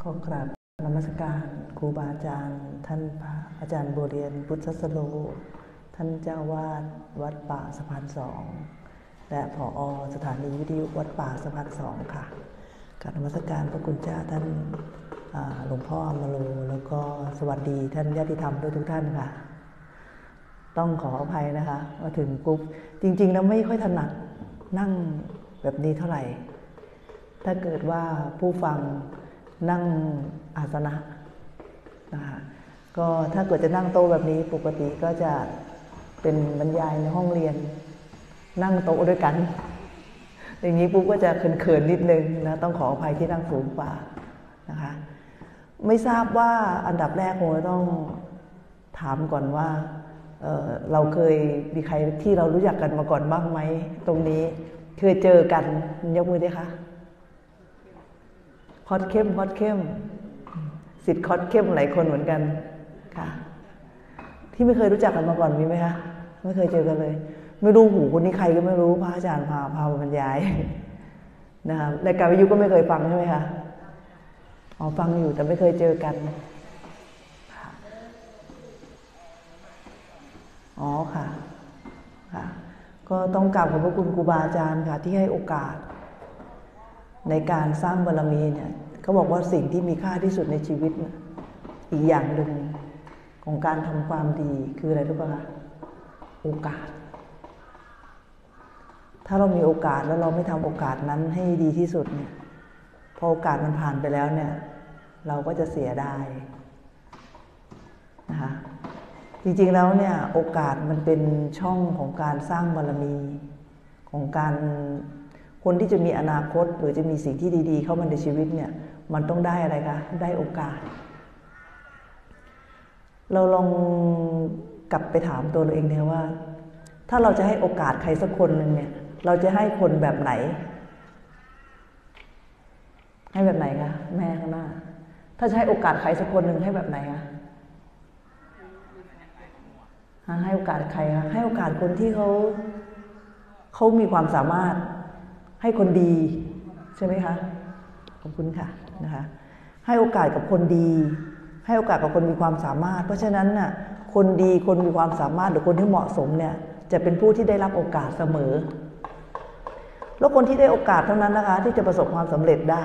ขอกราบนมัสการครูบาอาจารย์ท่านพระอาจารย์บัวเรียนพุทธสโลท่านเจ้าวาดวัดป่าสะพานสองและผอ.สถานีวิทยุวัดป่าสะพานสองค่ะกราบนมัสการพระคุณเจ้าท่านหลวงพ่ออมโลแล้วก็สวัสดีท่านญาติธรรมทุกท่านค่ะต้องขออภัยนะคะมาถึงปุ๊บจริงๆแล้วไม่ค่อยถนัดนั่งแบบนี้เท่าไหร่ถ้าเกิดว่าผู้ฟังนั่งอาสนะนะคะก็ถ้าเกิดจะนั่งโต๊ะแบบนี้ปกติก็จะเป็นบรรยายในห้องเรียนนั่งโต๊ะด้วยกันอย่างนี้ปุ๊บก็จะเขินๆนิดนึงนะต้องขออภัยที่นั่งสูงกว่านะคะไม่ทราบว่าอันดับแรกคงจะต้องถามก่อนว่าเราเคยมีใครที่เรารู้จักกันมาก่อนบ้างไหมตรงนี้เคยเจอกันยกมือได้คะคอดเข้มสิทธิ์คอดเข้มหลายคนเหมือนกันค่ะที่ไม่เคยรู้จักกันมาก่อนมีไหมคะไม่เคยเจอกันเลยไม่รู้หูคนนี้ใครก็ไม่รู้พระอาจารย์พามาบรรยายนะคะรายการวิทยุก็ไม่เคยฟังใช่ไหมคะอ๋อฟังอยู่แต่ไม่เคยเจอกันอ๋อค่ะก็ต้องกราบขอบพระคุณครูบาอาจารย์ค่ะที่ให้โอกาสในการสร้างบารมีเนี่ยเขาบอกว่าสิ่งที่มีค่าที่สุดในชีวิตอีกอย่างหนึ่งของการทำความดีคืออะไรรู้ป่ะคะโอกาสถ้าเรามีโอกาสแล้วเราไม่ทำโอกาสนั้นให้ดีที่สุดเนี่ยพอโอกาสมันผ่านไปแล้วเนี่ยเราก็จะเสียดายนะคะจริงๆแล้วเนี่ยโอกาสมันเป็นช่องของการสร้างบารมีของการคนที่จะมีอนาคตหรือจะมีสิ่งที่ดีๆเข้ามาในชีวิตเนี่ยมันต้องได้อะไรคะได้โอกาสเราลองกลับไปถามตัวเราเองเนี่ยว่าถ้าเราจะให้โอกาสใครสักคนหนึ่งเนี่ยเราจะให้คนแบบไหนให้แบบไหนคะแม่ข้างหน้าถ้าจะให้โอกาสใครสักคนหนึ่งให้แบบไหนคะให้โอกาสใครคะให้โอกาสคนที่เขามีความสามารถให้คนดีใช่ไหมคะขอบคุณค่ะนะคะให้โอกาสกับคนดีให้โอกาสกับคนมีความสามารถเพราะฉะนั้นน่ะคนดีคนมีความสามารถหรือคนที่เหมาะสมเนี่ยจะเป็นผู้ที่ได้รับโอกาสเสมอแล้วคนที่ได้โอกาสเท่านั้นนะคะที่จะประสบความสำเร็จได้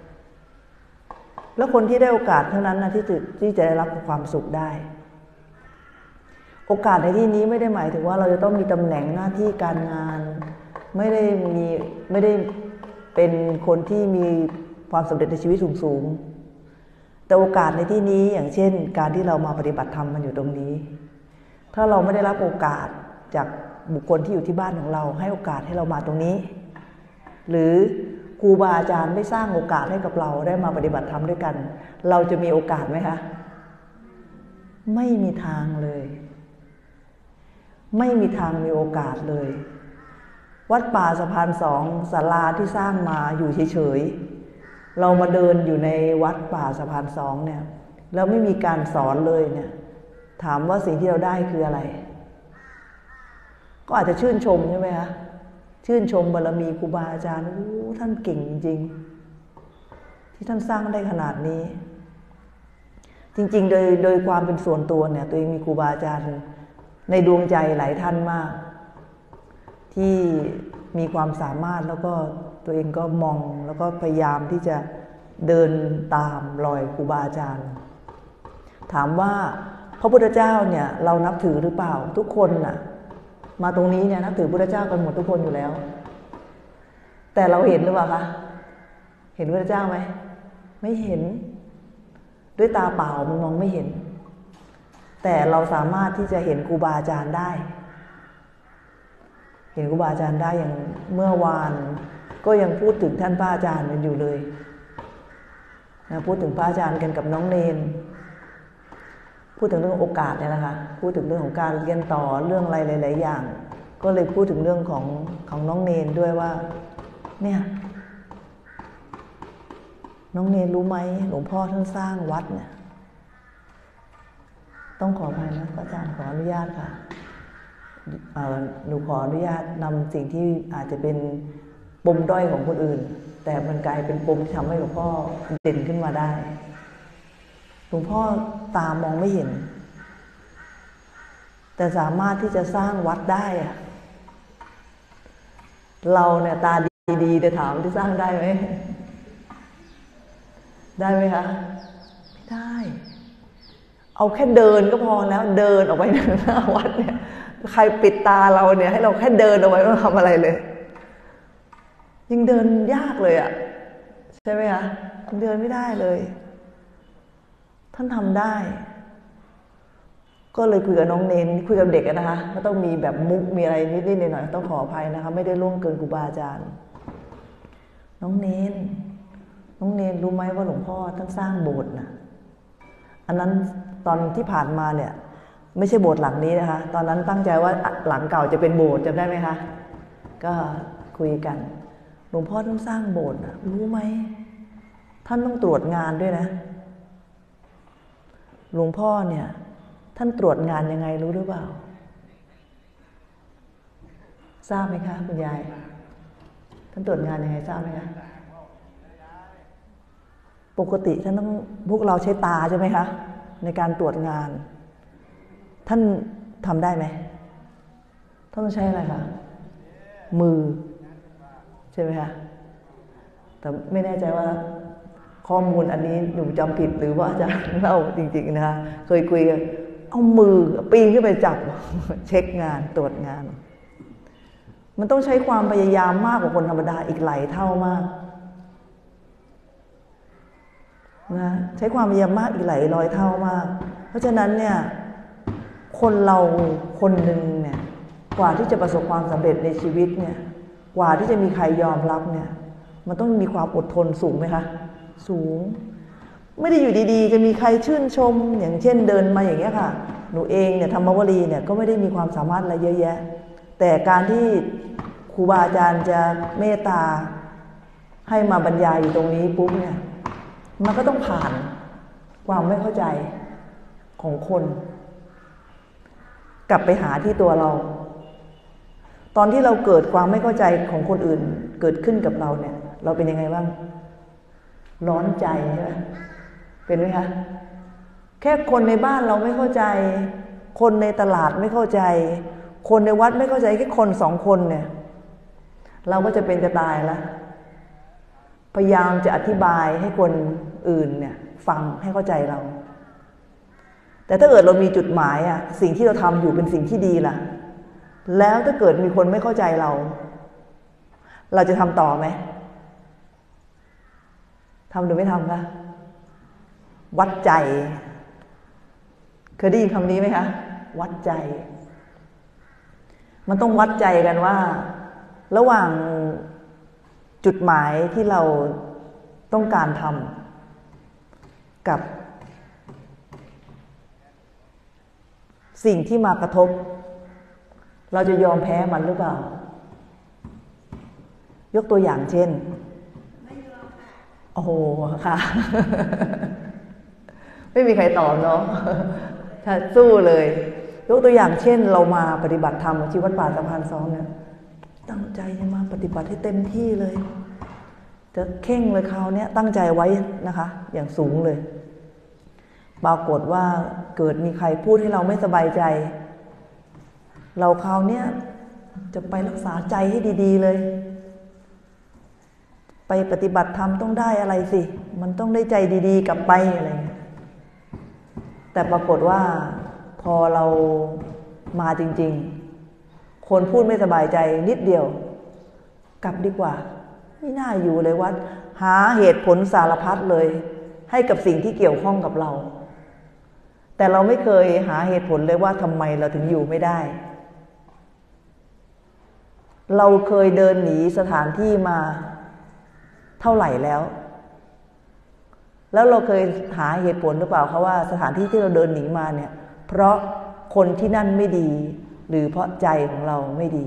แล้วคนที่ได้โอกาสเท่านั้นนะที่จะได้รับความสุขได้โอกาสในที่นี้ไม่ได้หมายถึงว่าเราจะต้องมีตำแหน่งหน้าที่การงานไม่ได้เป็นคนที่มีความสำเร็จในชีวิตสูงแต่โอกาสในที่นี้อย่างเช่นการที่เรามาปฏิบัติธรรมมันอยู่ตรงนี้ถ้าเราไม่ได้รับโอกาสจากบุคคลที่อยู่ที่บ้านของเราให้โอกาสให้เรามาตรงนี้หรือครูบาอาจารย์ไม่สร้างโอกาสให้กับเราได้มาปฏิบัติธรรมด้วยกันเราจะมีโอกาสไหมคะไม่มีทางเลยไม่มีทางมีโอกาสเลยวัดป่าสะพานสองศาลาที่สร้างมาอยู่เฉยๆเรามาเดินอยู่ในวัดป่าสะพานสองเนี่ยแล้วไม่มีการสอนเลยเนี่ยถามว่าสิ่งที่เราได้คืออะไรก็อาจจะชื่นชมใช่ไหมคะชื่นชมบารมีครูบาอาจารย์ท่านเก่งจริงๆที่ท่านสร้างได้ขนาดนี้จริงๆโดยความเป็นส่วนตัวเนี่ยตัวเองมีครูบาอาจารย์ในดวงใจหลายท่านมากที่มีความสามารถแล้วก็ตัวเองก็มองแล้วก็พยายามที่จะเดินตามรอยครูบาอาจารย์ถามว่าพระพุทธเจ้าเนี่ยเรานับถือหรือเปล่าทุกคนน่ะมาตรงนี้เนี่ยนับถือพระพุทธเจ้ากันหมดทุกคนอยู่แล้วแต่เราเห็นหรือเปล่าคะเห็นพระพุทธเจ้าไหมไม่เห็นด้วยตาเปล่ามันมองไม่เห็นแต่เราสามารถที่จะเห็นครูบาอาจารย์ได้เห็นครูบาอาจารย์ได้อย่างเมื่อวานก็ยังพูดถึงท่านพระอาจารย์กันอยู่เลยนะพูดถึงพระอาจารย์กันกับน้องเนนพูดถึงเรื่องโอกาสเนี่ยนะคะพูดถึงเรื่องของการเรียนต่อเรื่องอะไรหลายๆอย่างก็เลยพูดถึงเรื่องของน้องเนนด้วยว่าเนี่ยน้องเนนรู้ไหมหลวงพ่อท่านสร้างวัดเนี่ยต้องขออภัยนะอาจารย์ขออนุญาตค่ะหนูขออนุญาตนำสิ่งที่อาจจะเป็นปมด้อยของคนอื่นแต่มันกลายเป็นปมที่ทำให้หลวงพ่อเด่นขึ้นมาได้หลวงพ่อตามองไม่เห็นแต่สามารถที่จะสร้างวัดได้อะเราเนี่ยตาดีๆแต่ถามที่สร้างได้ไหมได้ไหมคะไม่ได้เอาแค่เดินก็พอแล้วเดินออกไปหน้าวัดเนี่ยใครปิดตาเราเนี่ยให้เราแค่เดินออกไปไม่ต้องทำอะไรเลยยังเดินยากเลยอ่ะใช่ไหมคะเดินไม่ได้เลยท่านทำได้ก็เลยคุยกับน้องเนนคุยกับเด็กนะคะก็ต้องมีแบบมุกมีอะไรนิดๆหน่อยๆต้องขออภัยนะคะไม่ได้ล่วงเกินครูบาอาจารย์น้องเนนรู้ไหมว่าหลวงพ่อท่านสร้างโบสถ์นะอันนั้นตอนที่ผ่านมาเนี่ยไม่ใช่โบสถ์หลังนี้นะคะตอนนั้นตั้งใจว่าหลังเก่าจะเป็นโบสถ์จำได้ไหมคะก็คุยกันหลวงพ่อท่านสร้างโบสถ์นะรู้ไหมท่านต้องตรวจงานด้วยนะหลวงพ่อเนี่ยท่านตรวจงานยังไงรู้หรือเปล่าทราบไหมคะคุณยายท่านตรวจงานยังไงทราบไหมคะปกติท่านต้องพวกเราใช้ตาใช่ไหมคะในการตรวจงานท่านทำได้ไหมท่านต้องใช้อะไรคะมือใช่ไหมคะแต่ไม่แน่ใจว่าข้อมูลอันนี้หนูจำผิดหรือว่าอาจารย์เล่าจริงๆนะคะเคยคุยกันเอามือปีนขึ้นไปจับเช็คงานตรวจงานมันต้องใช้ความพยายามมากกว่าคนธรรมดาอีกหลายเท่ามากนะใช้ความพยายามมากอีกหลายร้อยเท่ามากเพราะฉะนั้นเนี่ยคนเราคนหนึ่งเนี่ยกว่าที่จะประสบความสำเร็จในชีวิตเนี่ยกว่าที่จะมีใครยอมรับเนี่ยมันต้องมีความอดทนสูงไหมคะสูงไม่ได้อยู่ดีๆจะมีใครชื่นชมอย่างเช่นเดินมาอย่างเงี้ยค่ะหนูเองเนี่ยธรรมวลีเนี่ยก็ไม่ได้มีความสามารถอะไรเยอะแยะแต่การที่ครูบาอาจารย์จะเมตตาให้มาบรรยายอยู่ตรงนี้ปุ๊บเนี่ยมันก็ต้องผ่านความไม่เข้าใจของคนกลับไปหาที่ตัวเราตอนที่เราเกิดความไม่เข้าใจของคนอื่นเกิดขึ้นกับเราเนี่ยเราเป็นยังไงบ้างร้อนใจใช่ไหมเป็นไหมคะแค่คนในบ้านเราไม่เข้าใจคนในตลาดไม่เข้าใจคนในวัดไม่เข้าใจแค่คนสองคนเนี่ยเราก็จะเป็นจะตายแล้วพยายามจะอธิบายให้คนอื่นเนี่ยฟังให้เข้าใจเราแต่ถ้าเกิดเรามีจุดหมายอ่ะสิ่งที่เราทำอยู่เป็นสิ่งที่ดีล่ะแล้วถ้าเกิดมีคนไม่เข้าใจเราจะทำต่อไหมทำหรือไม่ทำคะวัดใจเคยได้ยินคำนี้ไหมคะวัดใจมันต้องวัดใจกันว่าระหว่างจุดหมายที่เราต้องการทำกับสิ่งที่มากระทบเราจะยอมแพ้มันหรือเปล่ายกตัวอย่างเช่นโอ้โหค่ะไม่มีใครตอบเนาะถ้าสู้เลยยกตัวอย่างเช่นเรามาปฏิบัติธรรมที่วัดป่าสะพาน2เนี่ยตั้งใจจะมาปฏิบัติให้เต็มที่เลยจะเข่งเลยคราวนี้ตั้งใจไว้นะคะอย่างสูงเลยปรากฏว่าเกิดมีใครพูดให้เราไม่สบายใจเราคราวนี้จะไปรักษาใจให้ดีๆเลยไปปฏิบัติธรรมต้องได้อะไรสิมันต้องได้ใจดีๆกลับไปอะไรเงี้ยแต่ปรากฏว่าพอเรามาจริงๆคนพูดไม่สบายใจนิดเดียวกลับดีกว่าไม่น่าอยู่เลยวัดหาเหตุผลสารพัดเลยให้กับสิ่งที่เกี่ยวข้องกับเราแต่เราไม่เคยหาเหตุผลเลยว่าทำไมเราถึงอยู่ไม่ได้เราเคยเดินหนีสถานที่มาเท่าไหร่แล้วเราเคยหาเหตุผลหรือเปล่าคะว่าสถานที่ที่เราเดินหนีมาเนี่ยเพราะคนที่นั่นไม่ดีหรือเพราะใจของเราไม่ดี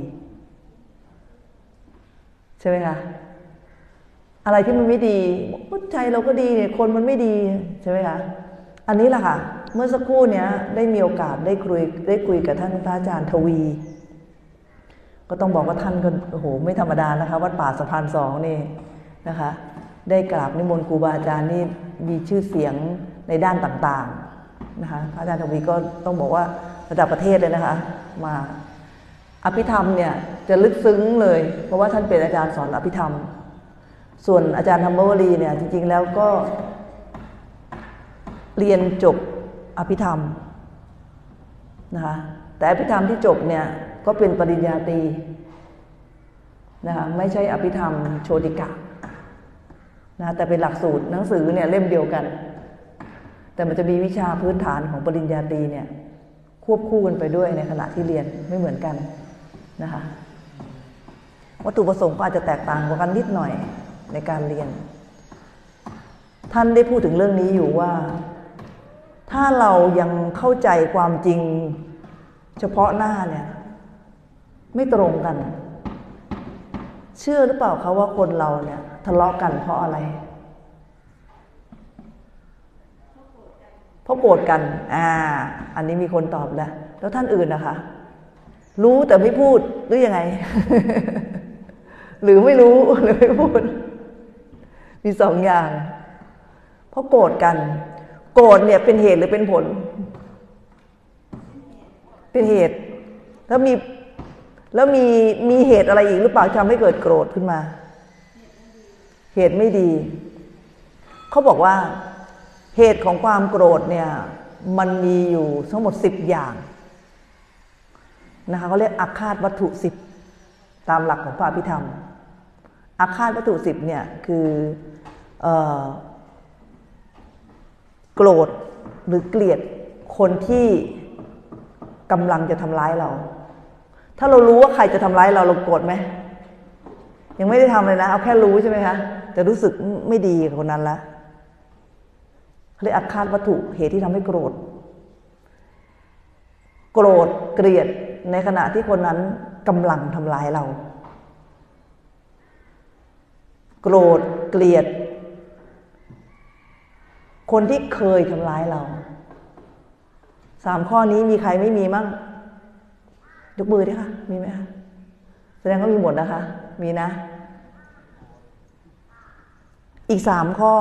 ใช่ไหมคะอะไรที่มันไม่ดีใจเราก็ดีเนี่ยคนมันไม่ดีใช่ไหมคะอันนี้แหละค่ะเมื่อสักครู่เนี้ยได้มีโอกาสได้คุยกับท่านพระอาจารย์ทวีก็ต้องบอกว่าท่านก็โอ้โหไม่ธรรมดานะคะวัดป่าสะพาน2นี่นะคะได้กราบนิมนต์ครูบาอาจารย์นี่มีชื่อเสียงในด้านต่างๆนะคะพระอาจารย์ทวีก็ต้องบอกว่าระดับประเทศเลยนะคะมาอภิธรรมเนี่ยจะลึกซึ้งเลยเพราะว่าท่านเป็นอาจารย์สอนอภิธรรมส่วนอาจารย์ธรรมวลีเนี่ยจริงๆแล้วก็เรียนจบอภิธรรมนะคะแต่อภิธรรมที่จบเนี่ยก็เป็นปริญญาตรีนะคะไม่ใช่อภิธรรมโชติกะนะแต่เป็นหลักสูตรหนังสือเนี่ยเล่มเดียวกันแต่มันจะมีวิชาพื้นฐานของปริญญาตรีเนี่ยควบคู่กันไปด้วยในขณะที่เรียนไม่เหมือนกันนะคะวัตถุประสงค์ก็อาจจะแตกต่างกันนิดหน่อยในการเรียนท่านได้พูดถึงเรื่องนี้อยู่ว่าถ้าเรายังเข้าใจความจริงเฉพาะหน้าเนี่ยไม่ตรงกันเชื่อหรือเปล่าคะว่าคนเราเนี่ยทะเลาะกันเพราะอะไรเพราะโกรธกันอันนี้มีคนตอบแล้วท่านอื่นนะคะรู้แต่ไม่พูดหรือยังไง หรือไม่รู้หรือไม่พูดมีสองอย่างเพราะโกรธกันโกรธเนี่ยเป็นเหตุหรือเป็นผลเป็นเหตุแล้วมีเหตุอะไรอีกหรือเปล่าทำให้เกิดโกรธขึ้นมาเหตุไม่ดีเขาบอกว่าเหตุของความโกรธเนี่ยมันมีอยู่ทั้งหมด10อย่างนะคะเขาเรียกอาฆาตวัตถุ10ตามหลักของพระอภิธรรมอาฆาตวัตถุ10เนี่ยคือโกรธหรือเกลียดคนที่กำลังจะทำร้ายเราถ้าเรารู้ว่าใครจะทำร้ายเราโกรธไหมยังไม่ได้ทำเลยนะเอาแค่รู้ใช่ไหมคะแต่รู้สึกไม่ดีกับคนนั้นละเขาเรียกอาฆาตวัตถุเหตุที่ทำให้โกรธเกลียดในขณะที่คนนั้นกำลังทำร้ายเราโกรธเกลียดคนที่เคยทำร้ายเรา3ข้อนี้มีใครไม่มีมั่งยกมือดิค่ะมีไหมคะแสดงว่ามีหมดนะคะมีนะอีก3ข้อ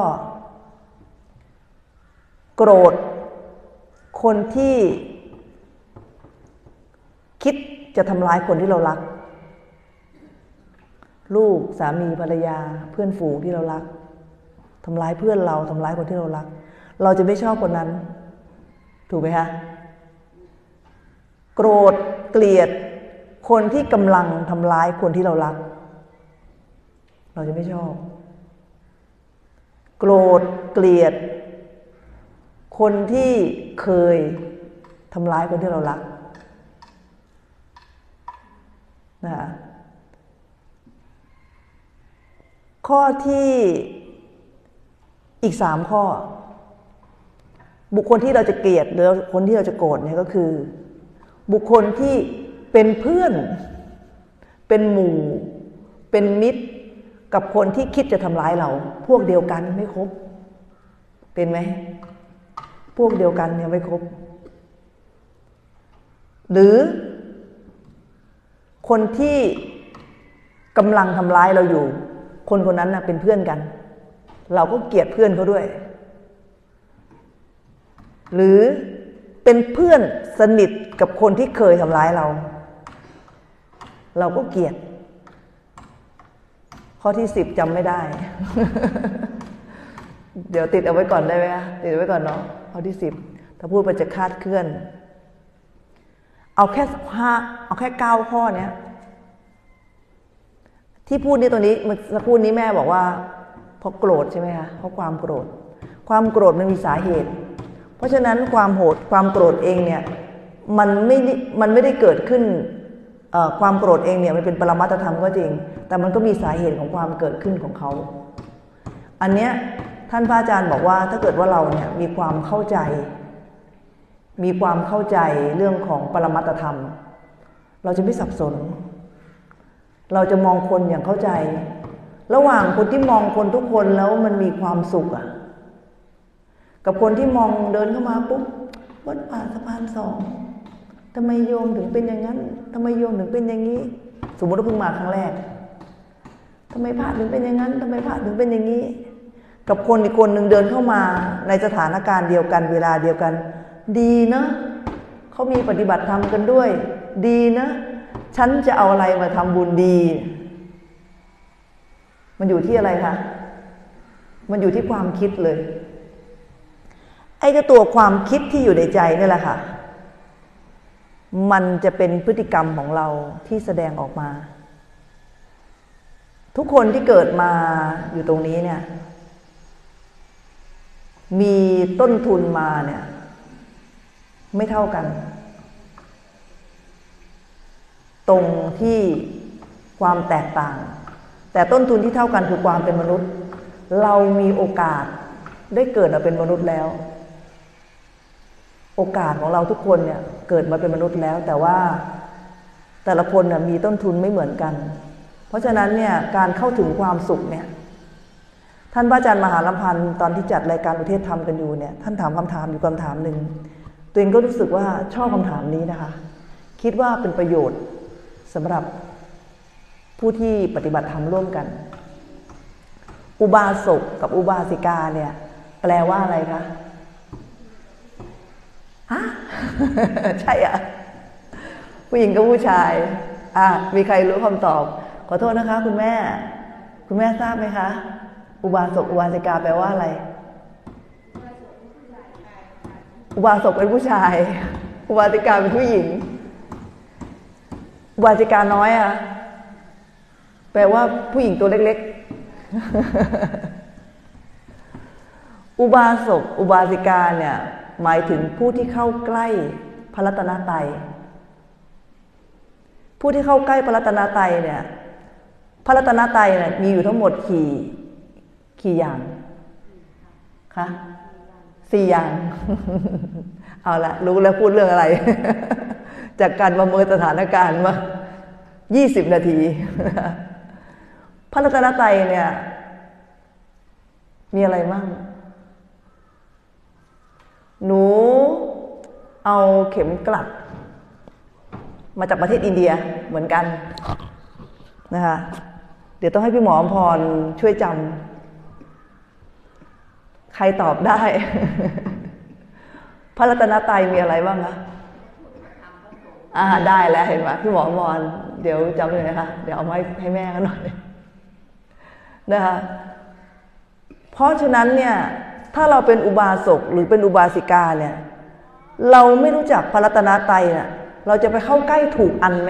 โกรธคนที่คิดจะทำร้ายคนที่เรารักลูกสามีภรรยาเพื่อนฝูงที่เรารักทำร้ายเพื่อนเราทำร้ายคนที่เรารักเราจะไม่ชอบคนนั้นถูกไหมคะโกรธเกลียดคนที่กำลังทำร้ายคนที่เรารักเราจะไม่ชอบโกรธเกลียดคนที่เคยทำร้ายคนที่เรารักนะคะข้อที่อีก3ข้อบุคคลที่เราจะเกลียดหรือคนที่เราจะโกรธเนี่ยก็คือบุคคลที่เป็นเพื่อนเป็นหมู่เป็นมิตรกับคนที่คิดจะทำร้ายเราพวกเดียวกันไม่ครบเป็นไหมพวกเดียวกันเนี่ยไม่ครบหรือคนที่กำลังทำร้ายเราอยู่คนคนนั้นน่ะเป็นเพื่อนกันเราก็เกลียดเพื่อนเขาด้วยหรือเป็นเพื่อนสนิทกับคนที่เคยทำร้ายเราก็เกลียดข้อที่10จำไม่ได้ เดี๋ยวติดเอาไว้ก่อนได้ไหมคะติดเอาไว้ก่อนเนาะข้อที่10ถ้าพูดไปจะคาดเคลื่อนเอาแค่9ข้อเนี้ยที่พูดนี่ตัวนี้เมื่อสักครู่นี้แม่บอกว่าเพราะโกรธใช่ไหมคะเพราะความโกรธมันมีสาเหตุเพราะฉะนั้นความโกรธเองเนี่ยมันไม่ได้เกิดขึ้นความโกรธเองเนี่ยมันเป็นปรมัตถธรรมก็จริงแต่มันก็มีสาเหตุของความเกิดขึ้นของเขาอันเนี้ยท่านพระอาจารย์บอกว่าถ้าเกิดว่าเราเนี่ยมีความเข้าใจเรื่องของปรมัตถธรรมเราจะไม่สับสนเราจะมองคนอย่างเข้าใจระหว่างคนที่มองคนทุกคนแล้วมันมีความสุขอะกับคนที่มองเดินเข้ามาปุ๊บวัดป่าสะพาน2ทำไมโยมถึงเป็นอย่างนั้นทำไมโยมถึงเป็นอย่างนี้สมมติว่าเพิ่งมาครั้งแรกทำไมพระถึงเป็นอย่างนั้นทำไมพระถึงเป็นอย่างนี้กับคนอีกคนหนึ่งเดินเข้ามาในสถานการณ์เดียวกันเวลาเดียวกันดีนะเขามีปฏิบัติธรรมกันด้วยดีนะฉันจะเอาอะไรมาทำบุญดีมันอยู่ที่อะไรคะมันอยู่ที่ความคิดเลยไอ้ตัวความคิดที่อยู่ในใจนี่แหละค่ะมันจะเป็นพฤติกรรมของเราที่แสดงออกมาทุกคนที่เกิดมาอยู่ตรงนี้เนี่ยมีต้นทุนมาเนี่ยไม่เท่ากันตรงที่ความแตกต่างแต่ต้นทุนที่เท่ากันคือความเป็นมนุษย์เรามีโอกาสได้เกิดมาเป็นมนุษย์แล้วโอกาสของเราทุกคนเนี่ยเกิดมาเป็นมนุษย์แล้วแต่ว่าแต่ละคนเนี่ยมีต้นทุนไม่เหมือนกันเพราะฉะนั้นเนี่ยการเข้าถึงความสุขเนี่ยท่านพระอาจารย์มหาลำพันธ์ตอนที่จัดรายการอุเทศธรรมกันอยู่เนี่ยท่านถามคำถามอยู่คำถามหนึ่งตัวเองก็รู้สึกว่าชอบคำถามนี้นะคะคิดว่าเป็นประโยชน์สำหรับผู้ที่ปฏิบัติธรรมร่วมกันอุบาสกกับอุบาสิกาเนี่ยแปลว่าอะไรคะฮะ ใช่อ่ะผู้หญิงกับผู้ชายมีใครรู้คำตอบขอโทษนะคะคุณแม่ทราบไหมคะอุบาสกอุบาสิกาแปลว่าอะไรอุบาสกเป็นผู้ชายอุบาสิกาเป็นผู้หญิงอุบาสิกาน้อยอ่ะแปลว่าผู้หญิงตัวเล็กๆ อุบาสกอุบาสิกาเนี่ยหมายถึงผู้ที่เข้าใกล้พระรัตนตรัยผู้ที่เข้าใกล้พระรัตนตรัยเนี่ยพระรัตนตรัยเนี่ยมีอยู่ทั้งหมดกี่อย่างคะ4 อย่าง เอาละรู้แล้วพูดเรื่องอะไร จากการประเมินสถานการณ์มา20 นาที พระรัตนตรัยเนี่ยมีอะไรมั่งหนูเอาเข็มกลัดมาจากประเทศอินเดียเหมือนกันนะคะเดี๋ยวต้องให้พี่หมออมพรช่วยจำใครตอบได้ พระรัตนตรัยมีอะไรบ้างคะได้แล้วเห็นไหมพี่หมออมพรเดี๋ยวจำเลยนะคะเดี๋ยวเอามาให้แม่กันหน่อยนะคะเพราะฉะนั้นเนี่ยถ้าเราเป็นอุบาสกหรือเป็นอุบาสิกาเนี่ยเราไม่รู้จักพระรัตนตรัยเนี่ยเราจะไปเข้าใกล้ถูกอันไหม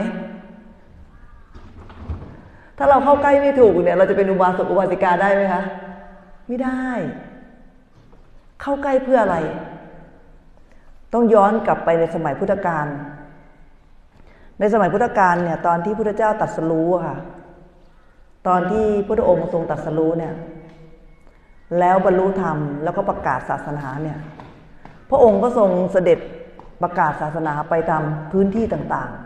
ถ้าเราเข้าใกล้ไม่ถูกเนี่ยเราจะเป็นอุบาสกอุบาสิกาได้ไหมคะไม่ได้เข้าใกล้เพื่ออะไรต้องย้อนกลับไปในสมัยพุทธกาลในสมัยพุทธกาลเนี่ยตอนที่พุทธเจ้าตรัสรู้ค่ะตอนที่พระองค์ทรงตรัสรู้เนี่ยแล้วบรรลุธรรมแล้วก็ประกาศศาสนาเนี่ยพระองค์ก็ทรงเสด็จประกาศศาสนาไปตามพื้นที่ต่าง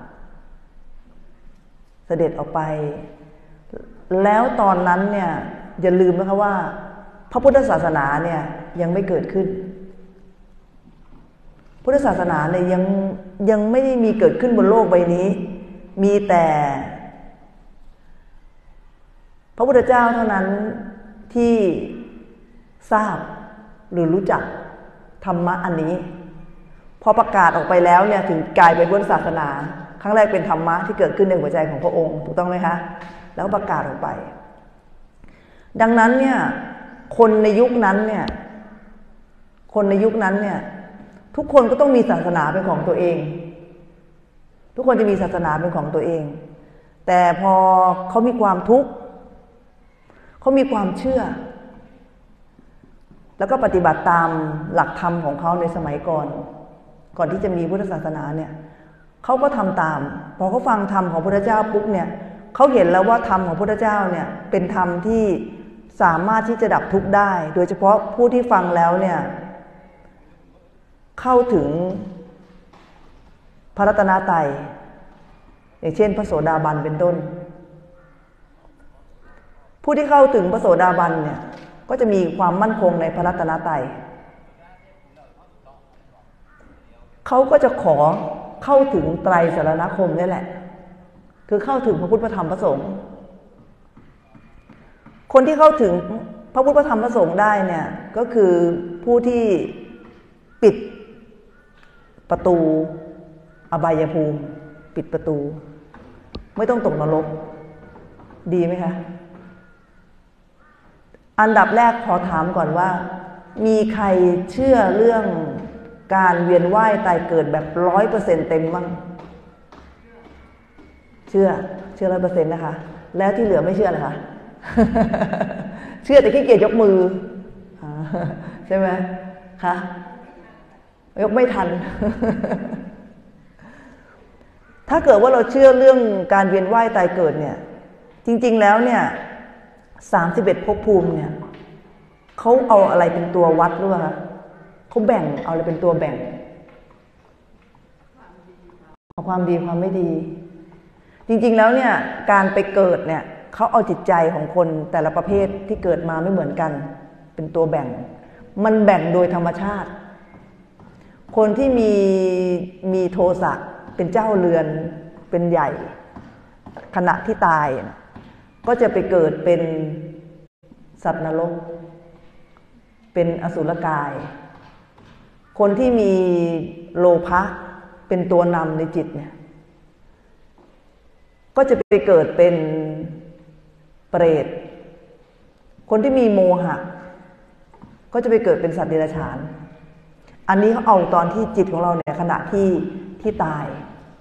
ๆเสด็จออกไปแล้วตอนนั้นเนี่ยอย่าลืมนะคะว่าพระพุทธศาสนาเนี่ยยังไม่เกิดขึ้นพุทธศาสนาเนี่ยยังไม่ได้มีเกิดขึ้นบนโลกใบนี้มีแต่พระพุทธเจ้าเท่านั้นที่ทราบหรือรู้จักธรรมะอันนี้พอประกาศออกไปแล้วเนี่ยถึงกลายเป็นพุทธศาสนาครั้งแรกเป็นธรรมะที่เกิดขึ้นในหัวใจของพระองค์ถูกต้องไหมคะแล้วประกาศออกไปดังนั้นเนี่ยคนในยุคนั้นเนี่ยทุกคนก็ต้องมีศาสนาเป็นของตัวเองทุกคนจะมีศาสนาเป็นของตัวเองแต่พอเขามีความทุกข์เขามีความเชื่อแล้วก็ปฏิบัติตามหลักธรรมของเขาในสมัยก่อนที่จะมีพุทธศาสนาเนี่ยเขาก็ทำตามพอเขาฟังธรรมของพระพุทธเจ้าปุ๊บเนี่ยเขาเห็นแล้วว่าธรรมของพระพุทธเจ้าเนี่ยเป็นธรรมที่สามารถที่จะดับทุกข์ได้โดยเฉพาะผู้ที่ฟังแล้วเนี่ยเข้าถึงพระรัตนตรัยอย่างเช่นพระโสดาบันเป็นต้นผู้ที่เข้าถึงพระโสดาบันเนี่ยก็จะมีความมั่นคงในพระรัตนตรัยเขาก็จะขอเข้าถึงไตรสรณคมนี่แหละคือเข้าถึงพระพุทธพระธรรมพระสงฆ์คนที่เข้าถึงพระพุทธพระธรรมพระสงฆ์ได้เนี่ยก็คือผู้ที่ปิดประตูอบายภูมิปิดประตูไม่ต้องตกนรกดีไหมคะอันดับแรกขอถามก่อนว่ามีใครเชื่อเรื่องการเวียนว่ายตายเกิดแบบ100%เต็มมั้งเชื่อ100%นะคะแล้วที่เหลือไม่เชื่อเลยคะ เชื่อแต่ขี้เกียจยกมือใช่ไหมคะยกไม่ทัน ถ้าเกิดว่าเราเชื่อเรื่องการเวียนว่ายตายเกิดเนี่ยจริงๆแล้วเนี่ย31ภพภูมิเนี่ยเขาเอาอะไรเป็นตัววัดหรือเปล่าคะเขาแบ่งเอาอะไรเป็นตัวแบ่งเอาความดีความไม่ดีจริงๆแล้วเนี่ยการไปเกิดเนี่ยเขาเอาจิตใจของคนแต่ละประเภทที่เกิดมาไม่เหมือนกันเป็นตัวแบ่งมันแบ่งโดยธรรมชาติคนที่มีโทสะเป็นเจ้าเรือนเป็นใหญ่ขณะที่ตายก็จะไปเกิดเป็นสัตว์นรกเป็นอสุรกายคนที่มีโลภะเป็นตัวนำในจิตเนี่ยก็จะไปเกิดเป็นเปรตคนที่มีโมหะก็จะไปเกิดเป็นสัตว์เดรัจฉานอันนี้เขาเอาตอนที่จิตของเราเนี่ยขณะที่ตาย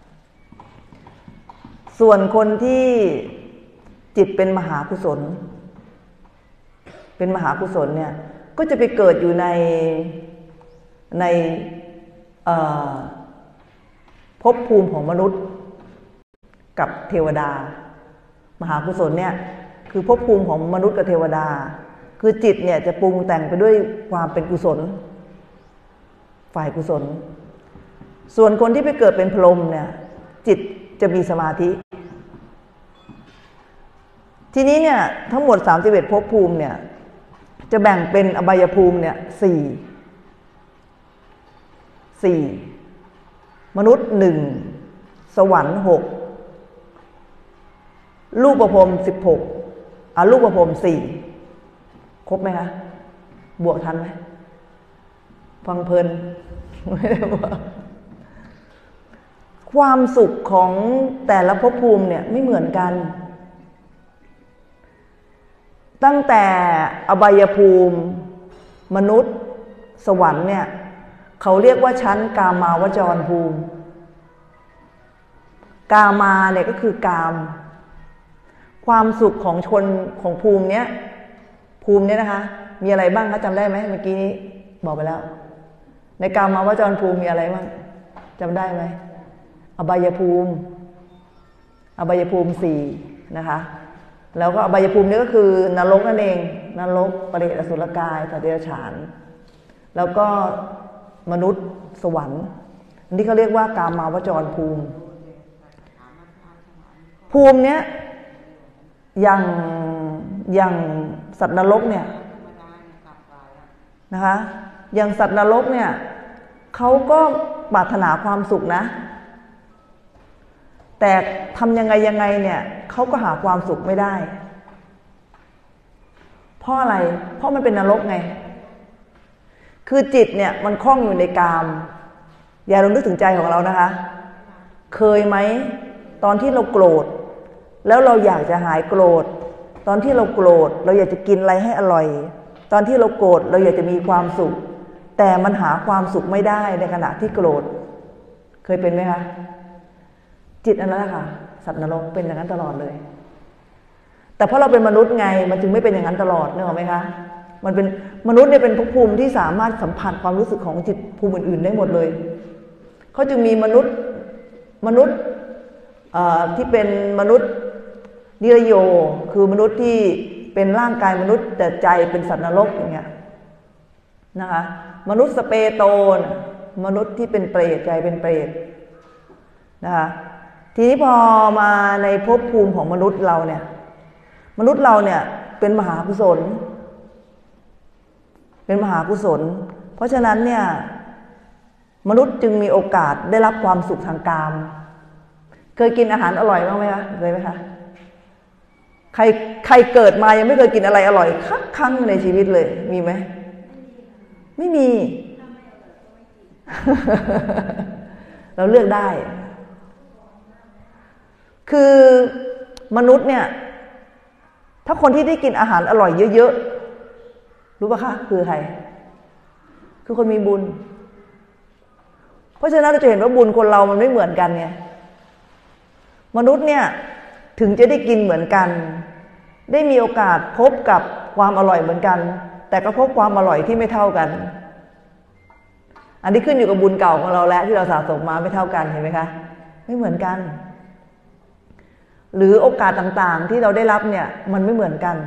ส่วนคนที่จิตเป็นมหากุศลเนี่ยก็จะไปเกิดอยู่ในภพภูมิของมนุษย์กับเทวดามหากุศลเนี่ยคือภพภูมิของมนุษย์กับเทวดาคือจิตเนี่ยจะปรุงแต่งไปด้วยความเป็นกุศลฝ่ายกุศลส่วนคนที่ไปเกิดเป็นพรหมเนี่ยจิตจะมีสมาธิทีนี้เนี่ยทั้งหมด31ภพภูมิเนี่ยจะแบ่งเป็นอบายภูมิเนี่ย4มนุษย์1สวรรค์6รูปภพ16อรูปภพ4ครบไหมคะบวกทันไหมฟังเพลินไม่ได้บวกความสุขของแต่ละภพภูมิเนี่ยไม่เหมือนกันตั้งแต่อบายภูมิมนุษย์สวรรค์เนี่ยเขาเรียกว่าชั้นกามาวจรภูมิกามาเนี่ยก็คือกามความสุขของชนของภูมิเนี้ยนะคะมีอะไรบ้างคะจำได้ไหมเมื่อกี้นี้บอกไปแล้วในกามาวจรภูมิมีอะไรบ้างจำได้ไหมอบายภูมิ4นะคะแล้วก็อบายภูมินี่ก็คือนรกนั่นเองนรกเปรตอสุรกายสัตว์เดรัจฉานแล้วก็มนุษย์สวรรค์อันนี้เขาเรียกว่ากามาวจรภูมิเนี้ยอย่างสัตว์นรกเนี่ยนะคะอย่างสัตว์นรกเนี่ยเขาก็ปรารถนาความสุขนะแต่ทำยังไงเนี่ยเขาก็หาความสุขไม่ได้เพราะอะไรเพราะมันเป็นนรกไงคือจิตเนี่ยมันคล้องอยู่ในกามอย่าลองนึกถึงใจของเรานะคะเคยไหมตอนที่เราโกรธแล้วเราอยากจะหายโกรธตอนที่เราโกรธเราอยากจะกินอะไรให้อร่อยตอนที่เราโกรธเราอยากจะมีความสุขแต่มันหาความสุขไม่ได้ในขณะที่โกรธเคยเป็นไหมคะจิตอันนั้นแหละค่ะสัตว์นรกเป็นอย่างนั้นตลอดเลยแต่เพราะเราเป็นมนุษย์ไงมันจึงไม่เป็นอย่างนั้นตลอดนึกออกไหมคะมันเป็นมนุษย์เนี่ยเป็นภพภูมิที่สามารถสัมผัสความรู้สึกของจิตภูมิอื่นๆได้หมดเลยเขาจึงมีมนุษย์ที่เป็นมนุษย์นิรโยคือมนุษย์ที่เป็นร่างกายมนุษย์แต่ใจเป็นสัตว์นรกอย่างเงี้ยนะคะมนุษย์สเปโตนมนุษย์ที่เป็นเปรตใจเป็นเปรตนะคะทีนี้พอมาในภพภูมิของมนุษย์เราเนี่ยเป็นมหากุศลเพราะฉะนั้นเนี่ยมนุษย์จึงมีโอกาสได้รับความสุขทางกามเคยกินอาหารอร่อยบ้างไหมคะเคยไหมคะใครเกิดมายังไม่เคยกินอะไรอร่อยครั้งในชีวิตเลยมีไหมไม่มี เราเลือกได้คือมนุษย์เนี่ยถ้าคนที่ได้กินอาหารอร่อยเยอะๆรู้ป่ะคะคือใครคือคนมีบุญเพราะฉะนั้นเราจะเห็นว่าบุญคนเรามันไม่เหมือนกันไงมนุษย์เนี่ยถึงจะได้กินเหมือนกันได้มีโอกาสพบกับความอร่อยเหมือนกันแต่ก็พบความอร่อยที่ไม่เท่ากันอันนี้ขึ้นอยู่กับบุญเก่าของเราแล้วที่เราสะสมมาไม่เท่ากันเห็นไหมคะไม่เหมือนกันหรือโอกาสต่างๆที่เราได้รับเนี่ยมันไม่เหมือนกัน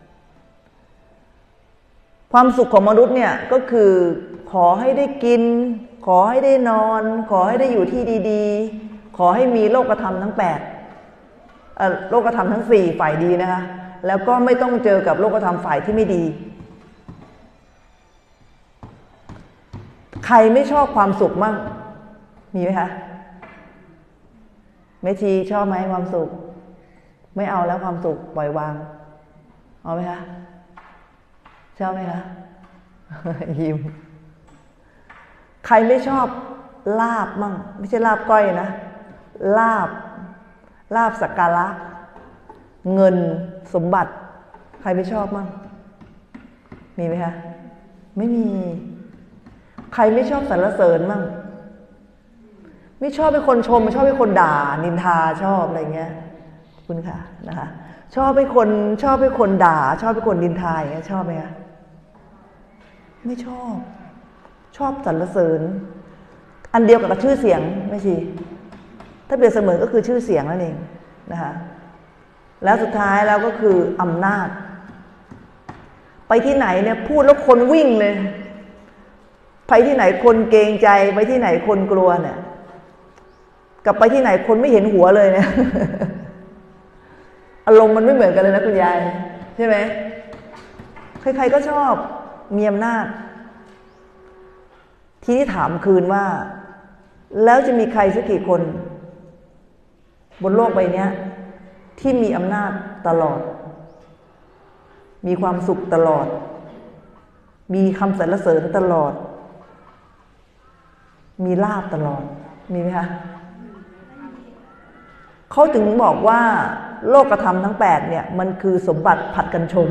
ความสุขของมนุษย์เนี่ยก็คือขอให้ได้กินขอให้ได้นอนขอให้ได้อยู่ที่ดีๆขอให้มีโลกธรรมทั้ง8โลกธรรมทั้ง4ฝ่ายดีนะคะแล้วก็ไม่ต้องเจอกับโลกธรรมฝ่ายที่ไม่ดีใครไม่ชอบความสุขมั่งมีไหมคะแม่ชีชอบไหมความสุขไม่เอาแล้วความสุขปล่อยวางเอาไหมคะชอบไหมคะยิ้มใครไม่ชอบลาบมั่งไม่ใช่ลาบก้อยนะลาบสักการะเงินสมบัติใครไม่ชอบมั่งมีไหมคะไม่มีใครไม่ชอบสรรเสริญมั่งไม่ชอบให้คนชมไม่ชอบให้คนด่านินทาชอบอะไรเงี้ยคุณค่ะนะคะชอบให้คนด่าชอบให้คนนินทาอย่างเงี้ยชอบไหมคะไม่ชอบสรรเสริญอันเดียวกับชื่อเสียงไม่ใช่ถ้าเปรียบเสมือนก็คือชื่อเสียงนั่นเองนะคะแล้วสุดท้ายแล้วก็คืออำนาจไปที่ไหนเนี่ยพูดแล้วคนวิ่งเลยไปที่ไหนคนเกรงใจไปที่ไหนคนกลัวเนี่ยกลับไปที่ไหนคนไม่เห็นหัวเลยเนี่ย อารมณ์มันไม่เหมือนกันเลยนะคุณยายใช่ไหมใครๆก็ชอบมีอำนาจทีนี้ถามคืนว่าแล้วจะมีใครสักกี่คนบนโลกใบนี้ที่มีอำนาจตลอดมีความสุขตลอดมีคำสรรเสริญตลอดมีลาภตลอดมีไหมคะเขาถึงบอกว่าโลกธรรมทั้ง8เนี่ยมันคือสมบัติผัดกันชม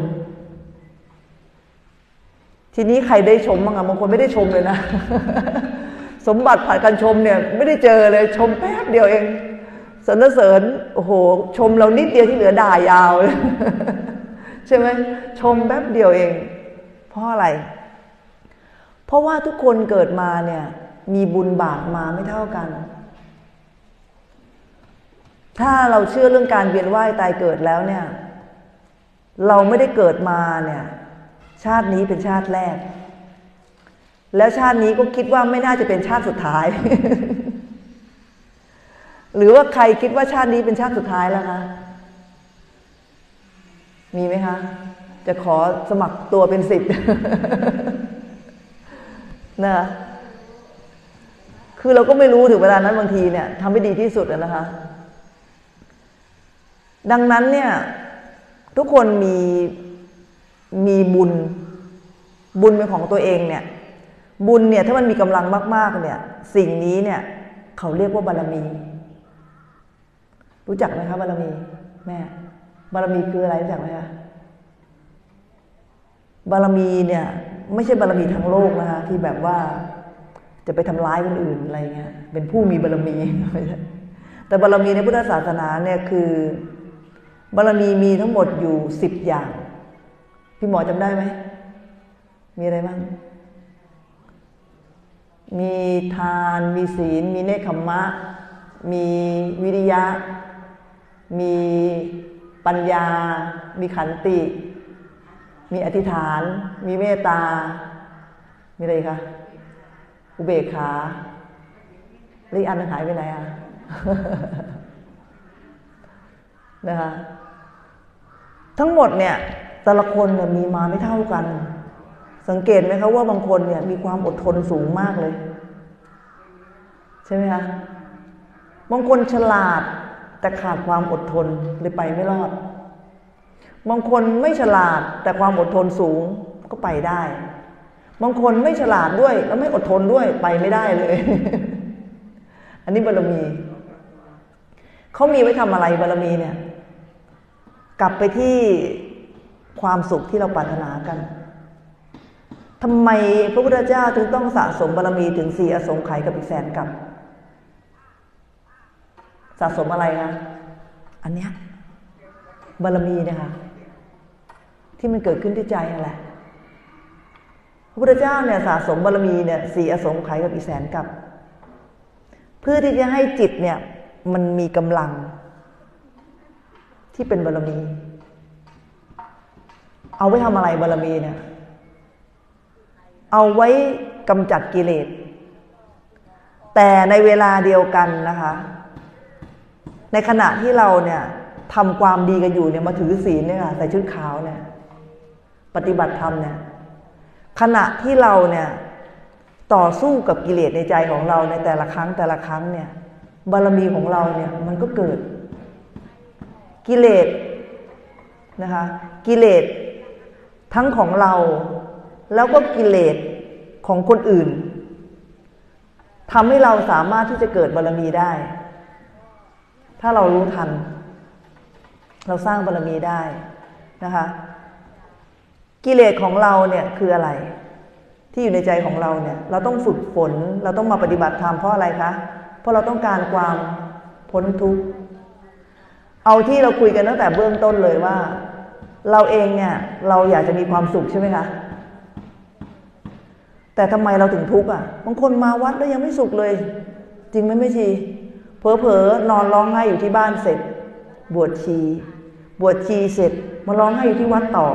ทีนี้ใครได้ชมบ้างอะบางคนไม่ได้ชมเลยนะ สมบัติผัดกันชมเนี่ยไม่ได้เจอเลยชมแป๊บเดียวเองสรรเสริญโอ้โหชมเรานิดเดียวที่เหลือด่ายาวเลย ใช่ไหมชมแป๊บเดียวเองเพราะอะไรเพราะว่าทุกคนเกิดมาเนี่ยมีบุญบาปมาไม่เท่ากันถ้าเราเชื่อเรื่องการเวียนว่ายตายเกิดแล้วเนี่ยเราไม่ได้เกิดมาเนี่ยชาตินี้เป็นชาติแรกแล้วชาตินี้ก็คิดว่าไม่น่าจะเป็นชาติสุดท้าย หรือว่าใครคิดว่าชาตินี้เป็นชาติสุดท้ายแล้วคะมีไหมคะจะขอสมัครตัวเป็นศิษย์ นะคือเราก็ไม่รู้ถึงเวลานั้นบางทีเนี่ยทำให้ดีที่สุดนะคะดังนั้นเนี่ยทุกคนมีบุญเป็นของตัวเองเนี่ยบุญเนี่ยถ้ามันมีกำลังมากๆเนี่ยสิ่งนี้เนี่ยเขาเรียกว่าบารมีรู้จักไหมคะบารมีแม่บารมีคืออะไรรู้จักไหมคะบารมีเนี่ยไม่ใช่บารมีทางโลกนะคะที่แบบว่าจะไปทำร้ายคนอื่นอะไรเงี้ยเป็นผู้มีบารมีแต่บารมีในพุทธศาสนาเนี่ยคือบารมีมีทั้งหมดอยู่10 อย่างพี่หมอจำได้ไหมมีอะไรบ้างมีทานมีศีลมีเนคขมมะมีวิริยะมีปัญญามีขันติมีอธิษฐานมีเมตตามีอะไรคะอุเบกขาแล้วอีกอันนึงหายไปไหนอ่ะ นะคะทั้งหมดเนี่ยแต่ละคนเนี่ยมีมาไม่เท่ากันสังเกตไหมคะว่าบางคนเนี่ยมีความอดทนสูงมากเลยใช่ไหมคะบางคนฉลาดแต่ขาดความอดทนเลยไปไม่รอดบางคนไม่ฉลาดแต่ความอดทนสูงก็ไปได้บางคนไม่ฉลาดด้วยแล้วไม่อดทนด้วยไปไม่ได้เลย อันนี้บารมีเขามีไว้ทำอะไรบารมีเนี่ยกลับไปที่ความสุขที่เราปรารถนากันทำไมพระพุทธเจ้าจึงต้องสะสมบารมีถึง4 อสงไขยกับอีก100,000 กับสะสมอะไรคะอันเนี้ยบารมีนะคะที่มันเกิดขึ้นที่ใจนั่นแหละพระพุทธเจ้าเนี่ยสะสมบารมีเนี่ย4 อสงไขยกับอีก100,000 กับเพื่อที่จะให้จิตเนี่ยมันมีกำลังที่เป็นบารมีเอาไว้ทำอะไรบารมีเนี่ยเอาไว้กำจัดกิเลสแต่ในเวลาเดียวกันนะคะในขณะที่เราเนี่ยทำความดีกันอยู่เนี่ยมาถือศีลเนี่ยค่ะใส่ชุดขาวเนี่ยปฏิบัติธรรมเนี่ยขณะที่เราเนี่ยต่อสู้กับกิเลสในใจของเราในแต่ละครั้งเนี่ยบารมีของเราเนี่ยมันก็เกิดกิเลสนะคะกิเลสทั้งของเราแล้วก็กิเลสของคนอื่นทำให้เราสามารถที่จะเกิดบารมีได้ถ้าเรารู้ทันเราสร้างบารมีได้นะคะกิเลสของเราเนี่ยคืออะไรที่อยู่ในใจของเราเนี่ยเราต้องฝึกฝนเราต้องมาปฏิบัติธรรมเพราะอะไรคะเพราะเราต้องการความพ้นทุกข์เอาที่เราคุยกันตั้งแต่เบื้องต้นเลยว่าเราเองเนี่ยเราอยากจะมีความสุขใช่ไหมคะแต่ทำไมเราถึงทุกข์อ่ะบางคนมาวัดแล้วยังไม่สุขเลยจริงไหมแม่ชีเผลอๆนอนร้องไห้อยู่ที่บ้านเสร็จบวชชีเสร็จมาร้องไห้อยู่ที่วัดต่อ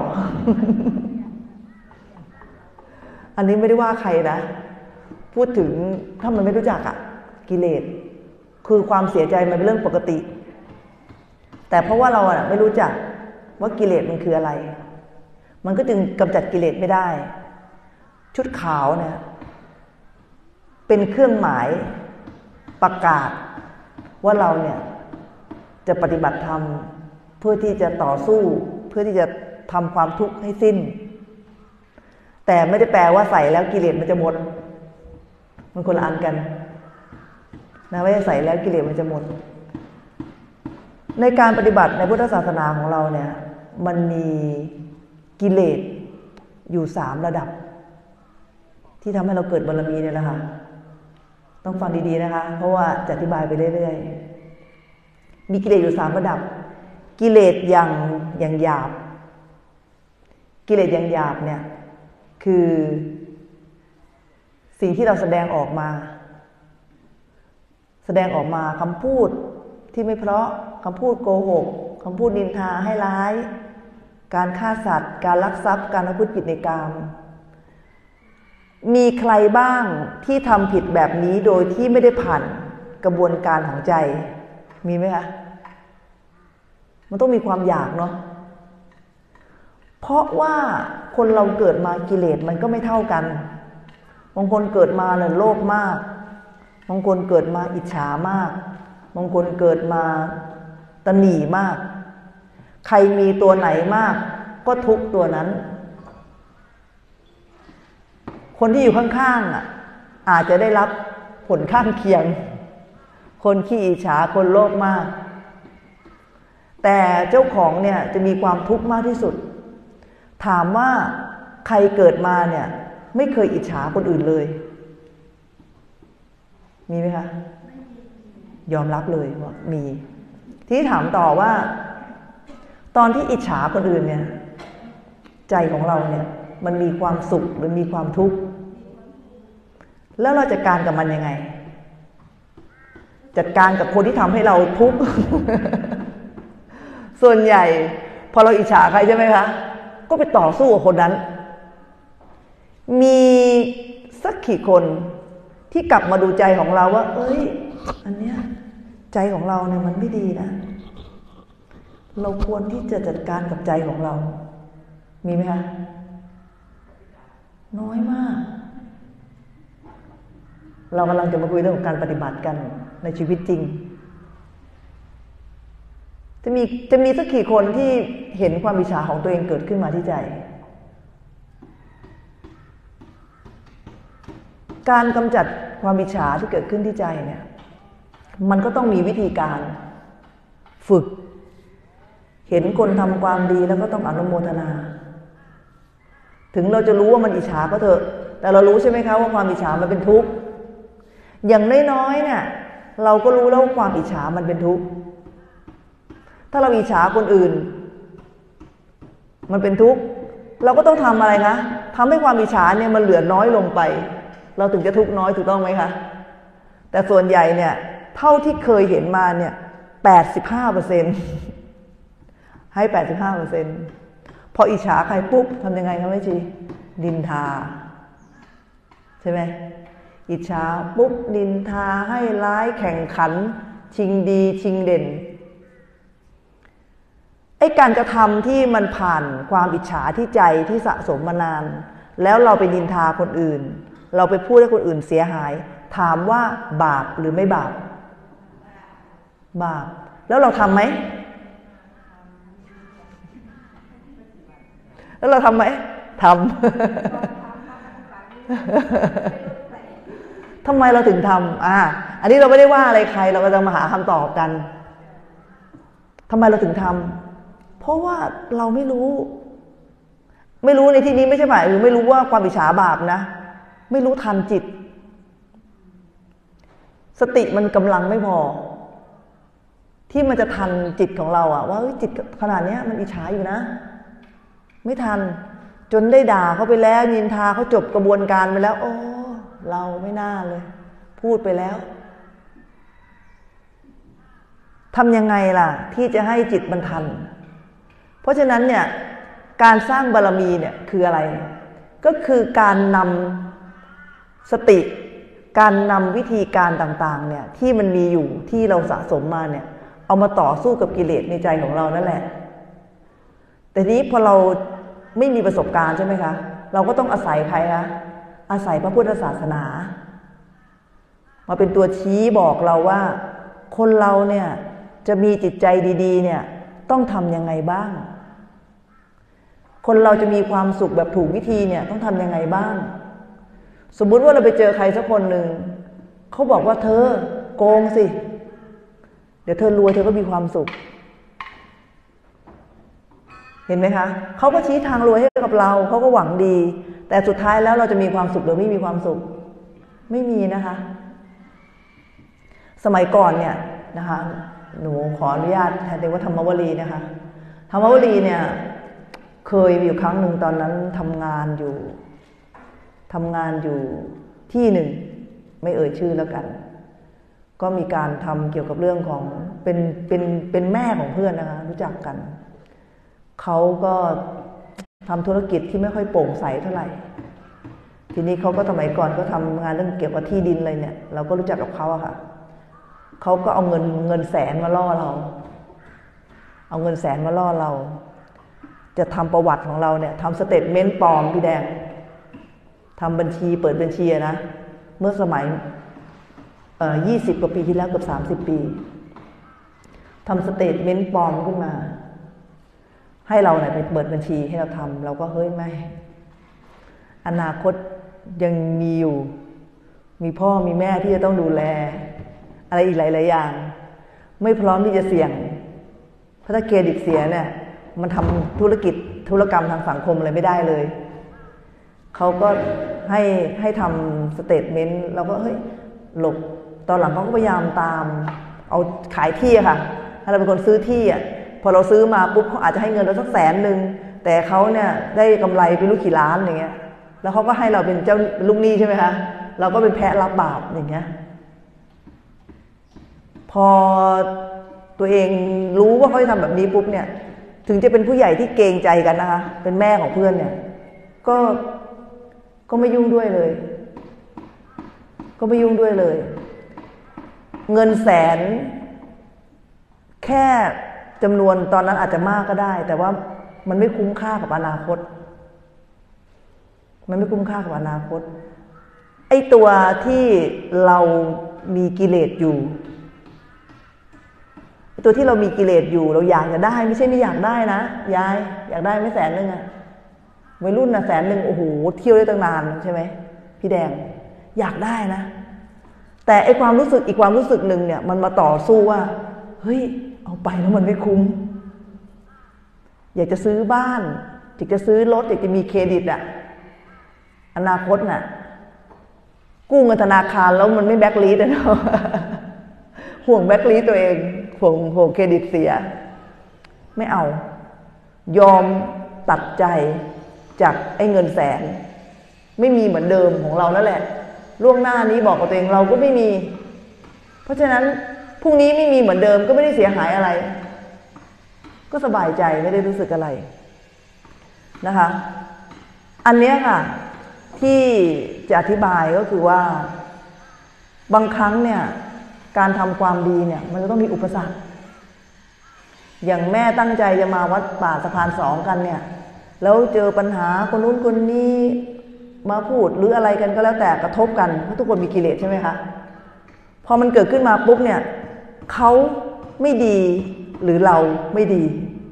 อันนี้ไม่ได้ว่าใครนะพูดถึงถ้ามันไม่รู้จักอ่ะกิเลสคือความเสียใจมันเป็นเรื่องปกติแต่เพราะว่าเราไม่รู้จักว่ากิเลสมันคืออะไรมันก็จึงกำจัดกิเลสไม่ได้ชุดขาวเนี่ยเป็นเครื่องหมายประกาศว่าเราเนี่ยจะปฏิบัติธรรมเพื่อที่จะต่อสู้เพื่อที่จะทำความทุกข์ให้สิ้นแต่ไม่ได้แปลว่าใส่แล้วกิเลสมันจะหมดมันคนละอันกันนะไม่ได้ใส่แล้วกิเลสมันจะหมดในการปฏิบัติในพุทธศาสนาของเราเนี่ยมันมีกิเลสอยู่3 ระดับที่ทำให้เราเกิดบารมีเนี่ยแหละค่ะต้องฟังดีๆนะคะเพราะว่าจะอธิบายไปเรื่อยๆมีกิเลสอยู่3 ระดับกิเลสอย่างหยาบกิเลสอย่างหยาบเนี่ยคือสิ่งที่เราแสดงออกมาคำพูดที่ไม่เพราะคำพูดโกหกคำพูดนินทาให้ร้ายการฆ่าสัตว์การลักทรัพย์การประพฤติผิดในกามมีใครบ้างที่ทำผิดแบบนี้โดยที่ไม่ได้ผ่านกระบวนการของใจมีไหมคะมันต้องมีความอยากเนาะเพราะว่าคนเราเกิดมากิเลสมันก็ไม่เท่ากันบางคนเกิดมาเนี่ยโลภมากบางคนเกิดมาอิจฉามากบางคนเกิดมาตณีมากใครมีตัวไหนมากก็ทุกตัวนั้นคนที่อยู่ข้างๆอาจจะได้รับผลข้างเคียงคนขี้อิจฉาคนโลภมากแต่เจ้าของเนี่ยจะมีความทุกข์มากที่สุดถามว่าใครเกิดมาเนี่ยไม่เคยอิจฉาคนอื่นเลยมีไหมคะยอมรับเลยว่ามีที่ถามต่อว่าตอนที่อิจฉาคนอื่นเนี่ยใจของเราเนี่ยมันมีความสุขหรือมีความทุกข์แล้วเราจัดการกับมันยังไงจัดการกับคนที่ทำให้เราทุกข์ ส่วนใหญ่พอเราอิจฉาใครใช่ไหมคะก็ไปต่อสู้กับคนนั้นมีสักกี่คนที่กลับมาดูใจของเราว่าเอ้ยอันเนี้ยใจของเราเนี่ยมันไม่ดีนะเราควรที่จะจัดการกับใจของเรามีไหมคะน้อยมากเรากำลังจะมาคุยเรื่องของการปฏิบัติกันในชีวิตจริงจะมีสักกี่คนที่เห็นความอิจฉาของตัวเองเกิดขึ้นมาที่ใจการกำจัดความอิจฉาที่เกิดขึ้นที่ใจเนี่ยมันก็ต้องมีวิธีการฝึกเห็นคนทำความดีแล้วก็ต้องอนุโมทนาถึงเราจะรู้ว่ามันอิจฉาก็เถอะแต่เรารู้ใช่ไหมคะว่าความอิจฉามันเป็นทุกข์อย่างน้อยๆเนี่ยเราก็รู้แล้วว่าความอิจฉามันเป็นทุกข์ถ้าเราอิจฉาคนอื่นมันเป็นทุกข์เราก็ต้องทำอะไรคะทำให้ความอิจฉาเนี่ยมันเหลือน้อยลงไปเราถึงจะทุกข์น้อยถูกต้องไหมคะแต่ส่วนใหญ่เนี่ยเท่าที่เคยเห็นมาเนี่ย85%ให้ 85%พออิจฉาใครปุ๊บทำยังไงคะแม่ชีนินทาใช่ไหมอิจฉาปุ๊บนินทาให้ร้ายแข่งขันชิงดีชิงเด่นไอ้การกระทำที่มันผ่านความอิจฉาที่ใจที่สะสมมานานแล้วเราไปนินทาคนอื่นเราไปพูดให้คนอื่นเสียหายถามว่าบาปหรือไม่บาปบาปแล้วเราทำไหมแล้วเราทำไหมทำ ทำไมเราถึงทำอันนี้เราไม่ได้ว่าอะไรใครเราก็จะมาหาคำตอบกันทำไมเราถึงทำเพราะว่าเราไม่รู้ในที่นี้ไม่ใช่หมายไม่รู้ว่าความอิจฉาบาปนะไม่รู้ทันจิตสติมันกำลังไม่พอที่มันจะทันจิตของเราว่าจิตขนาดนี้มันอิจฉาอยู่นะไม่ทันจนได้ด่าเขาไปแล้วนินทาเขาจบกระบวนการไปแล้วโอ้เราไม่น่าเลยพูดไปแล้วทำยังไงล่ะที่จะให้จิตมันทันเพราะฉะนั้นเนี่ยการสร้างบารมีเนี่ยคืออะไรก็คือการนำสติการนำวิธีการต่างๆเนี่ยที่มันมีอยู่ที่เราสะสมมาเนี่ยเอามาต่อสู้กับกิเลสในใจของเรานั่นแหละแต่นี้พอเราไม่มีประสบการณ์ใช่ไหมคะเราก็ต้องอาศัยใครคะอาศัยพระพุทธศาสนามาเป็นตัวชี้บอกเราว่าคนเราเนี่ยจะมีจิตใจดีๆเนี่ยต้องทำยังไงบ้างคนเราจะมีความสุขแบบถูกวิธีเนี่ยต้องทำยังไงบ้างสมมุติว่าเราไปเจอใครสักคนหนึ่งเขาบอกว่าเธอโกงสิเดี๋ยวเธอรวยเธอก็มีความสุขเห็นไหมคะเขาก็ชี้ทางรวยให้กับเราเขาก็หวังดีแต่สุดท้ายแล้วเราจะมีความสุขหรือไม่มีความสุขไม่มีนะคะสมัยก่อนเนี่ยนะคะหนูขออนุญาตเรียกว่าธรรมวลีนะคะธรรมวลีเนี่ยเคยอยู่ครั้งหนึ่งตอนนั้นทำงานอยู่ที่หนึ่งไม่เอ่ยชื่อแล้วกันก็มีการทำเกี่ยวกับเรื่องของเป็นแม่ของเพื่อนนะคะรู้จักกันเขาก็ทำธุรกิจที่ไม่ค่อยโปร่งใสเท่าไหร่ทีนี้เขาก็สมัยก่อนก็ทำงานเรื่องเกี่ยวกับที่ดินอะไรเนี่ยเราก็รู้จักกับเขาอะค่ะเขาก็เอาเงินแสนมาล่อเราเอาเงินแสนมาล่อเราจะทำประวัติของเราเนี่ยทำสเตทเมนต์ปลอมพี่แดงทำบัญชีเปิดบัญชีนะเมื่อสมัย20 กว่าปีที่แล้วเกือบ30 ปีทำสเตทเมนต์ปลอมขึ้นมาให้เราเนี่ยไปเปิดบัญชีให้เราทำเราก็เฮ้ยไม่อนาคตยังมีอยู่มีพ่อมีแม่ที่จะต้องดูแลอะไรอีกหลายๆอย่างไม่พร้อมที่จะเสี่ยงเพราะถ้าเครดิตเสียเนี่ยมันทำธุรกรรมทางสังคมอะไรไม่ได้เลยเขาก็ให้ทำสเตทเมนต์เราก็เฮ้ยหลบตอนหลังเขาก็พยายามตามเอาขายที่ค่ะถ้าเราเป็นคนซื้อที่พอเราซื้อมาปุ๊บเขาอาจจะให้เงินเราสัก100,000แต่เขาเนี่ยได้กำไรเป็นลูกกี่ล้านอย่างเงี้ยแล้วเขาก็ให้เราเป็นเจ้าลูกหนี้ใช่ไหมคะเราก็เป็นแพะรับบาปอย่างเงี้ยพอตัวเองรู้ว่าเขาจะทำแบบนี้ปุ๊บเนี่ยถึงจะเป็นผู้ใหญ่ที่เกรงใจกันนะคะเป็นแม่ของเพื่อนเนี่ยก็ไม่ยุ่งด้วยเลยเงินแสนแค่จำนวนตอนนั้นอาจจะมากก็ได้แต่ว่ามันไม่คุ้มค่ากับอนาคตไอ้ตัวที่เรามีกิเลสอยู่ตัวที่เรามีกิเลสอยู่เราอยากจะได้ไม่ใช่ไม่อยากได้นะยายอยากได้ไม่100,000อะวัยรุ่นนะ100,000โอ้โหเที่ยวได้ตั้งนานใช่ไหมพี่แดงอยากได้นะแต่ไอความรู้สึกอีกความรู้สึกหนึ่งเนี่ยมันมาต่อสู้ว่าเฮ้ยเอาไปแล้วมันไม่คุ้มอยากจะซื้อบ้านอยากจะซื้อรถอยากจะมีเครดิตอะอนาคตน่ะกู้เงินธนาคารแล้วมันไม่แบ็คลีสต์นะห่วงแบ็คลีสต์ตัวเองห่วงเครดิตเสียไม่เอายอมตัดใจจากไอ้เงิน100,000ไม่มีเหมือนเดิมของเรานั่นแหละล่วงหน้านี้บอกกับตัวเองเราก็ไม่มีเพราะฉะนั้นพรุ่งนี้ไม่มีเหมือนเดิมก็ไม่ได้เสียหายอะไรก็สบายใจไม่ได้รู้สึกอะไรนะคะอันเนี้ยค่ะที่จะอธิบายก็คือว่าบางครั้งเนี่ยการทำความดีเนี่ยมันจะต้องมีอุปสรรคอย่างแม่ตั้งใจจะมาวัดป่าสะพาน2กันเนี่ยแล้วเจอปัญหาคนนู้นคนนี้มาพูดหรืออะไรกันก็แล้วแต่กระทบกันเพราะทุกคนมีกิเลสใช่ไหมคะพอมันเกิดขึ้นมาปุ๊บเนี่ยเขาไม่ดีหรือเราไม่ดี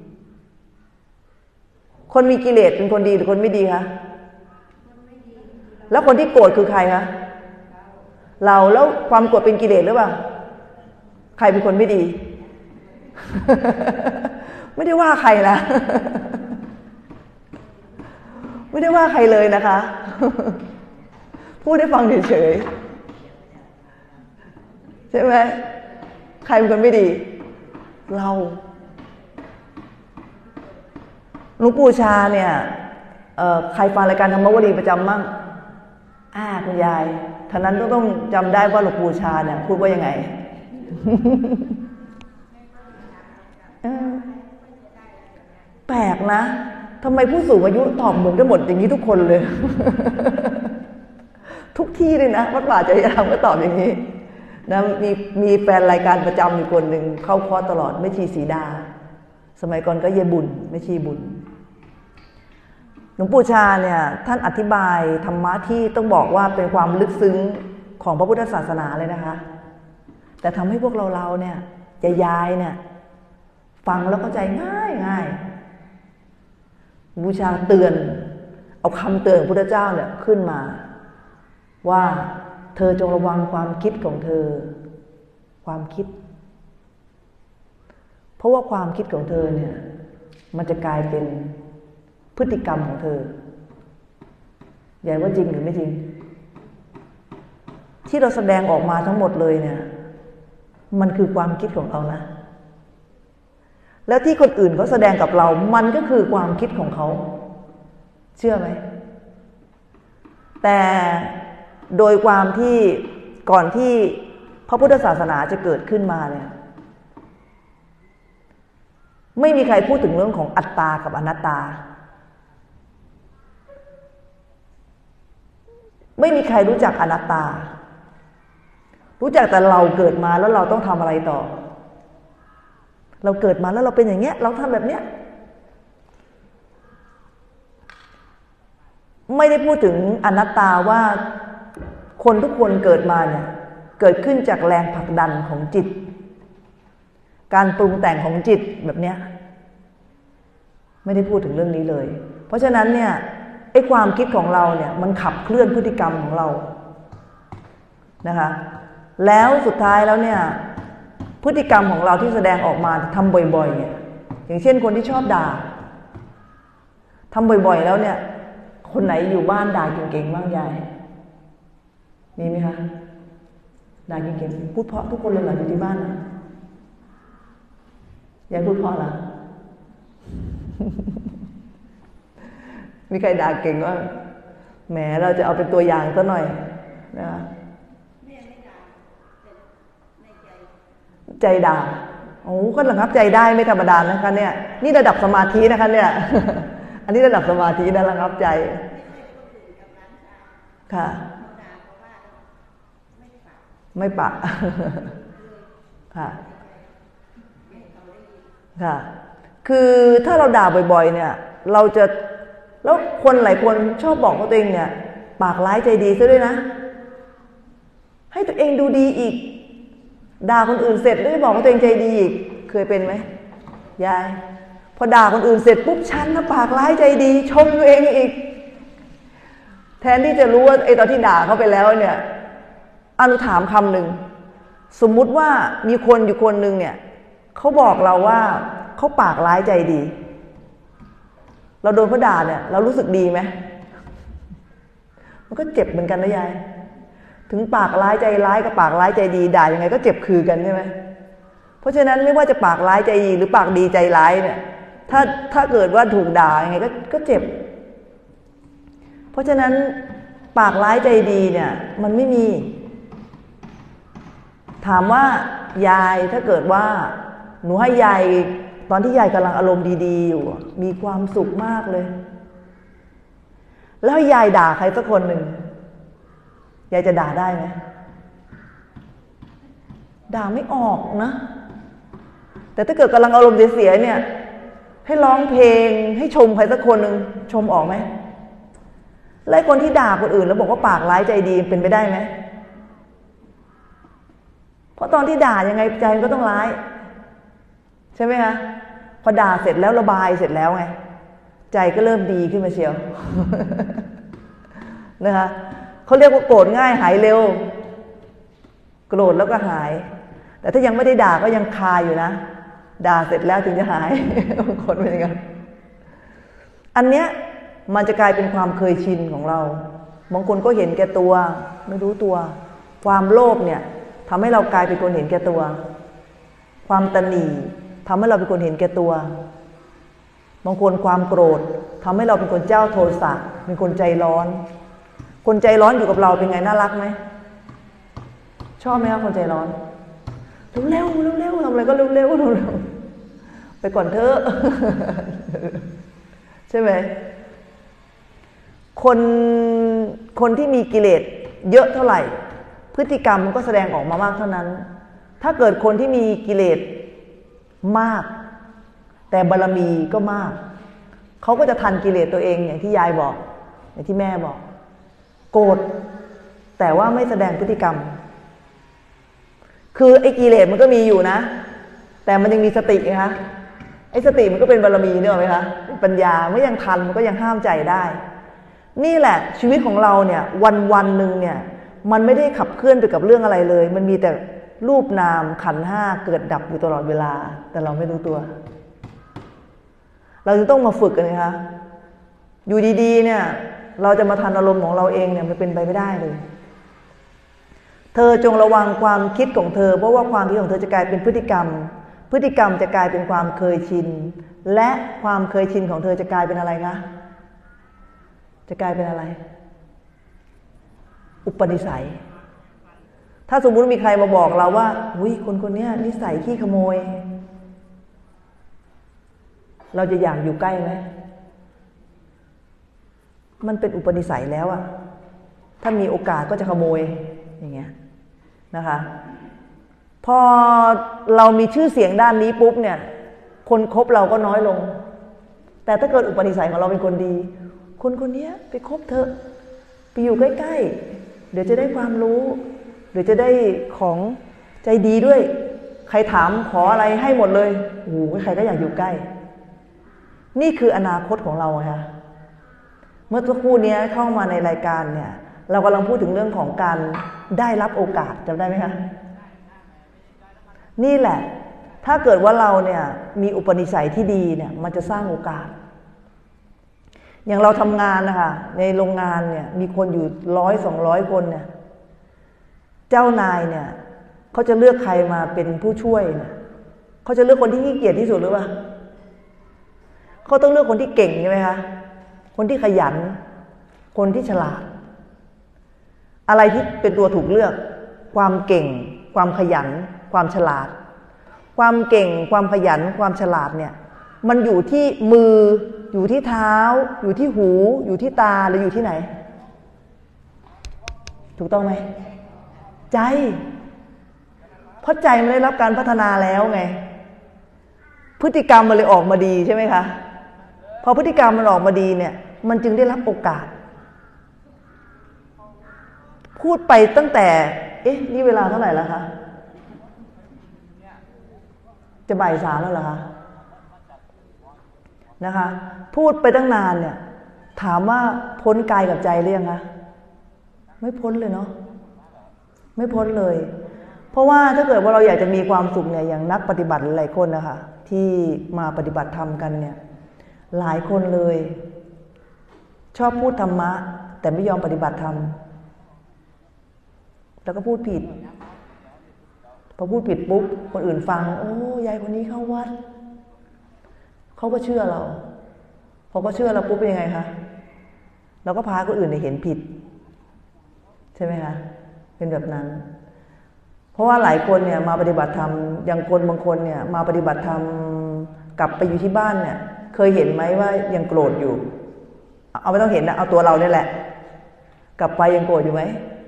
คนมีกิเลสเป็นคนดีหรือคนไม่ดีคะแล้วคนที่โกรธคือใครคะเราแล้วความโกรธเป็นกิเลสหรือเปล่าใครเป็นคนไม่ดี ไม่ได้ว่าใครนะ ไม่ได้ว่าใครเลยนะคะ พูดให้ฟังเฉยๆใช่ไหมใครเป็นคนไม่ดีเราหลวงปู่ชาเนี่ยใครฟังรายการธรรมวลีประจำมั่งคุณยายท่านั้นต้องจำได้ว่าหลวงปู่ชาเนี่ยพูดว่ายังไง แปลกนะทำไมผู้สูงอายุตอบเหมือนกันหมดอย่างนี้ทุกคนเลย ทุกที่เลยนะวัดป่าจริยธรรมก็ตอบอย่างนี้นะมีแฟนรายการประจำอยู่คนหนึ่งเข้าคอร์สตลอดแม่ชีศรีดาสมัยก่อนก็เยบุญแม่ชีบุญหลวงปู่ชาเนี่ยท่านอธิบายธรรมะที่ต้องบอกว่าเป็นความลึกซึ้งของพระพุทธศาสนาเลยนะคะแต่ทำให้พวกเราเนี่ยยายเนี่ยฟังแล้วเข้าใจง่ายบูชาเตือนเอาคำเตือนของพระพุทธเจ้าเนี่ยขึ้นมาว่าเธอจงระวังความคิดของเธอความคิดเพราะว่าความคิดของเธอเนี่ยมันจะกลายเป็นพฤติกรรมของเธอใหญ่ว่าจริงหรือไม่จริงที่เราแสดงออกมาทั้งหมดเลยเนี่ยมันคือความคิดของเรานะแล้วที่คนอื่นเขาแสดงกับเรามันก็คือความคิดของเขาเชื่อไหมแต่โดยความที่ก่อนที่พระพุทธศาสนาจะเกิดขึ้นมาเนี่ยไม่มีใครพูดถึงเรื่องของอัตตากับอนัตตาไม่มีใครรู้จักอนัตตารู้จักแต่เราเกิดมาแล้วเราต้องทำอะไรต่อเราเกิดมาแล้วเราเป็นอย่างเงี้ยเราทำแบบเนี้ยไม่ได้พูดถึงอนัตตาว่าคนทุกคนเกิดมาเนี่ยเกิดขึ้นจากแรงผลักดันของจิตการปรุงแต่งของจิตแบบเนี้ยไม่ได้พูดถึงเรื่องนี้เลยเพราะฉะนั้นเนี่ยไอ้ความคิดของเราเนี่ยมันขับเคลื่อนพฤติกรรมของเรานะคะแล้วสุดท้ายแล้วเนี่ยพฤติกรรมของเราที่แสดงออกมาทำบ่อยๆเนี่ยอย่างเช่นคนที่ชอบด่าทำบ่อยๆแล้วเนี่ยคนไหนอยู่บ้านด่าเก่งๆบ้างยายมีไหมคะด่าเก่งๆพูดเพราะทุกคนเลยเหรออยู่ที่บ้านนะยายพูดเพราะเหรอ มีใครด่าเก่งว่าแหมเราจะเอาเป็นตัวอย่างซะหน่อยนะคะใจด่าโอ้ก็ระงับใจได้ไม่ธรรมดานะคะเนี่ยนี่ระดับสมาธินะคะเนี่ย อันนี้ระดับสมาธินะระงับใจค่ะไม่ปะ ค่ะค่ะคือถ้าเราด่าบ่อยๆเนี่ยเราจะแล้วคนหลายคนชอบบอกว่าตัวเองเนี่ยปากร้ายใจดีซะด้วยนะให้ตัวเองดูดีอีกด่าคนอื่นเสร็จแล้วบอกว่าตัวเองใจดีอีกเคยเป็นไหมยายพอด่าคนอื่นเสร็จปุ๊บฉันนะปากร้ายใจดีชมตัวเองอีกแทนที่จะรู้ว่าไอ้ตอนที่ด่าเขาไปแล้วเนี่ยอนุถามคำหนึ่งสมมุติว่ามีคนอยู่คนหนึ่งเนี่ยเขาบอกเราว่าเขาปากร้ายใจดีเราโดนเขาด่าเนี่ยเรารู้สึกดีไหมมันก็เจ็บเหมือนกันนะยายถึงปากร้ายใจร้ายกับปากร้ายใจดีด่ายังไงก็เจ็บคือกันใช่ไหมเพราะฉะนั้นไม่ว่าจะปากร้ายใจดีหรือปากดีใจร้ายเนี่ยถ้าเกิดว่าถูกด่ายังไงก็เจ็บเพราะฉะนั้นปากร้ายใจดีเนี่ยมันไม่มีถามว่ายายถ้าเกิดว่าหนูให้ยายตอนที่ยายกำลังอารมณ์ดีๆอยู่มีความสุขมากเลยแล้วยายด่าใครสักคนหนึ่งยายจะด่าได้ไหมด่าไม่ออกนะแต่ถ้าเกิดกำลังอารมณ์เสียๆเนี่ยให้ร้องเพลงให้ชมใครสักคนหนึ่งชมออกไหมแล้วคนที่ด่าคนอื่นแล้วบอกว่าปากร้ายใจดีเป็นไปได้ไหมเพราะตอนที่ด่ายังไงใจมันก็ต้องร้ายใช่ไหมคะพอด่าเสร็จแล้วระบายเสร็จแล้วไงใจก็เริ่มดีขึ้นมาเชียวนะคะเขาเรียกว่าโกรธง่ายหายเร็วโกรธแล้วก็หายแต่ถ้ายังไม่ได้ด่าก็ยังคาอยู่นะด่าเสร็จแล้วถึงจะหายบางคนเป็นอย่างนั้นอันเนี้ยมันจะกลายเป็นความเคยชินของเราบางคนก็เห็นแก่ตัวไม่รู้ตัวความโลภเนี่ยทำให้เรากลายเป็นคนเห็นแก่ตัวความตณีทำให้เราเป็นคนเห็นแก่ตัวบางคนความโกรธทำให้เราเป็นคนเจ้าโทสะเป็นคนใจร้อนคนใจร้อนอยู่กับเราเป็นไงน่ารักไหมชอบไหมครับคนใจร้อนเร็วๆเร็วๆทำอะไรก็เร็วๆเร็วๆไปก่อนเถอะใช่ไหมคนที่มีกิเลสเยอะเท่าไหร่พฤติกรรมมันก็แสดงออกมามากเท่านั้นถ้าเกิดคนที่มีกิเลสมากแต่บารมีก็มากเขาก็จะทันกิเลสตัวเองอย่างที่ยายบอกอย่างที่แม่บอกโกรธแต่ว่าไม่แสดงพฤติกรรมคือไอ้กิเลสมันก็มีอยู่นะแต่มันยังมีสติไงคะไอ้สติมันก็เป็นบารมีเนี่ยหรอไหมคะปัญญาเมื่อยังทันมันก็ยังห้ามใจได้นี่แหละชีวิตของเราเนี่ยวันหนึ่งเนี่ยมันไม่ได้ขับเคลื่อนไปกับเรื่องอะไรเลยมันมีแต่รูปนามขันธ์ห้าเกิดดับอยู่ตลอดเวลาแต่เราไม่รู้ตัวเราจะต้องมาฝึกกันนะคะอยู่ดีๆเนี่ยเราจะมาทันอารมณ์ของเราเองเนี่ยมันเป็นไปไม่ได้เลยเธอจงระวังความคิดของเธอเพราะว่าความคิดของเธอจะกลายเป็นพฤติกรรมพฤติกรรมจะกลายเป็นความเคยชินและความเคยชินของเธอจะกลายเป็นอะไรคะจะกลายเป็นอะไรอุปนิสัยถ้าสมมุติมีใครมาบอกเราว่าอุ้ยคนนี้นิสัยขี้ขโมยเราจะอยากอยู่ใกล้ไหมมันเป็นอุปนิสัยแล้วอะถ้ามีโอกาสก็จะขโมยอย่างเงี้ยนะคะพอเรามีชื่อเสียงด้านนี้ปุ๊บเนี่ยคนคบเราก็น้อยลงแต่ถ้าเกิดอุปนิสัยของเราเป็นคนดีคนนี้ไปคบเถอะไปอยู่ใกล้ๆเดี๋ยวจะได้ความรู้เดี๋ยวจะได้ของใจดีด้วยใครถามขออะไรให้หมดเลยโอ้โหใครก็อยากอยู่ใกล้นี่คืออนาคตของเราค่ะเมื่อสักครู่นี้เข้ามาในรายการเนี่ยเรากำลังพูดถึงเรื่องของการได้รับโอกาสจำได้ไหมคะนี่แหละถ้าเกิดว่าเราเนี่ยมีอุปนิสัยที่ดีเนี่ยมันจะสร้างโอกาสอย่างเราทำงานนะคะในโรงงานเนี่ยมีคนอยู่100-200 คนเนี่ยเจ้านายเนี่ยเขาจะเลือกใครมาเป็นผู้ช่วยเนี่ยเขาจะเลือกคนที่ขี้เกียจที่สุดหรือเปล่าเขาต้องเลือกคนที่เก่งใช่ไหมคะคนที่ขยันคนที่ฉลาดอะไรที่เป็นตัวถูกเลือกความเก่งความขยันความฉลาดความเก่งความขยันความฉลาดเนี่ยมันอยู่ที่มืออยู่ที่เท้าอยู่ที่หูอยู่ที่ตาหรืออยู่ที่ไหนถูกต้องไหมใจเพราะใจมันได้รับการพัฒนาแล้วไงพฤติกรรมมันเลยออกมาดีใช่ไหมคะพอพฤติกรรมมันออกมาดีเนี่ยมันจึงได้รับโอกาสพูดไปตั้งแต่นี่เวลาเท่าไหร่แล้วคะจะบ่ายสามแล้วเหรอคะนะคะพูดไปตั้งนานเนี่ยถามว่าพ้นกายกับใจหรือยังคะไม่พ้นเลยเนาะไม่พ้นเลยเพราะว่าถ้าเกิดว่าเราอยากจะมีความสุขเนี่ยอย่างนักปฏิบัติหลายคนนะคะที่มาปฏิบัติธรรมกันเนี่ยหลายคนเลยชอบพูดธรรมะแต่ไม่ยอมปฏิบัติธรรมแล้วก็พูดผิดพอพูดผิดปุ๊บคนอื่นฟังโอ้ยายคนนี้เข้าวัดเขาก็เชื่อเราพอก็เชื่อเราปุ๊บเป็นยังไงคะเราก็พาคนอื่นเห็นผิดใช่ไหมคะเป็นแบบนั้นเพราะว่าหลายคนเนี่ยมาปฏิบัติธรรมอย่างคนบางคนเนี่ยมาปฏิบัติธรรมกลับไปอยู่ที่บ้านเนี่ยเคยเห็นไหมว่ายังโกรธอยู่เอาไม่ต้องเห็นนะเอาตัวเราเนี่ยแหละกลับไปยังโกรธอยู่ไหม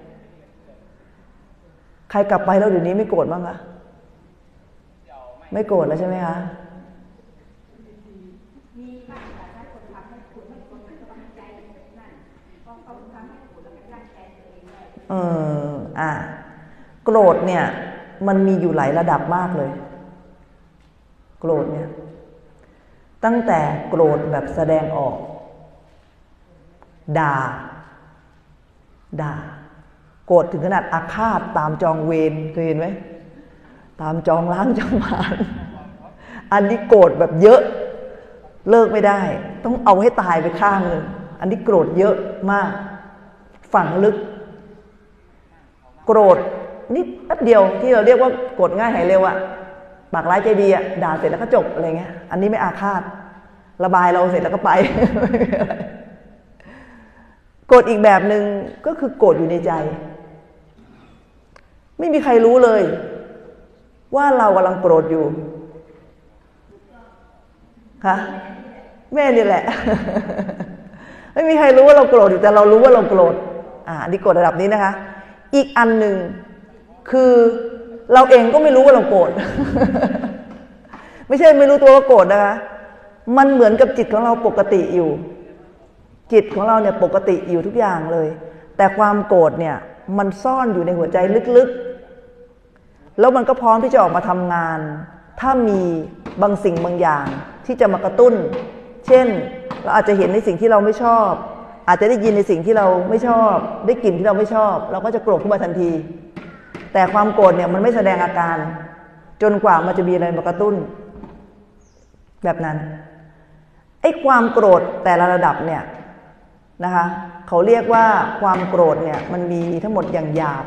ใครกลับไปแล้วเดี๋ยวนี้ไม่โกรธบ้างคะไม่โกรธแล้วใช่ไหมคะโกรธเนี่ยมันมีอยู่หลายระดับมากเลยโกรธเนี่ยตั้งแต่โกรธแบบแสดงออกด่าโกรธถึงขนาดอาฆาตตามจองเวรเคยเห็นไหมตามจองล้างจองผลาญอันนี้โกรธแบบเยอะเลิกไม่ได้ต้องเอาให้ตายไปข้างหนึ่งอันนี้โกรธเยอะมากฝังลึกโกรธนิดแป๊บเดียวที่เราเรียกว่าโกรธง่ายหายเร็วอะปากร้ายใจดีอะด่าเสร็จแล้วก็จบอะไรเงี้ยอันนี้ไม่อาฆาตระบายเราเสร็จแล้วก็ไปโกรธอีกแบบหนึ่งก็คือโกรธอยู่ในใจไม่มีใครรู้เลยว่าเรากำลังโกรธอยู่ค่ะแม่นี่แหละไม่มีใครรู้ว่าเราโกรธอยู่แต่เรารู้ว่าเราโกรธอันนี้โกรธระดับนี้นะคะอีกอันหนึ่งคือเราเองก็ไม่รู้ว่าเราโกรธไม่ใช่ไม่รู้ตัวว่าโกรธนะคะมันเหมือนกับจิตของเราปกติอยู่จิตของเราเนี่ยปกติอยู่ทุกอย่างเลยแต่ความโกรธเนี่ยมันซ่อนอยู่ในหัวใจลึกๆแล้วมันก็พร้อมที่จะออกมาทำงานถ้ามีบางสิ่งบางอย่างที่จะมากระตุ้นเช่นเราอาจจะเห็นในสิ่งที่เราไม่ชอบอาจจะได้ยินในสิ่งที่เราไม่ชอบได้กลิ่นที่เราไม่ชอบเราก็จะโกรธขึ้นมาทันทีแต่ความโกรธเนี่ยมันไม่แสดงอาการจนกว่ามันจะมีอะไรมากระตุ้นแบบนั้นไอ้ความโกรธแต่ละระดับเนี่ยนะคะเขาเรียกว่าความโกรธเนี่ยมันมีทั้งหมดอย่างหยาบ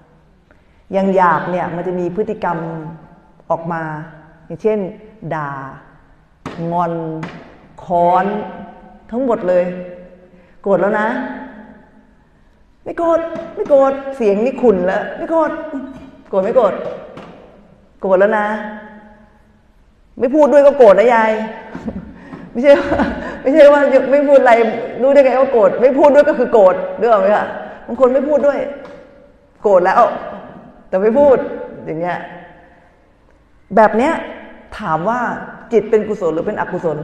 เนี่ยมันจะมีพฤติกรรมออกมาอย่างเช่นด่างอนค้อนทั้งหมดเลยโกรธแล้วนะไม่โกรธเสียงนี่ขุ่นแล้วไม่โกรธไม่โกรธแล้วนะไม่พูดด้วยก็โกรธนะยายไม่ใช่ว่าไม่พูดอะไรรู้ได้ไงว่าโกรธไม่พูดด้วยก็คือโกรธเรื่องไหมคะบางคนไม่พูดด้วยโกรธแล้วแต่ไม่พูดอย่างเงี้ยแบบเนี้ยถามว่าจิตเป็นกุศลหรือเป็นอกุศล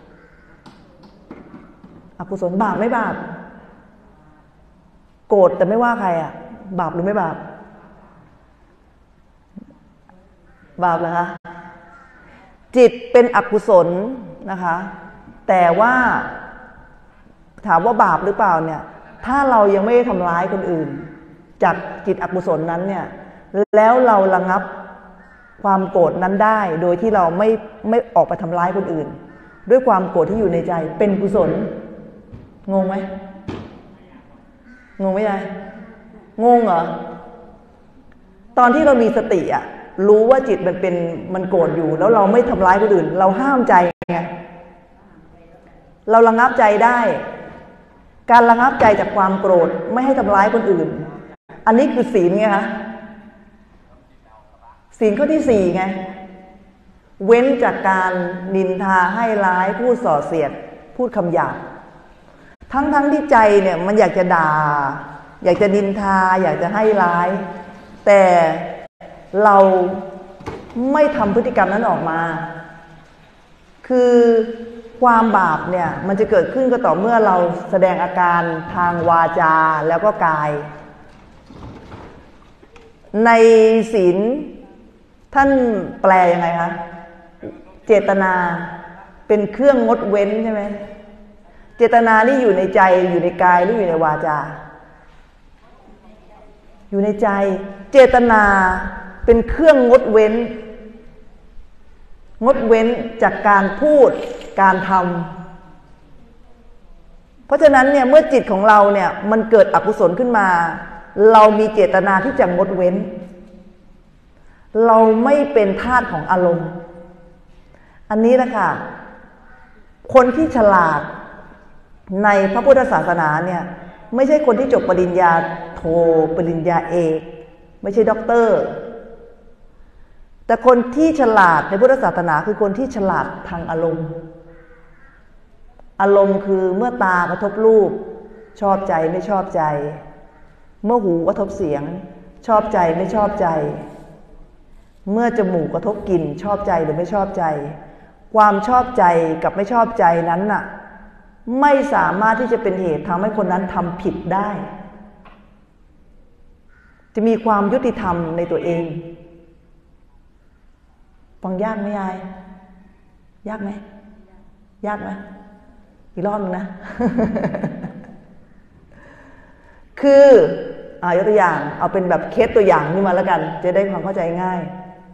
บาปไม่บาปโกรธแต่ไม่ว่าใครบาปหรือไม่บาปเหรอคะจิตเป็นอกุศลนะคะแต่ว่าถามว่าบาปหรือเปล่าเนี่ยถ้าเรายังไม่ได้ทำร้ายคนอื่นจากจิตอกุศลนั้นเนี่ยแล้วเราระงับความโกรธนั้นได้โดยที่เราไม่ออกไปทำร้ายคนอื่นด้วยความโกรธที่อยู่ในใจเป็นกุศลงงไหมยายงงเหรอตอนที่เรามีสติรู้ว่าจิตมันโกรธอยู่แล้วเราไม่ทำร้ายคนอื่นเราห้ามใจไงเราระงับใจได้การระงับใจจากความโกรธไม่ให้ทำร้ายคนอื่นอันนี้คือศีลไงคะศีลข้อที่4ไงเว้นจากการนินทาให้ร้ายพูดส่อเสียดพูดคำหยาบทั้งที่ใจเนี่ยมันอยากจะด่าอยากจะนินทาอยากจะให้ร้ายแต่เราไม่ทำพฤติกรรมนั้นออกมาคือความบาปเนี่ยมันจะเกิดขึ้นก็ต่อเมื่อเราแสดงอาการทางวาจาแล้วก็กายในศีลท่านแปลยังไงคะตนาเป็นเครื่องงดเว้นใช่ไหมเจตนานี่อยู่ในใจอยู่ในกายหรืออยู่ในวาจาอยู่ในใจเจตนาเป็นเครื่องงดเว้นจากการพูดการทำเพราะฉะนั้นเนี่ยเมื่อจิตของเราเนี่ยมันเกิดอกุศลขึ้นมาเรามีเจตนาที่จะงดเว้นเราไม่เป็นทาสของอารมณ์อันนี้แหละค่ะคนที่ฉลาดในพระพุทธศาสนาเนี่ยไม่ใช่คนที่จบปริญญาโทปริญญาเอกไม่ใช่ด็อกเตอร์แต่คนที่ฉลาดในพุทธศาสนาคือคนที่ฉลาดทางอารมณ์คือเมื่อตากระทบรูปชอบใจไม่ชอบใจเมื่อหูกระทบเสียงชอบใจไม่ชอบใจเมื่อจมูกกระทบกลิ่นชอบใจหรือไม่ชอบใจความชอบใจกับไม่ชอบใจนั้นน่ะไม่สามารถที่จะเป็นเหตุทำให้คนนั้นทำผิดได้จะมีความยุติธรรมในตัวเองฟังยากไหมยายยากไหมอีกรอบนึงนะ คือยกตัวอย่างเอาเป็นแบบเคสตัวอย่างนี่มาแล้วกันจะได้ความเข้าใจง่าย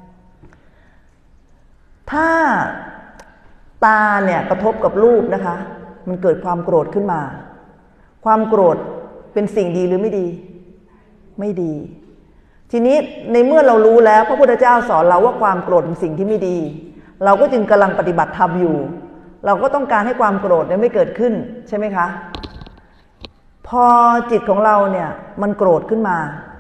ถ้าตาเนี่ยกระทบกับรูปนะคะมันเกิดความโกรธขึ้นมาความโกรธเป็นสิ่งดีหรือไม่ดีไม่ดีทีนี้ในเมื่อเรารู้แล้วพระพุทธเจ้าสอนเราว่าความโกรธเป็นสิ่งที่ไม่ดีเราก็จึงกำลังปฏิบัติธรรมอยู่เราก็ต้องการให้ความโกรธเนี่ยไม่เกิดขึ้นใช่ไหมคะพอจิตของเราเนี่ยมันโกรธขึ้นมา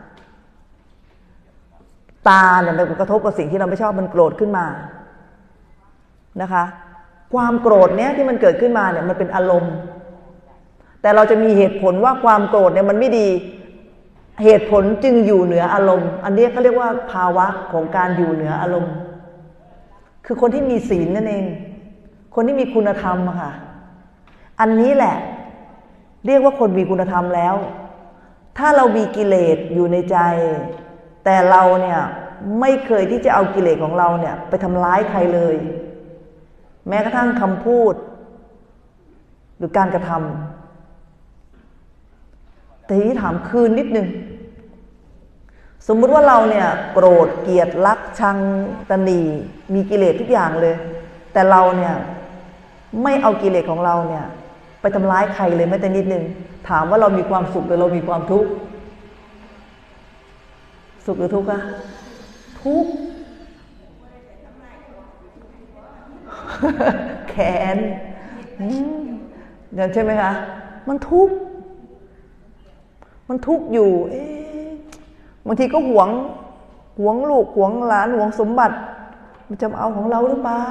ตาเนี่ยมันกระทบกับสิ่งที่เราไม่ชอบมันโกรธขึ้นมานะคะความโกรธเนี้ยที่มันเกิดขึ้นมาเนี่ยมันเป็นอารมณ์แต่เราจะมีเหตุผลว่าความโกรธเนี่ยมันไม่ดีเหตุผลจึงอยู่เหนืออารมณ์อันนี้เขาเรียกว่าภาวะของการอยู่เหนืออารมณ์คือคนที่มีศีลนั่นเองคนที่มีคุณธรรมอะค่ะอันนี้แหละเรียกว่าคนมีคุณธรรมแล้วถ้าเรามีกิเลสอยู่ในใจแต่เราเนี่ยไม่เคยที่จะเอากิเลสของเราเนี่ยไปทำร้ายใครเลยแม้กระทั่งคำพูดหรือการกระทำแต่ทีนี้ถามคืนนิดนึงสมมุติว่าเราเนี่ยโกรธเกลียดรักชังตนีมีกิเลสทุกอย่างเลยแต่เราเนี่ยไม่เอากิเลสของเราเนี่ยไปทำร้ายใครเลยแม้แต่นิดนึงถามว่าเรามีความสุขหรือเรามีความทุกข์สุขหรือทุกข์อะทุกข์แขนใช่ไหมคะมันทุกข์อยู่บางทีก็หวงลูกหวงหลานหวงสมบัติมันจะเอาของเราหรือเปล่า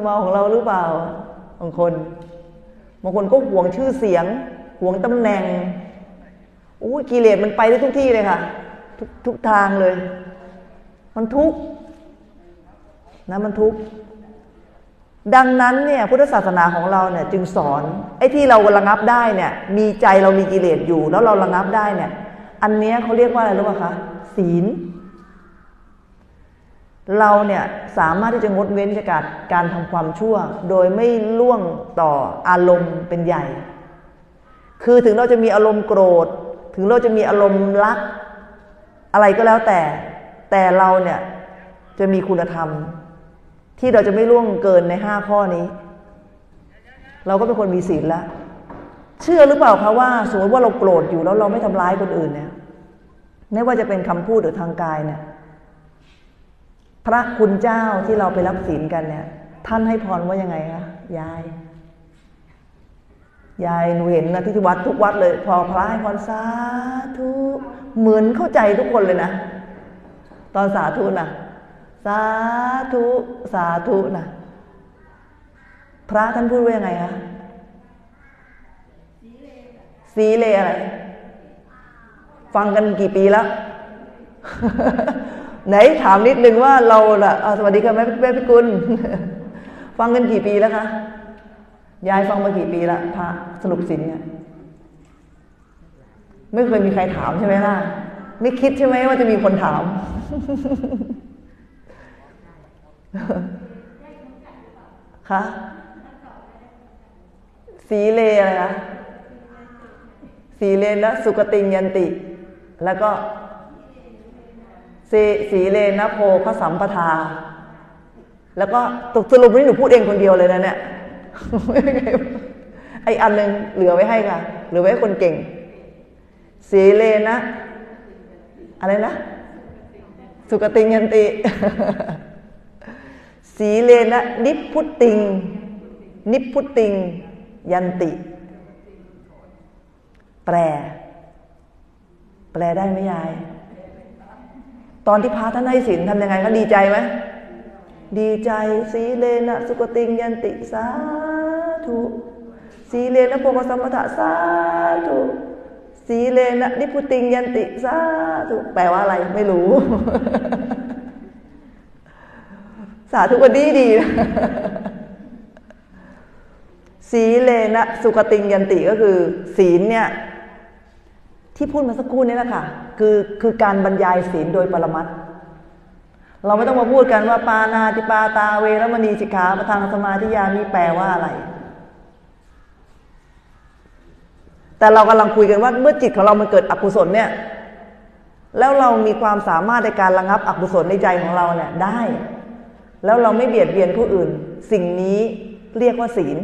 บางคนก็หวงชื่อเสียงหวงตำแหน่งกิเลสมันไปได้ทุกที่เลยค่ะทุกทางเลยมันทุกข์นะมันทุกข์ดังนั้นเนี่ยพุทธศาสนาของเราเนี่ยจึงสอนไอ้ที่เราระงับได้เนี่ยมีใจเรามีกิเลสอยู่แล้วเราระงับได้เนี่ยอันเนี้ยเขาเรียกว่าอะไรรู้ป่ะคะศีลเราเนี่ยสามารถที่จะงดเว้นจากการทำความชั่วโดยไม่ล่วงต่ออารมณ์เป็นใหญ่คือถึงเราจะมีอารมณ์โกรธถึงเราจะมีอารมณ์รักอะไรก็แล้วแต่เราเนี่ยจะมีคุณธรรมที่เราจะไม่ล่วงเกินใน5ข้อนี้เราก็เป็นคนมีศีลแล้วเชื่อหรือเปล่าคะว่าสมมติว่าเราโกรธอยู่แล้วเราไม่ทำร้ายคนอื่นเนี่ยไม่ว่าจะเป็นคำพูดหรือทางกายเนี่ยพระคุณเจ้าที่เราไปรับศีลกันเนี่ยท่านให้พรว่ายังไงคะยายหนูเห็นนะที่วัดทุกวัดเลยพอพระให้พรสาธุเหมือนเข้าใจทุกคนเลยนะตอนสาธุนะสาธุนะพระท่านพูดว่ายังไงคะสีเลอะไรฟังกันกี่ปีแล้ว ไหนถามนิดนึงว่าเราล่ะสวัสดีค่ะแม่พิกุล ฟังกันกี่ปีแล้วคะยายฟังมากี่ปีละพระสรุปศีลเนี่ยไม่เคยมีใครถามใช่ไหมล่ะไม่คิดใช่ไหมว่าจะมีคนถาม ฮคะสีเลอะไรคะสีเลนะสุกติยันติแล้วก็สีเลนะโพคสัมปทาแล้วก็ตกสรุปนี่หนูพูดเองคนเดียวเลยนะเนี่ยไออันนึงเหลือไว้ให้ค่ะเหลือไว้ให้คนเก่งสีเลนะอะไรนะสุกติยันติสีเลนะนิพพุติงยันติแปลได้ไหมยายตอนที่พระท่านให้ศีลทำยังไงคะดีใจไหมดีใจสีเลนะสุกติยันติสาธุสีเลนะโพคสัมปทะสาธุสีเลนะนิพพุติยันติสาธุแปลว่าอะไรไม่รู้ สาธุก็ดีสีเลนะสุกติยันติก็คือศีลเนี่ยที่พูดมาสักครู่นี้แหละค่ะคือการบรรยายศีลโดยปรมัตถ์เราไม่ต้องมาพูดกันว่าปานาติปาตาเวรมณีสิกขาปะทังสมาธิยามีแปลว่าอะไรแต่เรากำลังคุยกันว่าเมื่อจิตของเรามันเกิดอกุศลเนี่ยแล้วเรามีความสามารถในการระงับอกุศลในใจของเราเนี่ยได้แล้วเราไม่เบียดเบียนผู้อื่นสิ่งนี้เรียกว่าศีล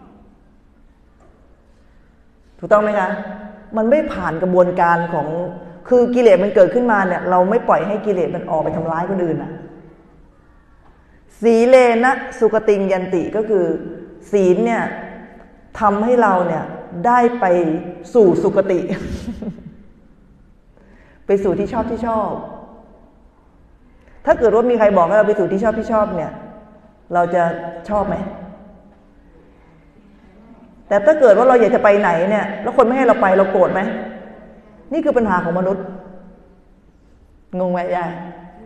ถูกต้องไหมคะมันไม่ผ่านกระบวนการของคือกิเลสมันเกิดขึ้นมาเนี่ยเราไม่ปล่อยให้กิเลสมันออกไปทำร้ายคนอื่นอ่ะสีเลนะสุกติยันติก็คือศีลเนี่ยทำให้เราเนี่ยได้ไปสู่สุคติ ไปสู่ที่ชอบถ้าเกิดว่ามีใครบอกให้เราไปสู่ที่ชอบเนี่ยเราจะชอบไหมแต่ถ้าเกิดว่าเราอยากจะไปไหนเนี่ยแล้วคนไม่ให้เราไปเราโกรธไหมนี่คือปัญหาของมนุษย์งงไหมยาย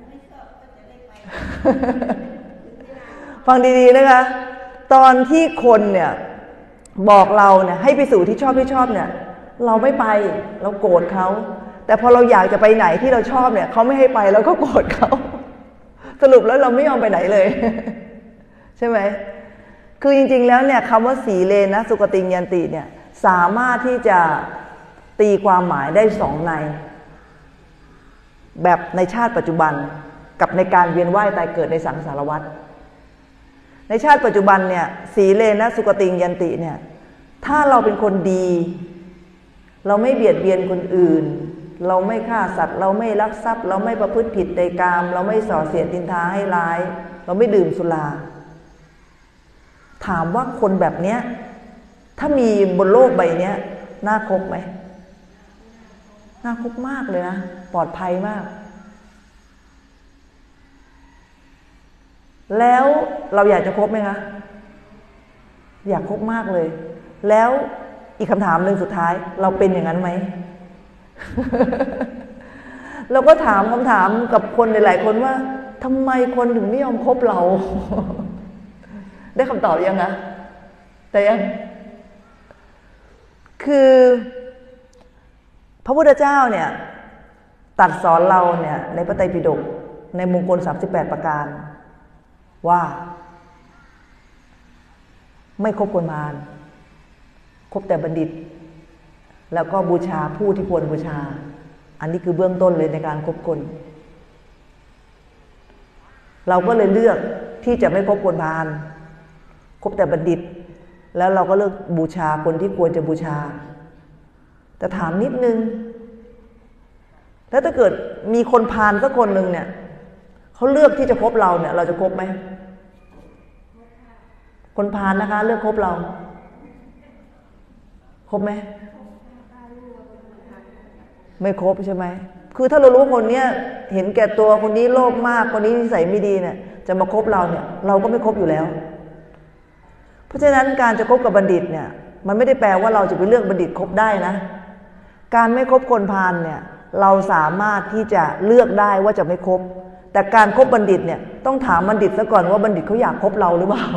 ฟังดีๆนะคะตอนที่คนเนี่ยบอกเราเนี่ยให้ไปสู่ที่ชอบเนี่ยเราไม่ไปเราโกรธเขาแต่พอเราอยากจะไปไหนที่เราชอบเนี่ยเขาไม่ให้ไปเราก็โกรธเขาสรุปแล้วเราไม่ยอมไปไหนเลย ใช่ไหมคือจริงๆแล้วเนี่ยคำว่าสีเลนะสุกติยันติเนี่ยสามารถที่จะตีความหมายได้สองในแบบในชาติปัจจุบันกับในการเวียนว่ายตายเกิดในสังสารวัฏในชาติปัจจุบันเนี่ยสีเลนะสุกติยันติเนี่ยถ้าเราเป็นคนดีเราไม่เบียดเบียนคนอื่นเราไม่ฆ่าสัตว์เราไม่ลักทรัพย์เราไม่ประพฤติผิดในกามเราไม่ส่อเสียดนินทาให้ร้ายเราไม่ดื่มสุราถามว่าคนแบบเนี้ยถ้ามีบนโลกใบนี้น่าคบไหมน่าคบมากเลยนะปลอดภัยมากแล้วเราอยากจะคบไหมคะอยากคบมากเลยแล้วอีกคำถามหนึ่งสุดท้ายเราเป็นอย่างนั้นไหม เราก็ถามคำถามกับคนหลายๆคนว่าทำไมคนถึงไม่ยอมคบเรา ได้คำตอบยังนะแต่ยังคือพระพุทธเจ้าเนี่ยตรัสสอนเราเนี่ยในพระไตรปิฎกในมงคล38ประการว่าไม่คบคนพาลคบแต่บัณฑิตแล้วก็บูชาผู้ที่ควรบูชาอันนี้คือเบื้องต้นเลยในการคบคนเราก็เลยเลือกที่จะไม่คบคนพาลคบแต่บัณฑิตแล้วเราก็เลือกบูชาคนที่ควรจะบูชาแต่ถามนิดนึงแล้วถ้าเกิดมีคนพาลสักคนหนึ่งเนี่ยเขาเลือกที่จะคบเราเนี่ยเราจะคบไหมคนพาลนะคะเลือกคบเราคบไหมไม่คบใช่ไหมคือถ้าเรารู้คนเนี้ยเห็นแก่ตัวคนนี้โลภมากคนนี้นิสัยไม่ดีเนี่ยจะมาคบเราเนี่ยเราก็ไม่คบอยู่แล้วเพราะฉะนั้นการจะคบกับบัณฑิตเนี่ยมันไม่ได้แปลว่าเราจะไปเลือกบัณฑิตคบได้นะการไม่คบคนพาลเนี่ยเราสามารถที่จะเลือกได้ว่าจะไม่คบแต่การคบบัณฑิตเนี่ยต้องถามบัณฑิตซะก่อนว่าบัณฑิตเขาอยากคบเราหรือเปล่า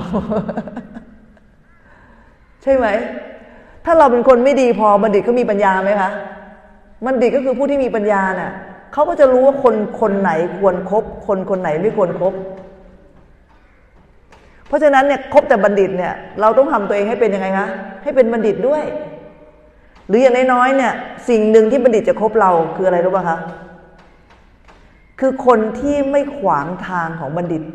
ใช่ไหมถ้าเราเป็นคนไม่ดีพอบัณฑิตเขามีปัญญาไหมคะบัณฑิตก็คือผู้ที่มีปัญญาน่ะเขาก็จะรู้ว่าคนไหนควรคบคนไหนไม่ควรคบเพราะฉะนั้นเนี่ยคบแต่บัณฑิตเนี่ยเราต้องทำตัวเองให้เป็นยังไงคะให้เป็นบัณฑิตด้วยหรืออย่างน้อยๆเนี่ยสิ่งหนึ่งที่บัณฑิตจะคบเราคืออะไรรู้ป่ะคะคือคนที่ไม่ขวางทางของบัณฑิต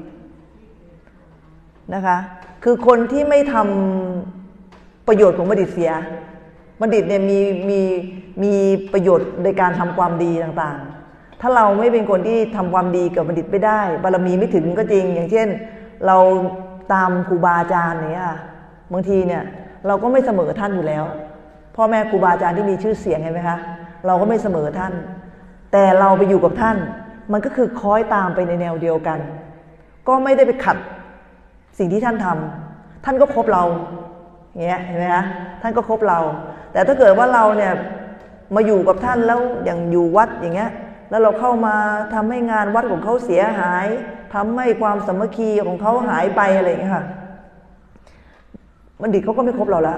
นะคะคือคนที่ไม่ทำประโยชน์ของบัณฑิตเสียบัณฑิตเนี่ยมีประโยชน์ในการทำความดีต่างๆถ้าเราไม่เป็นคนที่ทำความดีกับบัณฑิตไม่ได้บารมีไม่ถึงก็จริงอย่างเช่นเราตามครูบาอาจารย์เนี่ยบางทีเนี่ยเราก็ไม่เสมอท่านอยู่แล้วพ่อแม่ครูบาอาจารย์ที่มีชื่อเสียงเห็นไหมคะเราก็ไม่เสมอท่านแต่เราไปอยู่กับท่านมันก็คือคล้อยตามไปในแนวเดียวกันก็ไม่ได้ไปขัดสิ่งที่ท่านทำท่านก็คบเราอย่างเงี้ยเห็นไหมคะท่านก็คบเราแต่ถ้าเกิดว่าเราเนี่ยมาอยู่กับท่านแล้วอย่างอยู่วัดอย่างเงี้ยแล้วเราเข้ามาทำให้งานวัดของเขาเสียหายทำให้ความสามัคคีของเขาหายไปอะไรอย่างเงี้ยค่ะบัณฑิตเขาก็ไม่คบเราแล้ว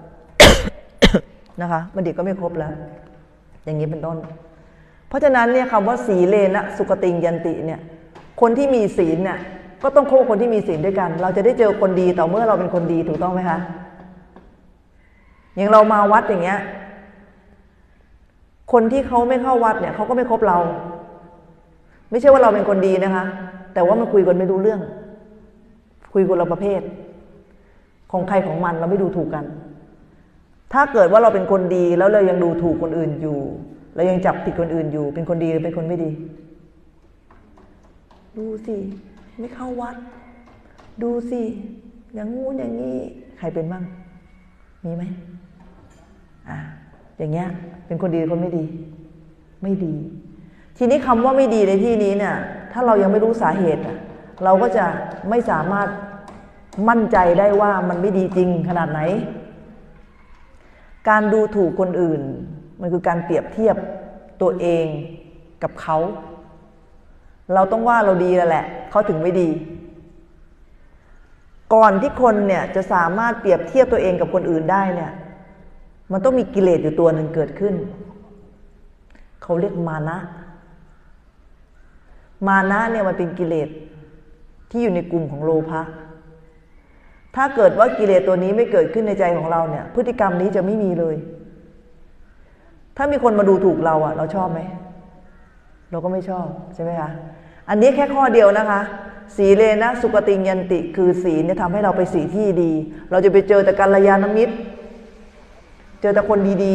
นะคะบัณฑิตก็ไม่คบแล้วอย่างนี้เป็นต้นเพราะฉะนั้นเนี่ยคำว่าสีเลนะสุขติงยันติเนี่ยคนที่มีศีลเนี่ยก็ต้องคบคนที่มีศีลด้วยกันเราจะได้เจอคนดีต่อเมื่อเราเป็นคนดีถูกต้องไหมคะอย่างเรามาวัดอย่างเงี้ยคนที่เขาไม่เข้าวัดเนี่ยเขาก็ไม่คบเราไม่ใช่ว่าเราเป็นคนดีนะคะแต่ว่ามันคุยกันไม่รู้เรื่องคุยคนละประเภทของใครของมันเราไม่ดูถูกกันถ้าเกิดว่าเราเป็นคนดีแล้วเรายังดูถูกคนอื่นอยู่เรายังจับผิดคนอื่นอยู่เป็นคนดีหรือเป็นคนไม่ดีดูสิไม่เข้าวัดดูสิอย่างงู้นอย่างนี้ใครเป็นบ้างมีไหมอย่างเงี้ยเป็นคนดีหรือคนไม่ดีไม่ดีทีนี้คำว่าไม่ดีในที่นี้เนี่ยถ้าเรายังไม่รู้สาเหตุเราก็จะไม่สามารถมั่นใจได้ว่ามันไม่ดีจริงขนาดไหนการดูถูกคนอื่นมันคือการเปรียบเทียบตัวเองกับเขาเราต้องว่าเราดีแล้วแหละเขาถึงไม่ดีก่อนที่คนเนี่ยจะสามารถเปรียบเทียบตัวเองกับคนอื่นได้เนี่ยมันต้องมีกิเลสอยู่ตัวหนึ่งเกิดขึ้นเขาเรียกมานะมานะเนี่ยมันเป็นกิเลสที่อยู่ในกลุ่มของโลภะถ้าเกิดว่ากิเลสตัวนี้ไม่เกิดขึ้นในใจของเราเนี่ยพฤติกรรมนี้จะไม่มีเลยถ้ามีคนมาดูถูกเราเราชอบไหมเราก็ไม่ชอบใช่ไหมคะอันนี้แค่ข้อเดียวนะคะสีเลนะสุขติงยันติคือศีลเนี่ยทำให้เราไปสีที่ดีเราจะไปเจอแต่กัลยาณมิตรเจอแต่คนดี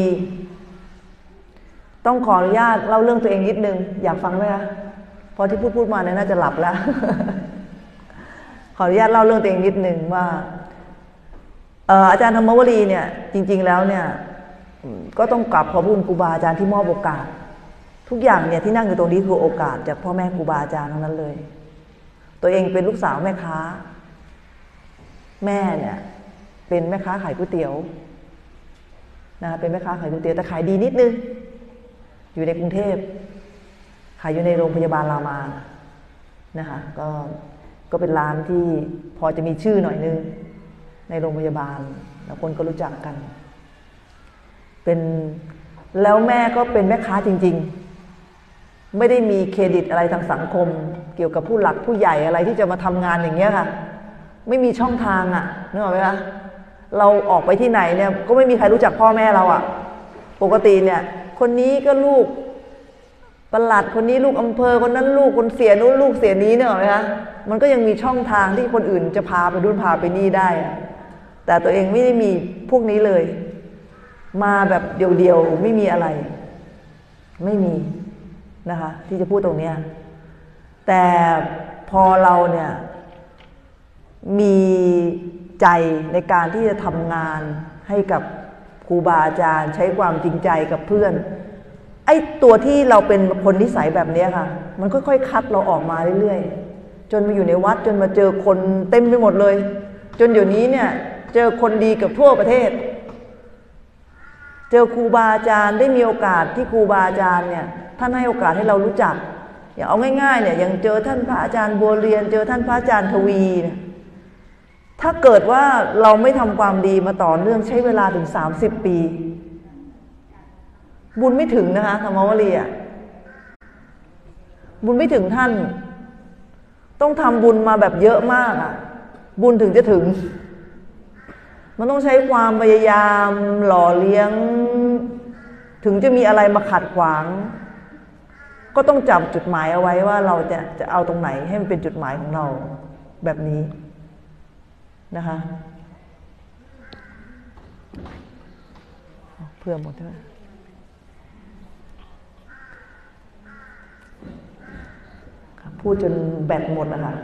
ๆต้องขออนุญาตเล่าเรื่องตัวเองนิดนึงอยากฟังไหมคะพอที่พูดมาเนี่ยน่าจะหลับแล้ว ขออนุญาตเล่าเรื่องตัวเองนิดนึงว่าอาจารย์ธรรมวลีเนี่ยจริงๆแล้วเนี่ยก็ต้องกลับขอบคุณครูบาอาจารย์ที่มอบโอกาสทุกอย่างเนี่ยที่นั่งอยู่ตรงนี้คือโอกาสจากพ่อแม่ครูบาอาจารย์ทั้งนั้นเลยตัวเองเป็นลูกสาวแม่ค้าแม่เนี่ยเป็นแม่ค้าขายก๋วยเตี๋ยวนะเป็นแม่ค้าขายก๋วยเตี๋ยวแต่ขายดีนิดนึงอยู่ในกรุงเทพขายอยู่ในโรงพยาบาลรามานะคะก็เป็นร้านที่พอจะมีชื่อหน่อยนึงในโรงพยาบาลแล้วคนก็รู้จักกันเป็นแล้วแม่ก็เป็นแม่ค้าจริงๆไม่ได้มีเครดิตอะไรทางสังคมเกี่ยวกับผู้หลักผู้ใหญ่อะไรที่จะมาทำงานอย่างเงี้ยค่ะไม่มีช่องทางนึกออกไหมคะเราออกไปที่ไหนเนี่ยก็ไม่มีใครรู้จักพ่อแม่เราปกติเนี่ยคนนี้ก็ลูกปลัดคนนี้ลูกอำเภอคนนั้นลูกคนเสียนู้นลูกเสียนี้เนี่ยหรอไหมคะมันก็ยังมีช่องทางที่คนอื่นจะพาไปนู่นพาไปนี่ได้แต่ตัวเองไม่ได้มีพวกนี้เลยมาแบบเดียวๆไม่มีอะไรไม่มีนะคะที่จะพูดตรงนี้แต่พอเราเนี่ยมีใจในการที่จะทำงานให้กับครูบาอาจารย์ใช้ความจริงใจกับเพื่อนไอ้ตัวที่เราเป็นคนนิสัยแบบนี้ค่ะมันค่อยๆคัดเราออกมาเรื่อยๆจนมาอยู่ในวัดจนมาเจอคนเต็มไปหมดเลยจนเดี๋ยวนี้เนี่ยเจอคนดีกับทั่วประเทศเจอครูบาอาจารย์ได้มีโอกาสที่ครูบาอาจารย์เนี่ยท่านให้โอกาสให้เรารู้จักอย่างเอาง่ายๆเนี่ยอย่างเจอท่านพระอาจารย์บัวเรียนเจอท่านพระอาจารย์ทวีเนี่ยถ้าเกิดว่าเราไม่ทำความดีมาต่อเนื่องใช้เวลาถึง30 ปีบุญไม่ถึงนะคะธรรมวลีบุญไม่ถึงท่านต้องทำบุญมาแบบเยอะมากบุญถึงจะถึงมันต้องใช้ความพยายามหล่อเลี้ยงถึงจะมีอะไรมาขัดขวางก็ต้องจับจุดหมายเอาไว้ว่าเราจะเอาตรงไหนให้มันเป็นจุดหมายของเราแบบนี้นะคะเพื่อหมดใช่ไหมพูดจนแบตหมดนะคะ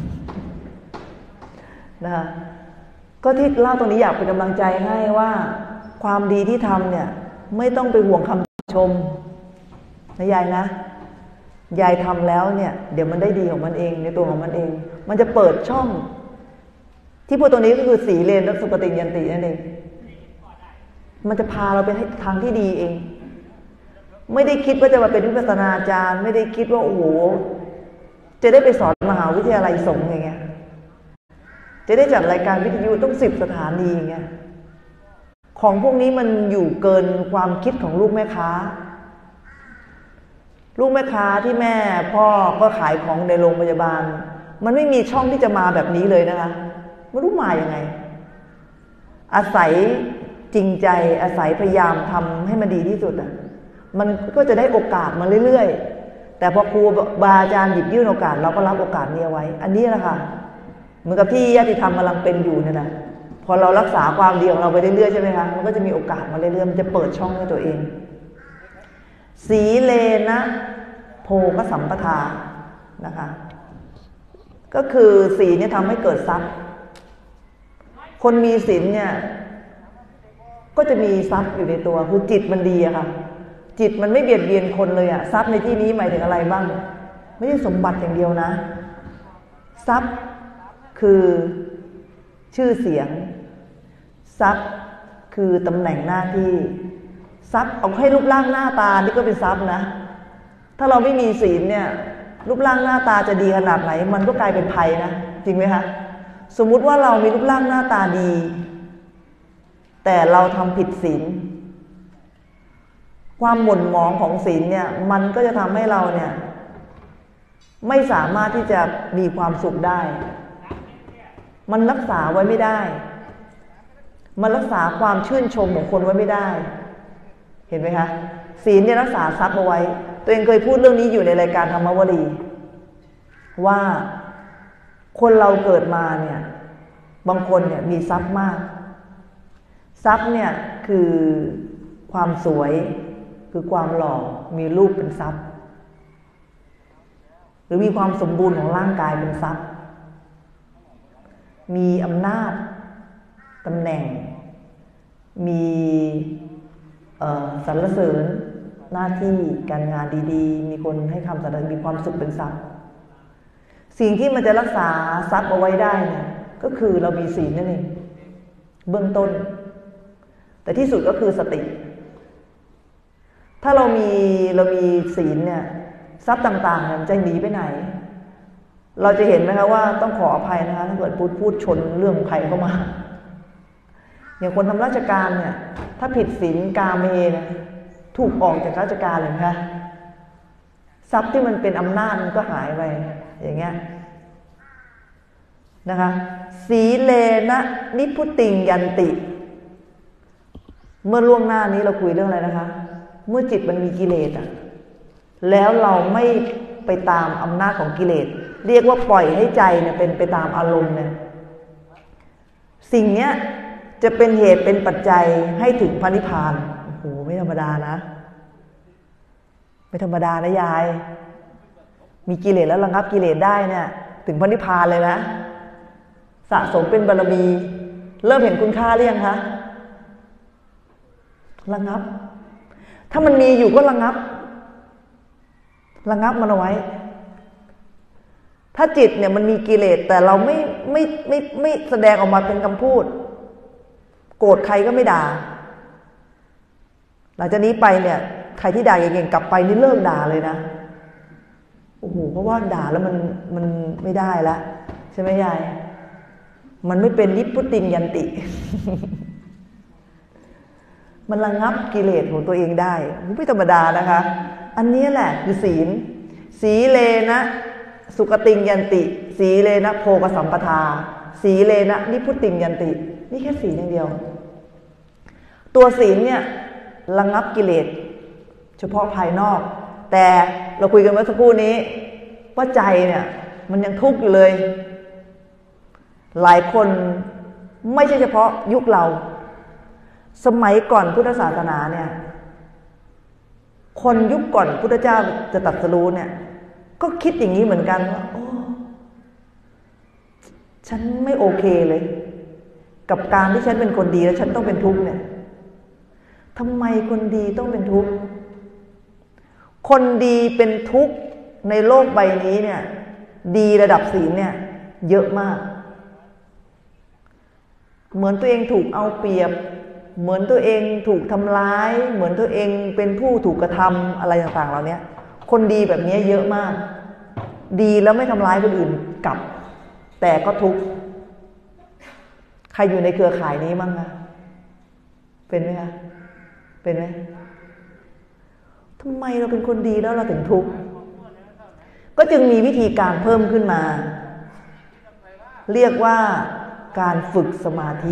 ก็ที่เล่าตรงนี้อยากเป็นกำลังใจให้ว่าความดีที่ทำเนี่ยไม่ต้องไปห่วงคำชมนะยายนะยายทำแล้วเนี่ยเดี๋ยวมันได้ดีของมันเองในตัวของมันเองมันจะเปิดช่องที่พูดตรงนี้ก็คือสีเลนและสุปฏิยันตินั่นเองมันจะพาเราไปทางที่ดีเองไม่ได้คิดว่าจะมาเป็นวิปัสสนาจารย์ไม่ได้คิดว่าโอ้โหจะได้ไปสอนมหาวิทยาลัยสงฆ์อย่างเงี้ยจะได้จัดรายการวิทยุต้อง10 สถานีอย่างเงี้ยของพวกนี้มันอยู่เกินความคิดของลูกแม่ค้าที่แม่พ่อก็ขายของในโรงพยาบาลมันไม่มีช่องที่จะมาแบบนี้เลยนะคะไม่รู้มาอย่างไงอาศัยจริงใจอาศัยพยายามทำให้มันดีที่สุดอ่ะมันก็จะได้โอกาสมาเรื่อยๆแต่พอครูบาอาจารย์หยิบยื่นโอกาสเราก็รับโอกาสนี้เอาไว้อันนี้แหละค่ะเหมือนกับที่ญาติธรรมกำลังเป็นอยู่เนี่ยนะพอเรารักษาความดีของเราไปเรื่อยๆใช่ไหมคะมันก็จะมีโอกาสมาเรื่อยๆมันจะเปิดช่องให้ตัวเองสีเลนะโพกสัมปทานะคะก็คือศีลเนี่ยทำให้เกิดทรัพย์คนมีศีลเนี่ยก็จะมีทรัพย์อยู่ในตัวคือจิตมันดีอะค่ะจิตมันไม่เบียดเบียนคนเลยอะทรัพย์ในที่นี้หมายถึงอะไรบ้างไม่ใช่สมบัติอย่างเดียวนะทรัพย์คือชื่อเสียงทรัพย์คือตำแหน่งหน้าที่ทรัพย์เอาให้รูปร่างหน้าตานี่ก็เป็นทรัพย์นะถ้าเราไม่มีศีลเนี่ยรูปร่างหน้าตาจะดีขนาดไหนมันก็กลายเป็นภัยนะจริงไหมคะสมมุติว่าเรามีรูปร่างหน้าตาดีแต่เราทำผิดศีลความหม่นหมองของศีลเนี่ยมันก็จะทำให้เราเนี่ยไม่สามารถที่จะมีความสุขได้มันรักษาไว้ไม่ได้มันรักษาความชื่นชมของคนไว้ไม่ได้เห็นไหมคะศีลเนี่ยรักษาทรัพย์เอาไว้ตัวเองเคยพูดเรื่องนี้อยู่ในรายการธรรมวลีว่าคนเราเกิดมาเนี่ยบางคนเนี่ยมีทรัพย์มากทรัพย์เนี่ยคือความสวยคือความหล่อมีรูปเป็นทรัพย์หรือมีความสมบูรณ์ของร่างกายเป็นทรัพย์มีอำนาจตำแหน่งมีสรรเสริญหน้าที่การงานดีๆมีคนให้คำสรรเสริญมีความสุขเป็นทรัพย์สิ่งที่มันจะรักษาทรัพย์เอาไว้ได้เนี่ยก็คือเรามีศีลนั่นเองเบื้องต้นแต่ที่สุดก็คือสติถ้าเรามีศีลเนี่ยทรัพย์ต่างๆเนี่ยมันจะหนีไปไหนเราจะเห็นไหมคะว่าต้องขออภัยนะคะถ้าเกิดพูดชนเรื่องใครเข้ามาอย่างคนทำราชการเนี่ยถ้าผิดศีลกาเมนะถูกออกจากราชการเลยนะคะทรัพย์ที่มันเป็นอำนาจมันก็หายไปอย่างเงี้ยนะคะสีเลนะนิพุติงยันติเมื่อล่วงหน้านี้เราคุยเรื่องอะไรนะคะเมื่อจิตมันมีกิเลสอะแล้วเราไม่ไปตามอำนาจของกิเลสเรียกว่าปล่อยให้ใจเนี่ยเป็นไปตามอารมณ์เนี่ยสิ่งเนี้ยจะเป็นเหตุเป็นปัจจัยให้ถึงพระนิพพานโอ้โหไม่ธรรมดานะไม่ธรรมดานะยายมีกิเลสแล้วระงับกิเลสได้เนี่ยถึงพระนิพพานเลยนะสะสมเป็นบารมีเริ่มเห็นคุณค่าหรือยังคะระงับถ้ามันมีอยู่ก็ระงับมันเอาไว้ถ้าจิตเนี่ยมันมีกิเลสแต่เราไม่แสดงออกมาเป็นคำพูดโกรธใครก็ไม่ด่าหลังจากนี้ไปเนี่ยใครที่ด่าเก่งๆกลับไปนี่เลิกด่าเลยนะโอ้โหเพราะว่าด่าแล้วมันไม่ได้ละใช่ไหมยายมันไม่เป็นนิพพุติงยันติ มันระงับกิเลสของตัวเองได้ไม่ธรรมดานะคะอันนี้แหละคือศีลสีเลนะสุกติงยันติสีเลนะโพกสัมปทาสีเลนะนิพุติงยันตินี่แค่ศีลอย่างเดียวตัวศีลเนี่ยระงับกิเลสเฉพาะภายนอกแต่เราคุยกันเมื่อสักครู่นี้ว่าใจเนี่ยมันยังทุกข์อยู่เลยหลายคนไม่ใช่เฉพาะยุคเราสมัยก่อนพุทธศาสนาเนี่ยคนยุคก่อนพุทธเจ้าจะตรัสรู้เนี่ยก็คิดอย่างนี้เหมือนกันว่าโอ้ฉันไม่โอเคเลยกับการที่ฉันเป็นคนดีแล้วฉันต้องเป็นทุกข์เนี่ยทำไมคนดีต้องเป็นทุกข์คนดีเป็นทุกข์ในโลกใบนี้เนี่ยดีระดับศีลเนี่ยเยอะมากเหมือนตัวเองถูกเอาเปรียบเหมือนตัวเองถูกทำร้ายเหมือนตัวเองเป็นผู้ถูกกระทำอะไรต่างๆเหล่านี้คนดีแบบนี้เยอะมากดีแล้วไม่ทำร้ายคนอื่นกลับแต่ก็ทุกข์ใครอยู่ในเครือข่ายนี้บ้างคะเป็นไหมคะเป็นไหมทำไมเราเป็นคนดีแล้วเราถึงทุกข์ก็จึงมีวิธีการเพิ่มขึ้นมาเรียกว่าการฝึกสมาธิ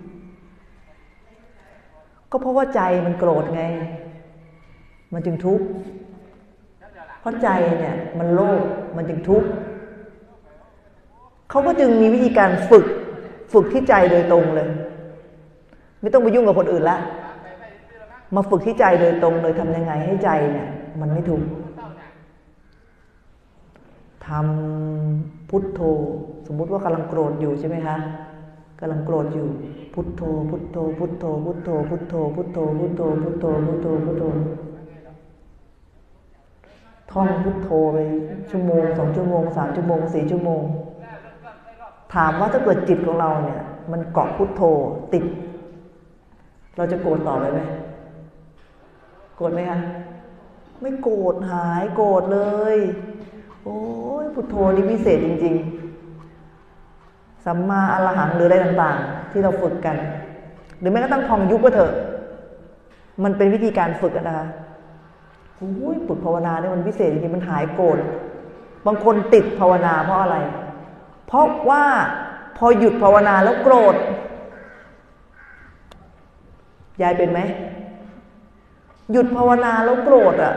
ก็เพราะว่าใจมันโกรธไงมันจึงทุกข์เพราะใจเนี่ยมันโลภมันจึงทุกข์เขาก็จึงมีวิธีการฝึกที่ใจโดยตรงเลยไม่ต้องไปยุ่งกับคนอื่นละมาฝึกที่ใจโดยตรงเลยทำยังไงให้ใจเนี่ยมันไม่ทุกข์ทำพุทโธสมมุติว่ากำลังโกรธอยู่ใช่ไหมคะกำลังโกรธอยู่พุทโธพุทโธพุทโธพุทโธพุทโธพุทโธพุทโธพุทโธพุทโธพุทโธท่องพุทโธไปชั่วโมง2 ชั่วโมง3 ชั่วโมง4 ชั่วโมงถามว่าถ้าเกิดจิตของเราเนี่ยมันเกาะพุทโธติดเราจะโกรธต่อไปไหมโกรธไหมคะไม่โกรธหายโกรธเลยโอ้ยพุทโธนี่พิเศษจริงๆสัมมาอรหังหรืออะไรต่างๆที่เราฝึกกันหรือแม้กระทั่งพองยุบก็เถอะมันเป็นวิธีการฝึกนะคะโอ้ยฝึกภาวนาเนี่ยมันพิเศษจริงๆมันหายโกรธบางคนติดภาวนาเพราะอะไรเพราะว่าพอหยุดภาวนาแล้วโกรธยายเป็นไหมหยุดภาวนาแล้วโกรธอ่ะ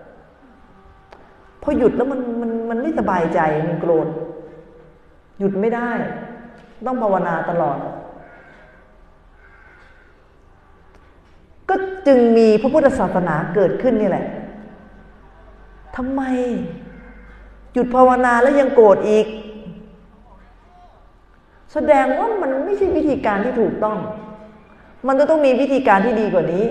พอหยุดแล้วมันไม่สบายใจมันโกรธหยุดไม่ได้ต้องภาวนาตลอดก็จึงมีพระพุทธศาสนาเกิดขึ้นนี่แหละทำไมหยุดภาวนาแล้วยังโกรธอีกแสดงว่ามันไม่ใช่วิธีการที่ถูกต้องมันจะต้องมีวิธีการที่ดีกว่านี้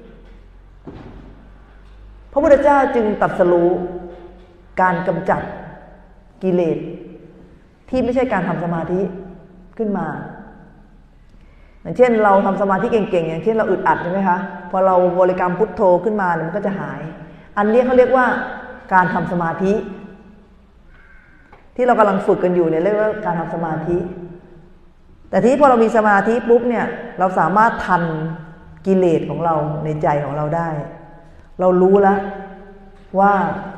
พระพุทธเจ้าจึงตรัสรู้การกำจัดกิเลสที่ไม่ใช่การทำสมาธิขึ้นมาอย่างเช่นเราทำสมาธิเก่งๆอย่างเช่นเราอึดอัดใช่ไหมคะพอเราบริกรรมพุทโธขึ้นมามันก็จะหายอันนี้เขาเรียกว่าการทำสมาธิที่เรากำลังฝึกกันอยู่เนี่ยเรียกว่าการทำสมาธิแต่ที่พอเรามีสมาธิปุ๊บเนี่ยเราสามารถทันกิเลสของเราในใจของเราได้เรารู้แล้วว่า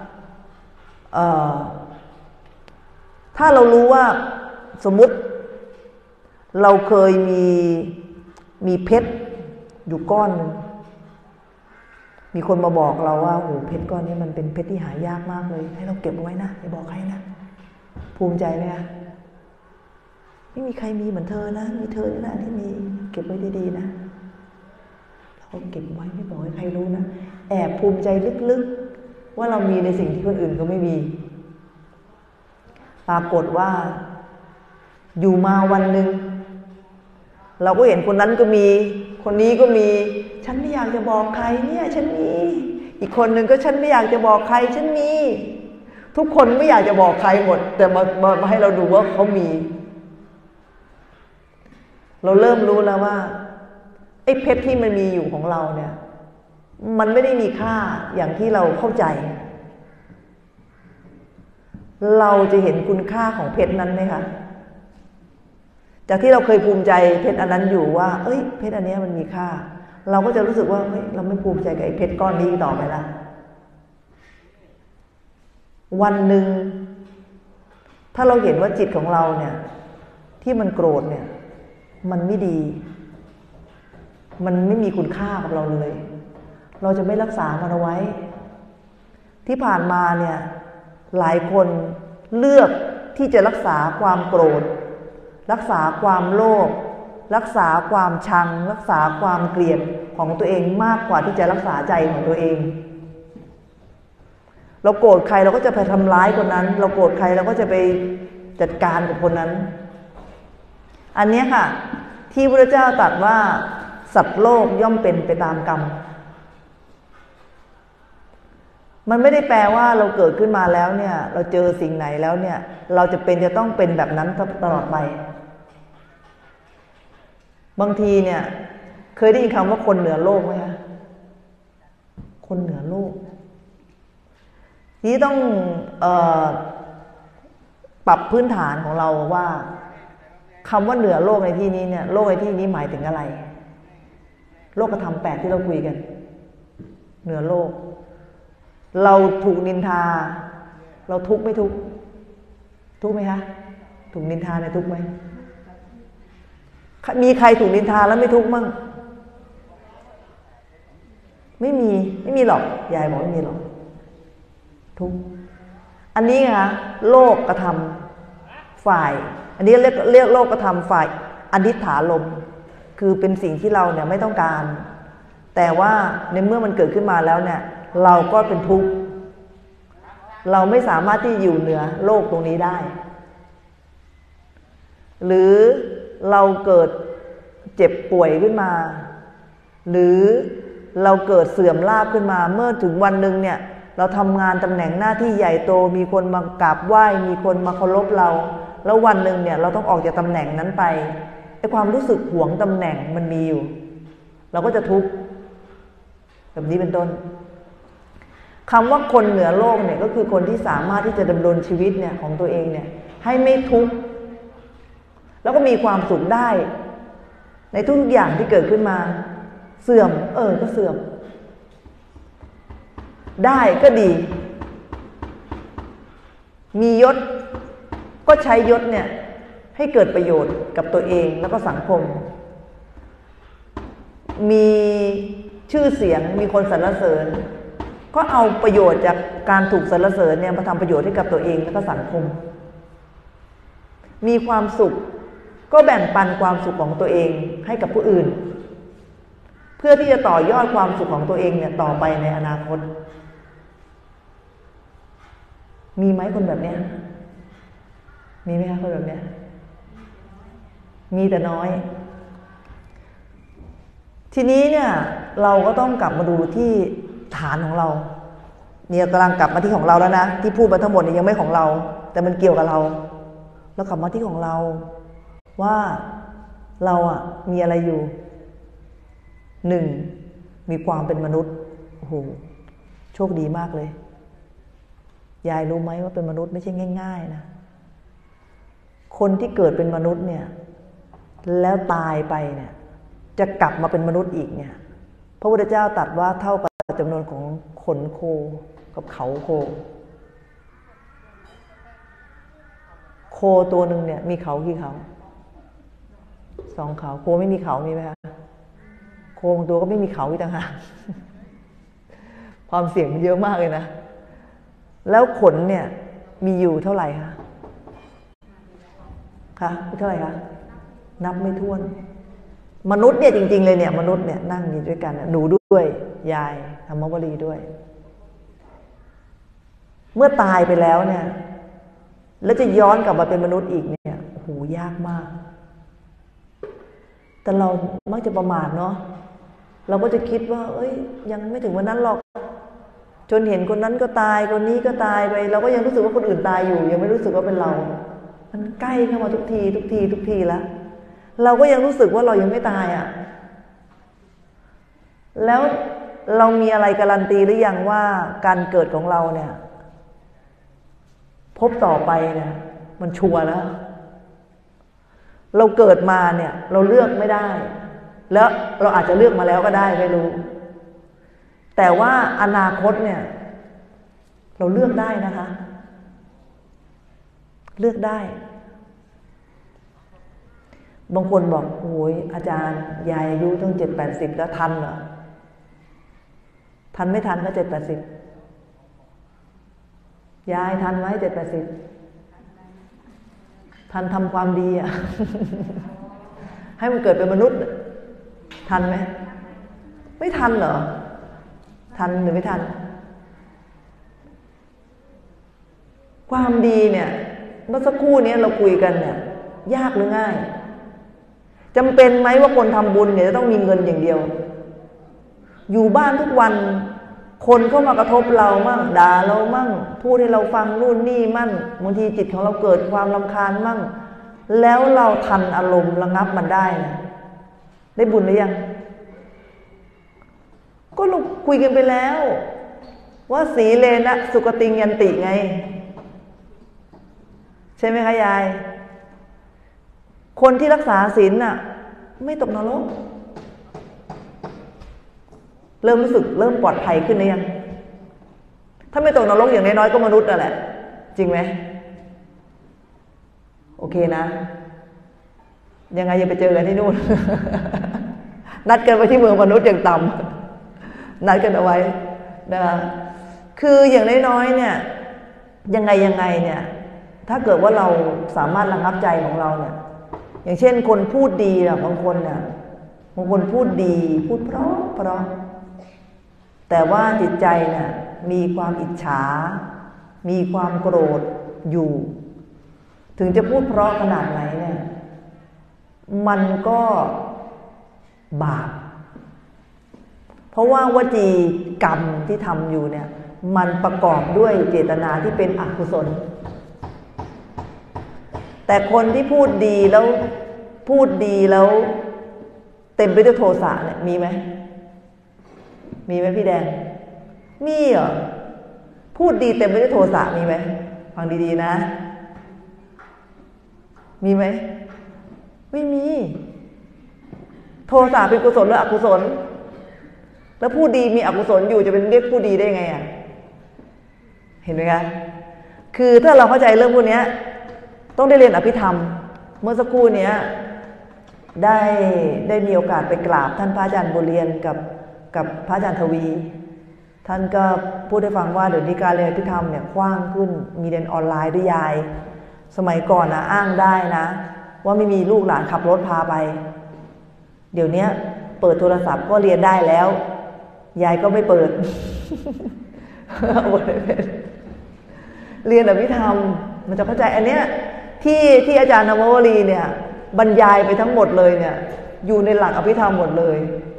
ถ้าเรารู้ว่าสมมุติเราเคยมีเพชรอยู่ก้อนนึงมีคนมาบอกเราว่าโอ้เพชรก้อนนี้มันเป็นเพชรที่หายากมากเลยให้เราเก็บเอาไว้นะอย่าบอกใครนะภูมิใจไหมคะไม่มีใครมีเหมือนเธอนะมีเธอนี่แหละที่มีเก็บไว้ดีๆนะเราเก็บไว้ไม่บอกให้ใครรู้นะแอบภูมิใจลึกๆว่าเรามีในสิ่งที่คนอื่นเขาไม่มีปรากฏว่าอยู่มาวันหนึ่งเราก็เห็นคนนั้นก็มีคนนี้ก็มีฉันไม่อยากจะบอกใครเนี่ยฉันมีอีกคนหนึ่งก็ฉันไม่อยากจะบอกใครฉันมีทุกคนไม่อยากจะบอกใครหมดแต่มาให้เราดูว่าเขามีเราเริ่มรู้แล้วว่าไอ้เพชรที่มันมีอยู่ของเราเนี่ยมันไม่ได้มีค่าอย่างที่เราเข้าใจเราจะเห็นคุณค่าของเพชรนั้นไหมคะจากที่เราเคยภูมิใจเพชรอันนั้นอยู่ว่าเอ้ยเพชรอันนี้มันมีค่าเราก็จะรู้สึกว่าเฮ้ยเราไม่ภูมิใจกับไอ้เพชรก้อนนี้ต่อไปละวันหนึ่งถ้าเราเห็นว่าจิตของเราเนี่ยที่มันโกรธเนี่ยมันไม่ดีมันไม่มีคุณค่ากับเราเลยเราจะไม่รักษามันเอาไว้ที่ผ่านมาเนี่ยหลายคนเลือกที่จะรักษาความโกรธรักษาความโลภรักษาความชังรักษาความเกลียดของตัวเองมากกว่าที่จะรักษาใจของตัวเองเราโกรธใครเราก็จะไปทำร้ายคนนั้นเราโกรธใครเราก็จะไปจัดการกับคนนั้นอันนี้ค่ะที่พระพุทธเจ้าตรัสว่าสัตว์โลกย่อมเป็นไปตามกรรมมันไม่ได้แปลว่าเราเกิดขึ้นมาแล้วเนี่ยเราเจอสิ่งไหนแล้วเนี่ยเราจะต้องเป็นแบบนั้นตลอดไปบางทีเนี่ยเคยได้ยินคำว่าคนเหนือโลกไหมคะคนเหนือโลกนี่ต้องปรับพื้นฐานของเราว่าคำว่าเหนือโลกในที่นี้เนี่ยโลกในที่นี้หมายถึงอะไรโลกธรรม8ที่เราคุยกันเหนือโลกเราถูกนินทาเราทุกข์ไม่ทุกข์ทุกข์ไหมคะถูกนินทาเนี่ยทุกข์ไหมมีใครถูกนินทาแล้วไม่ทุกข์มั่งไม่มีหรอกยายบอกไม่มีหรอกทุกข์อันนี้ค่ะโลกกระทำฝ่ายอันนี้เรียกโลกกระทำฝ่ายอนิถฐารมณ์คือเป็นสิ่งที่เราเนี่ยไม่ต้องการแต่ว่าในเมื่อมันเกิดขึ้นมาแล้วเนี่ยเราก็เป็นทุกข์เราไม่สามารถที่อยู่เหนือโลกตรงนี้ได้หรือเราเกิดเจ็บป่วยขึ้นมาหรือเราเกิดเสื่อมลาภขึ้นมาเมื่อถึงวันหนึ่งเนี่ยเราทำงานตำแหน่งหน้าที่ใหญ่โตมีคนมากราบไหว้มีคนมาเคารพเราแล้ววันหนึ่งเนี่ยเราต้องออกจากตำแหน่งนั้นไปไอ้ความรู้สึกหวงตำแหน่งมันมีอยู่เราก็จะทุกข์แบบนี้เป็นต้นคำว่าคนเหนือโลกเนี่ยก็คือคนที่สามารถที่จะดำรงชีวิตเนี่ยของตัวเองเนี่ยให้ไม่ทุกข์แล้วก็มีความสุขได้ในทุกอย่างที่เกิดขึ้นมาเสื่อมก็เสื่อมได้ก็ดีมียศก็ใช้ยศเนี่ยให้เกิดประโยชน์กับตัวเองแล้วก็สังคมมีชื่อเสียงมีคนสรรเสริญก็เอาประโยชน์จากการถูกสรรเสริญเนี่ยมาทำประโยชน์ให้กับตัวเองแล้วก็สังคมมีความสุขก็แบ่งปันความสุขของตัวเองให้กับผู้อื่นเพื่อที่จะต่อยอดความสุขของตัวเองเนี่ยต่อไปในอนาคตมีไหมคนแบบเนี้ยมีไหมคะคนแบบเนี้ยมีแต่น้อยทีนี้เนี่ยเราก็ต้องกลับมาดูที่ฐานของเราเนี่ยกำลังกลับมาที่ของเราแล้วนะที่พูดมาทั้งหมดเนี่ยยังไม่ของเราแต่มันเกี่ยวกับเราแล้วกลับมาที่ของเราว่าเราอ่ะมีอะไรอยู่1มีความเป็นมนุษย์โอ้โหโชคดีมากเลยยายรู้ไหมว่าเป็นมนุษย์ไม่ใช่ง่ายๆนะคนที่เกิดเป็นมนุษย์เนี่ยแล้วตายไปเนี่ยจะกลับมาเป็นมนุษย์อีกเนี่ยพระพุทธเจ้าตรัสว่าเท่ากับจำนวนของขนโคกับเขาโคโคตัวหนึ่งเนี่ยมีเขากี่เขา2เขาโคไม่มีเขามีไหมคะโคบางตัวก็ไม่มีเขาอีกต่างหากความเสี่ยงมันเยอะมากเลยนะแล้วขนเนี่ยมีอยู่เท่าไหร่คะเท่าไหร่คะนับไม่ถ้วนมนุษย์เนี่ยจริงๆเลยเนี่ยมนุษย์เนี่ยนั่งอยู่ด้วยกันหนูด้วยยายธรรมวลีด้วยเมื่อตายไปแล้วเนี่ยแล้วจะย้อนกลับมาเป็นมนุษย์อีกเนี่ยโอ้โหยากมากแต่เรามักจะประมาทเนาะเราก็จะคิดว่ายังไม่ถึงวันนั้นหรอกจนเห็นคนนั้นก็ตายคนนี้ก็ตายไปเราก็ยังรู้สึกว่าคนอื่นตายอยู่ยังไม่รู้สึกว่าเป็นเรามันใกล้เข้ามาทุกทีแล้วเราก็ยังรู้สึกว่าเรายังไม่ตายอ่ะแล้วเรามีอะไรการันตีหรือยังว่าการเกิดของเราเนี่ยพบต่อไปเนี่ยมันชัวร์แล้วเราเกิดมาเนี่ยเราเลือกไม่ได้แล้วเราอาจจะเลือกมาแล้วก็ได้ไม่รู้แต่ว่าอนาคตเนี่ยเราเลือกได้นะคะเลือกได้บางคนบอกโอ้ยอาจารย์ยายอายุตั้ง70-80แล้วทันเหรอทันไม่ทันก็70-80ยายทันไหม70-80ทันทำความดีอ่ะ ให้มันเกิดเป็นมนุษย์ทันไหมไม่ทันเหรอทันหรือไม่ทันความดีเนี่ยเมื่อสักครู่นี้เราคุยกันเนี่ยยากหรือง่ายจำเป็นไหมว่าคนทำบุญเนี่ยจะต้องมีเงินอย่างเดียวอยู่บ้านทุกวันคนเข้ามากระทบเรามั่งด่าเรามั่งพูดให้เราฟังนู่นนี่มั่งบางทีจิตของเราเกิดความรำคาญมั่งแล้วเราทันอารมณ์ระงับมันได้นะได้บุญหรือยังก็เราคุยกันไปแล้วว่าสีเลนะสุกติงยันติไงใช่ไหมคะยายคนที่รักษาศีลน่ะไม่ตกนรกเริ่มรู้สึกเริ่มปลอดภัยขึ้นหรือยังถ้าไม่ตกนรกอย่างน้อยๆก็มนุษย์นั่นแหละจริงไหมโอเคนะยังไงอย่าไปเจอกันที่นู่น นัดกันไปที่เมืองมนุษย์อย่างต่ำนัดกันเอาไว้นะคะคืออย่างน้อยๆเนี่ยยังไงเนี่ยถ้าเกิดว่าเราสามารถระงับใจของเราเนี่ยอย่างเช่นคนพูดดีนะบางคนเนี่ยบางคนพูดดีพูดเพราะแต่ว่าจิตใจเนี่ยมีความอิจฉามีความโกรธอยู่ถึงจะพูดเพราะขนาดไหนเนี่ยมันก็บาปเพราะว่าวจีกรรมที่ทำอยู่เนี่ยมันประกอบด้วยเจตนาที่เป็นอกุศลแต่คนที่พูดดีแล้วเต็มไปด้วยโทสะเนี่ยมีไหมพี่แดงมีเหรอพูดดีเต็มไปด้วยโทสะมีไหมฟังดีๆนะมีไหมไม่มีโทสะเป็นกุศลหรืออกุศลแล้วพูดดีมีอกุศลอยู่จะเป็นเรียกพูดดีได้ไงอ่ะเห็นไหมคะคือถ้าเราเข้าใจเรื่องพวกนี้ต้องได้เรียนอภิธรรมเมื่อสักครู่นี้ได้มีโอกาสไปกราบท่านพระอาจารย์บุญเรียนกับพระอาจารย์ทวีท่านก็พูดให้ฟังว่าเดี๋ยวนี้การเรียนอภิธรรมเนี่ยกว้างขึ้นมีเรียนออนไลน์ด้วยยายสมัยก่อนนะอ้างได้นะว่าไม่มีลูกหลานขับรถพาไปเดี๋ยวนี้เปิดโทรศัพท์ก็เรียนได้แล้วยายก็ไม่เปิด เรียนอภิธรรมมันจะเข้าใจอันเนี้ยที่อาจารย์นววรีเนี่ยบรรยายไปทั้งหมดเลยเนี่ยอยู่ในหลักอภิธรรมหมดเลย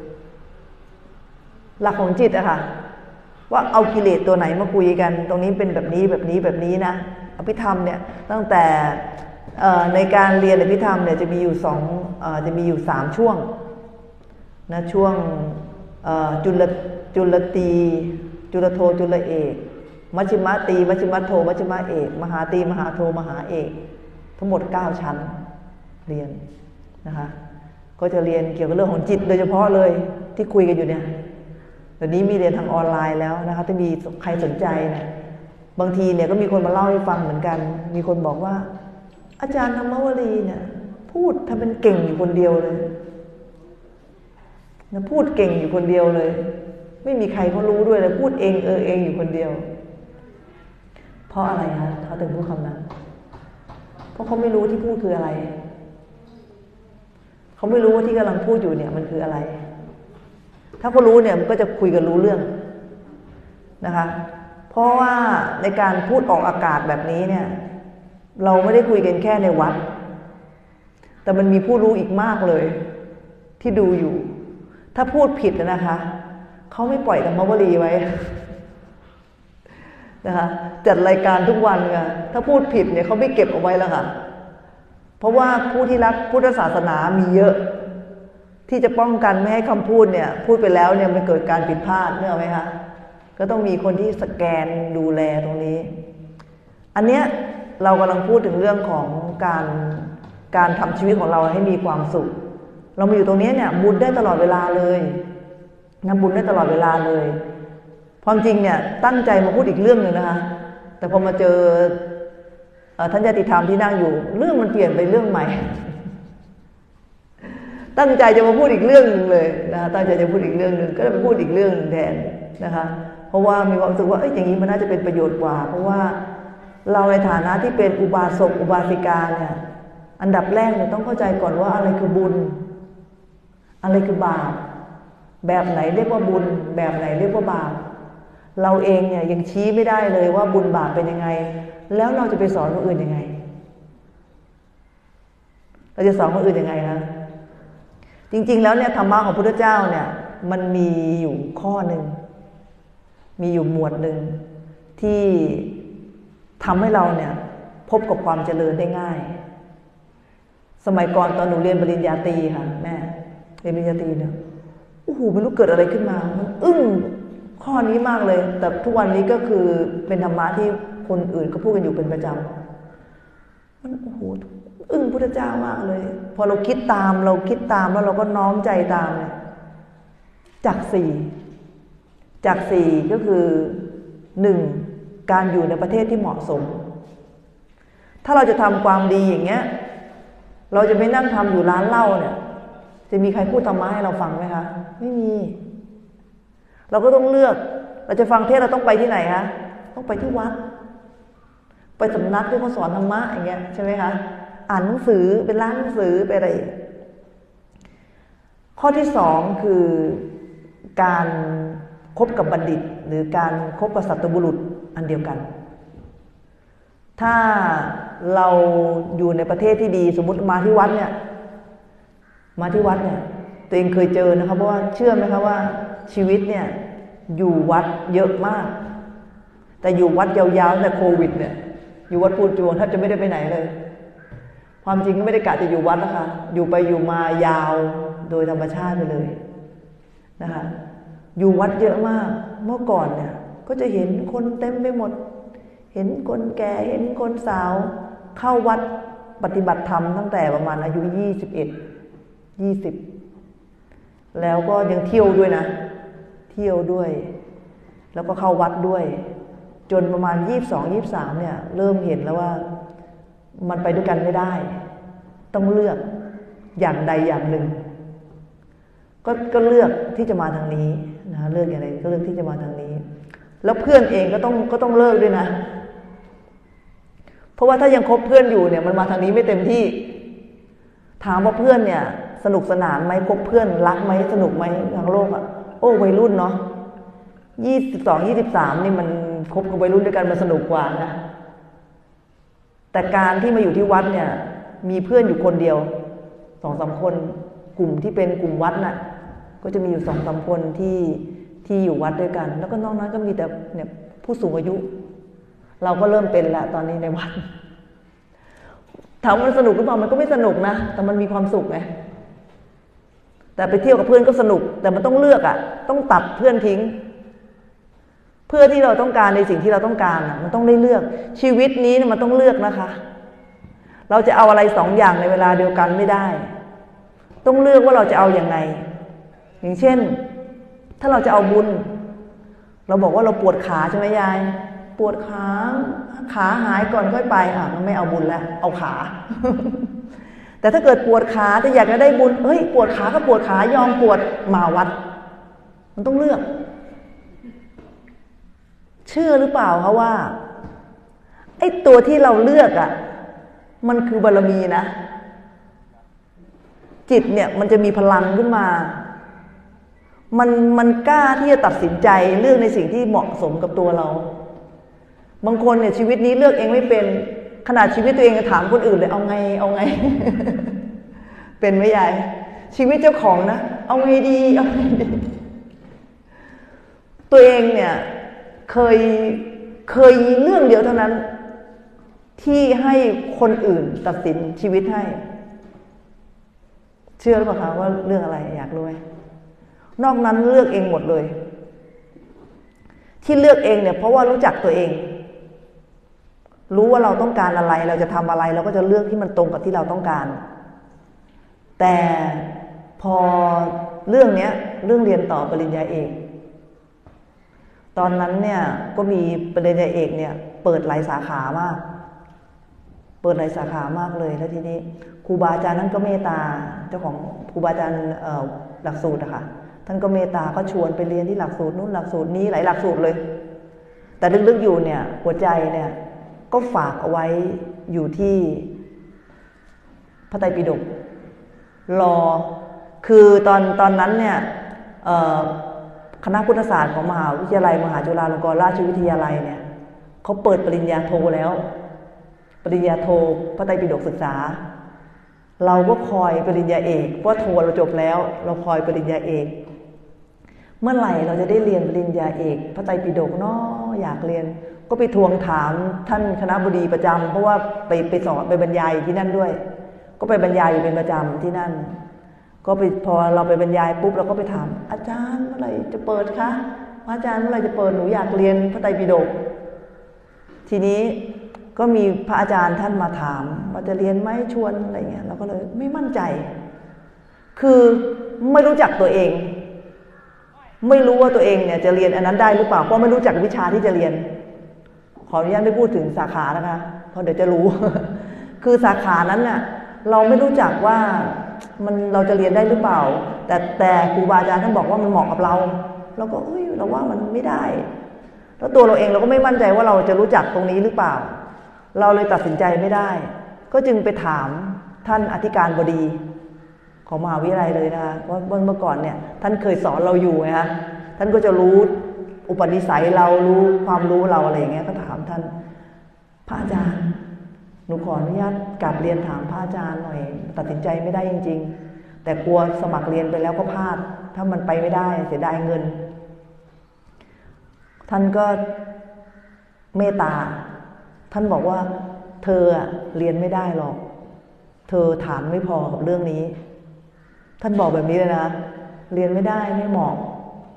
หลักของจิตอะค่ะว่าเอากิเลสตัวไหนมาคุยกันตรงนี้เป็นแบบนี้นะอภิธรรมเนี่ยตั้งแต่ในการเรียนอภิธรรมเนี่ยจะมีอยู่3ช่วงนะช่วงจุลตีจุลโทจุลเอกมัชฌิมตีมัชฌิมโทมัชฌิมเอกมหาตีมหาโทมหาเอกทั้งหมด9ชั้นเรียนนะคะก็จะเรียนเกี่ยวกับเรื่องของจิตโดยเฉพาะเลยที่คุยกันอยู่เนี่ยเดี๋ยวนี้มีเรียนทางออนไลน์แล้วนะคะถ้ามีใครสนใจเนี่ยบางทีเนี่ยก็มีคนมาเล่าให้ฟังเหมือนกันมีคนบอกว่าอาจารย์ธรรมวลีเนี่ยพูดทำเป็นเก่งอยู่คนเดียวเลยนะพูดเก่งอยู่คนเดียวเลยไม่มีใครเขารู้ด้วยเลยพูดเองเองอยู่คนเดียวเพราะอะไรคะเขาถึงพูดคำนั้นเพราะเขาไม่รู้ที่พูดคืออะไรเขาไม่รู้ว่าที่กำลังพูดอยู่เนี่ยมันคืออะไรถ้าเขารู้เนี่ยมันก็จะคุยกันรู้เรื่องนะคะเพราะว่าในการพูดออกอากาศแบบนี้เนี่ยเราไม่ได้คุยกันแค่ในวัดแต่มันมีผู้รู้อีกมากเลยที่ดูอยู่ถ้าพูดผิดนะคะเขาไม่ปล่อยธรรมวลีไว้นะคะจัดรายการทุกวันค่ะถ้าพูดผิดเนี่ยเขาไม่เก็บเอาไว้แล้วค่ะเพราะว่าผู้ที่รักพุทธศาสนามีเยอะที่จะป้องกันไม่ให้คำพูดเนี่ยพูดไปแล้วเนี่ยมันเกิดการผิดพลาดเนี่ยไหมคะก็ต้องมีคนที่สแกนดูแลตรงนี้อันเนี้ยเรากำลังพูดถึงเรื่องของการทำชีวิตของเราให้มีความสุขเรามาอยู่ตรงนี้เนี่ยบุญได้ตลอดเวลาเลยนะบุญได้ตลอดเวลาเลยความจริงเนี่ยตั้งใจมาพูดอีกเรื่องนึงนะคะแต่พอมาเจอท่านญาติธรรมที่นั่งอยู่เรื่องมันเปลี่ยนไปเรื่องใหม่ตั้งใจจะมาพูดอีกเรื่องนึงเลยนะตั้งใจจะพูดอีกเรื่องนึงก็เลยไปพูดอีกเรื่องนึงแทนนะคะเพราะว่ามีความรู้สึกว่าอย่างนี้มันน่าจะเป็นประโยชน์กว่าเพราะว่าเราในฐานะที่เป็นอุบาสกอุบาสิกาเนี่ยอันดับแรกเนี่ยต้องเข้าใจก่อนว่าอะไรคือบุญอะไรคือบาปแบบไหนเรียกว่าบุญแบบไหนเรียกว่าบาปเราเองเนี่ยยังชี้ไม่ได้เลยว่าบุญบาปเป็นยังไงแล้วเราจะไปสอนคนอื่นยังไงเราจะสอนคนอื่นยังไงนะจริงๆแล้วเนี่ยธรรมะของพระพุทธเจ้าเนี่ยมันมีอยู่ข้อหนึ่งมีอยู่หมวดหนึ่งที่ทำให้เราเนี่ยพบกับความเจริญได้ง่ายสมัยก่อนตอนหนูเรียนปริญญาตรีค่ะแม่เรียนปริญญาตรีเนี่ยโอ้โหไม่รู้เกิดอะไรขึ้นมามันอึ้งข้อนี้มากเลยแต่ทุกวันนี้ก็คือเป็นธรรมะที่คนอื่นก็พูดกันอยู่เป็นประจำมันโอ้โหอึ้งพุทธเจ้ามากเลยพอเราคิดตามแล้วเราก็น้อมใจตามเนี่ยจากสี่ก็คือหนึ่งการอยู่ในประเทศที่เหมาะสมถ้าเราจะทำความดีอย่างเงี้ยเราจะไม่นั่งทำอยู่ร้านเหล้าเนี่ยจะมีใครพูดธรรมะให้เราฟังไหมคะไม่มีเราก็ต้องเลือกเราจะฟังเทศเราต้องไปที่ไหนคะต้องไปที่วัดไปสำนักที่เขาสอนธรรมะอย่างเงี้ยใช่ไหมคะอ่านหนังสือเป็นร้านหนังสือไปอะไรข้อที่สองคือการคบกับบัณฑิตหรือการคบกับสัตบุรุษอันเดียวกันถ้าเราอยู่ในประเทศที่ดีสมมุติมาที่วัดเนี่ยตัวเองเคยเจอนะคะเพราะว่าเชื่อไหมคะว่าชีวิตเนี่ยอยู่วัดเยอะมากแต่อยู่วัดยาวๆแต่โควิดเนี่ยอยู่วัดปูจวงแทบจะไม่ได้ไปไหนเลยความจริงก็ไม่ได้กะจะอยู่วัดนะคะอยู่ไปอยู่มายาวโดยธรรมชาติไปเลยนะคะอยู่วัดเยอะมากเมื่อก่อนเนี่ยก็จะเห็นคนเต็มไปหมดเห็นคนแก่เห็นคนสาวเข้าวัดปฏิบัติธรรมตั้งแต่ประมาณอายุ20แล้วก็ยังเที่ยวด้วยนะเที่ยวด้วยแล้วก็เข้าวัดด้วยจนประมาณ22-23เนี่ยเริ่มเห็นแล้วว่ามันไปด้วยกันไม่ได้ต้องเลือกอย่างใดอย่างหนึ่งก็เลือกที่จะมาทางนี้นะเลือกอย่างไรก็เลือกที่จะมาทางนี้แล้วเพื่อนเองก็ต้องเลิกด้วยนะเพราะว่าถ้ายังคบเพื่อนอยู่เนี่ยมันมาทางนี้ไม่เต็มที่ถามว่าเพื่อนเนี่ยสนุกสนานไหมคบเพื่อนรักไหมสนุกไหมทางโลกอ่ะโอ้วัยรุ่นเนาะ22-23นี่มันคบกับวัยรุ่นด้วยกันมันสนุกกว่านะแต่การที่มาอยู่ที่วัดเนี่ยมีเพื่อนอยู่คนเดียว 2-3 คนกลุ่มที่เป็นกลุ่มวัดน่ะก็จะมีอยู่ 2-3 คนที่อยู่วัดด้วยกันแล้วก็นอกนั้นก็มีแต่เนี่ยผู้สูงอายุเราก็เริ่มเป็นละตอนนี้ในวัดถามมันสนุกหรือเปล่ามันก็ไม่สนุกนะแต่มันมีความสุขไงแต่ไปเที่ยวกับเพื่อนก็สนุกแต่มันต้องเลือกอ่ะต้องตัดเพื่อนทิ้งเพื่อที่เราต้องการในสิ่งที่เราต้องการมันต้องได้เลือกชีวิตนี้มันต้องเลือกนะคะเราจะเอาอะไร2 อย่างในเวลาเดียวกันไม่ได้ต้องเลือกว่าเราจะเอาอย่างไงอย่างเช่นถ้าเราจะเอาบุญเราบอกว่าเราปวดขาใช่ไหมยายปวดขาหายก่อนค่อยไปมันไม่เอาบุญแล้วเอาขา แต่ถ้าเกิดปวดขาแต่อยากจะได้บุญเฮ้ยปวดขาก็ปวดขายอมปวดมาวัดมันต้องเลือกเชื่อหรือเปล่าคะว่าไอ้ตัวที่เราเลือกอ่ะมันคือบารมีนะจิตเนี่ยมันจะมีพลังขึ้นมามันกล้าที่จะตัดสินใจเลือกในสิ่งที่เหมาะสมกับตัวเราบางคนเนี่ยชีวิตนี้เลือกเองไม่เป็นขนาดชีวิตตัวเองจะถามคนอื่นเลยเอาไง เป็นไหมยายชีวิตเจ้าของนะเอาไงดีตัวเองเนี่ยเคยเรื่องเดียวเท่านั้นที่ให้คนอื่นตัดสินชีวิตให้เชื่อหรือเปล่าคะว่าเรื่องอะไรอยากรู้ไหมนอกนั้นเลือกเองหมดเลยที่เลือกเองเนี่ยเพราะว่ารู้จักตัวเองรู้ว่าเราต้องการอะไรเราจะทำอะไรเราก็จะเลือกที่มันตรงกับที่เราต้องการแต่พอเรื่องเรียนต่อปริญญาเอกตอนนั้นเนี่ยก็มีปริญญาเอกเนี่ยเปิดหลายสาขามากเปิดหลายสาขามากเลยแล้วทีนี้ครูบาอาจารย์นั้นก็เมตตาเจ้าของครูบาอาจารย์หลักสูตรอะค่ะท่านก็เมตตาก็ชวนไปเรียนที่หลักสูตรนู้นหลักสูตรนี้หลายหลักสูตรเลยแต่ลึกๆอยู่เนี่ยหัวใจเนี่ยก็ฝากเอาไว้อยู่ที่พระไตรปิฎกรอคือตอนนั้นเนี่ยคณะพุทธศาสตร์ของมหาวิทยาลัยมหาจุฬาลงกรณราชวิทยาลัยเนี่ยเขาเปิดปริญญาโทแล้วปริญญาโทพระไตรปิฎกศึกษาเราก็คอยปริญญาเอกเพราะโทเราจบแล้วเราคอยปริญญาเอกเมื่อไหร่เราจะได้เรียนปริญญาเอกพระไตรปิฎกเนาะอยากเรียนก็ไปทวงถามท่านคณบดีประจำเพราะว่าไปสอนไปบรรยายที่นั่นด้วยก็ไปบรรยายอยู่เป็นประจำที่นั่นก็ไปพอเราไปบรรยายปุ๊บเราก็ไปถามอาจารย์เมื่อไหร่จะเปิดคะอาจารย์เมื่อไหร่จะเปิดหนูอยากเรียนพระไตรปิฎกทีนี้ก็มีพระอาจารย์ท่านมาถามว่าจะเรียนไหมชวนอะไรเงี้ยเราก็เลยไม่มั่นใจคือไม่รู้จักตัวเองไม่รู้ว่าตัวเองเนี่ยจะเรียนอันนั้นได้หรือเปล่าเพราะไม่รู้จักวิชาที่จะเรียนขออนุญาตไม่พูดถึงสาขานะคะเพราะเดี๋ยวจะรู้ คือสาขานั้นน่ะเราไม่รู้จักว่าเราจะเรียนได้หรือเปล่าแต่ครูบาอาจารย์ท่านบอกว่ามันเหมาะกับเราเราก็เราว่ามันไม่ได้แล้วตัวเราเองเราก็ไม่มั่นใจว่าเราจะรู้จักตรงนี้หรือเปล่าเราเลยตัดสินใจไม่ได้ก็จึงไปถามท่านอธิการบดีของมหาวิทยาลัยเลยนะคะว่าเมื่อก่อนเนี่ยท่านเคยสอนเราอยู่ไงคะท่านก็จะรู้อุปนิสัยเรารู้ความรู้เราอะไรอย่างเงี้ยก็ถามท่านพระอาจารย์หนูขออนุญาตกลับเรียนถามพระอาจารย์หน่อยตัดสินใจไม่ได้จริงๆแต่กลัวสมัครเรียนไปแล้วก็พลาดถ้ามันไปไม่ได้เสียดายเงินท่านก็เมตตาท่านบอกว่าเธอเรียนไม่ได้หรอกเธอฐานไม่พอกับเรื่องนี้ท่านบอกแบบนี้เลยนะเรียนไม่ได้ไม่เหมาะ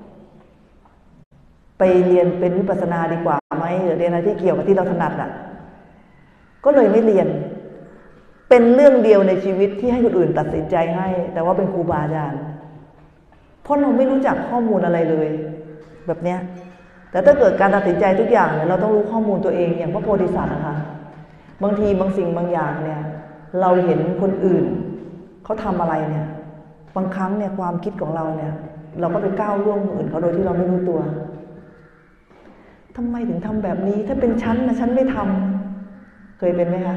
ไปเรียนเป็นวิปัสสนาดีกว่าไหมหรือเรียนอะไรที่เกี่ยวกับที่เราถนัดก็เลยไม่เรียนเป็นเรื่องเดียวในชีวิตที่ให้คนอื่นตัดสินใจให้แต่ว่าเป็นครูบาอาจารย์เพราะเราไม่รู้จักข้อมูลอะไรเลยแบบเนี้ยแต่ถ้าเกิดการตัดสินใจทุกอย่างเนี่ยเราต้องรู้ข้อมูลตัวเองอย่างพระโพธิสัตว์นะคะบางทีบางสิ่งบางอย่างเนี่ยเราเห็นคนอื่นเขาทำอะไรเนี่ยบางครั้งเนี่ยความคิดของเราเนี่ยเราก็ไปก้าวล่วงคนอื่นเขาโดยที่เราไม่รู้ตัวทำไมถึงทำแบบนี้ถ้าเป็นฉันนะฉันไม่ทำเคยเป็นไหมคะ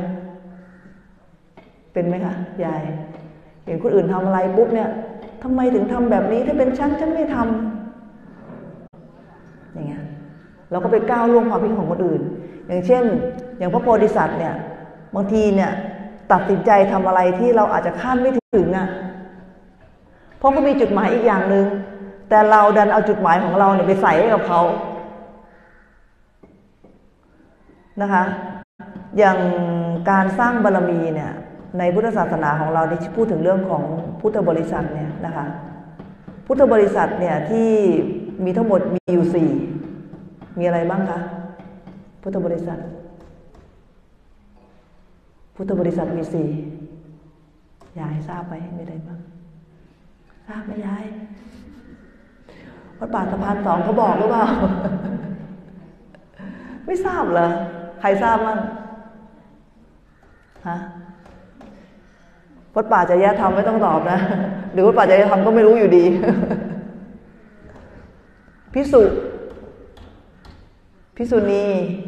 เป็นไหมคะยายเห็นคนอื่นทำอะไรปุ๊บเนี่ยทำไมถึงทำแบบนี้ถ้าเป็นฉันไม่ทำอย่างเงี้ยเราก็ไปก้าวล่วงความคิดของคนอื่นอย่างเช่นอย่างพระโพธิสัตว์เนี่ยบางทีเนี่ยตัดสินใจทำอะไรที่เราอาจจะคาดไม่ถึงเพราะเขามีจุดหมายอีกอย่างหนึ่งแต่เราดันเอาจุดหมายของเราเนี่ยไปใส่ให้กับเขานะคะอย่างการสร้างบารมีเนี่ยในพุทธศาสนาของเราที่พูดถึงเรื่องของพุทธบริษัทเนี่ยนะคะพุทธบริษัทเนี่ยที่มีทั้งหมดมีอยู่4มีอะไรบ้างคะพุทธบริษัทมี4ยายทราบไหมมีอะไรบ้างทราบไหมยายวัดป่าสะพาน2เขาบอกหรือเปล่า ไม่ทราบเหรอใครทราบบ้างฮะวัดป่าจริยธรรมไม่ต้องตอบนะหรือวัดป่าจริยธรรมก็ไม่รู้อยู่ดี ภิกษุณี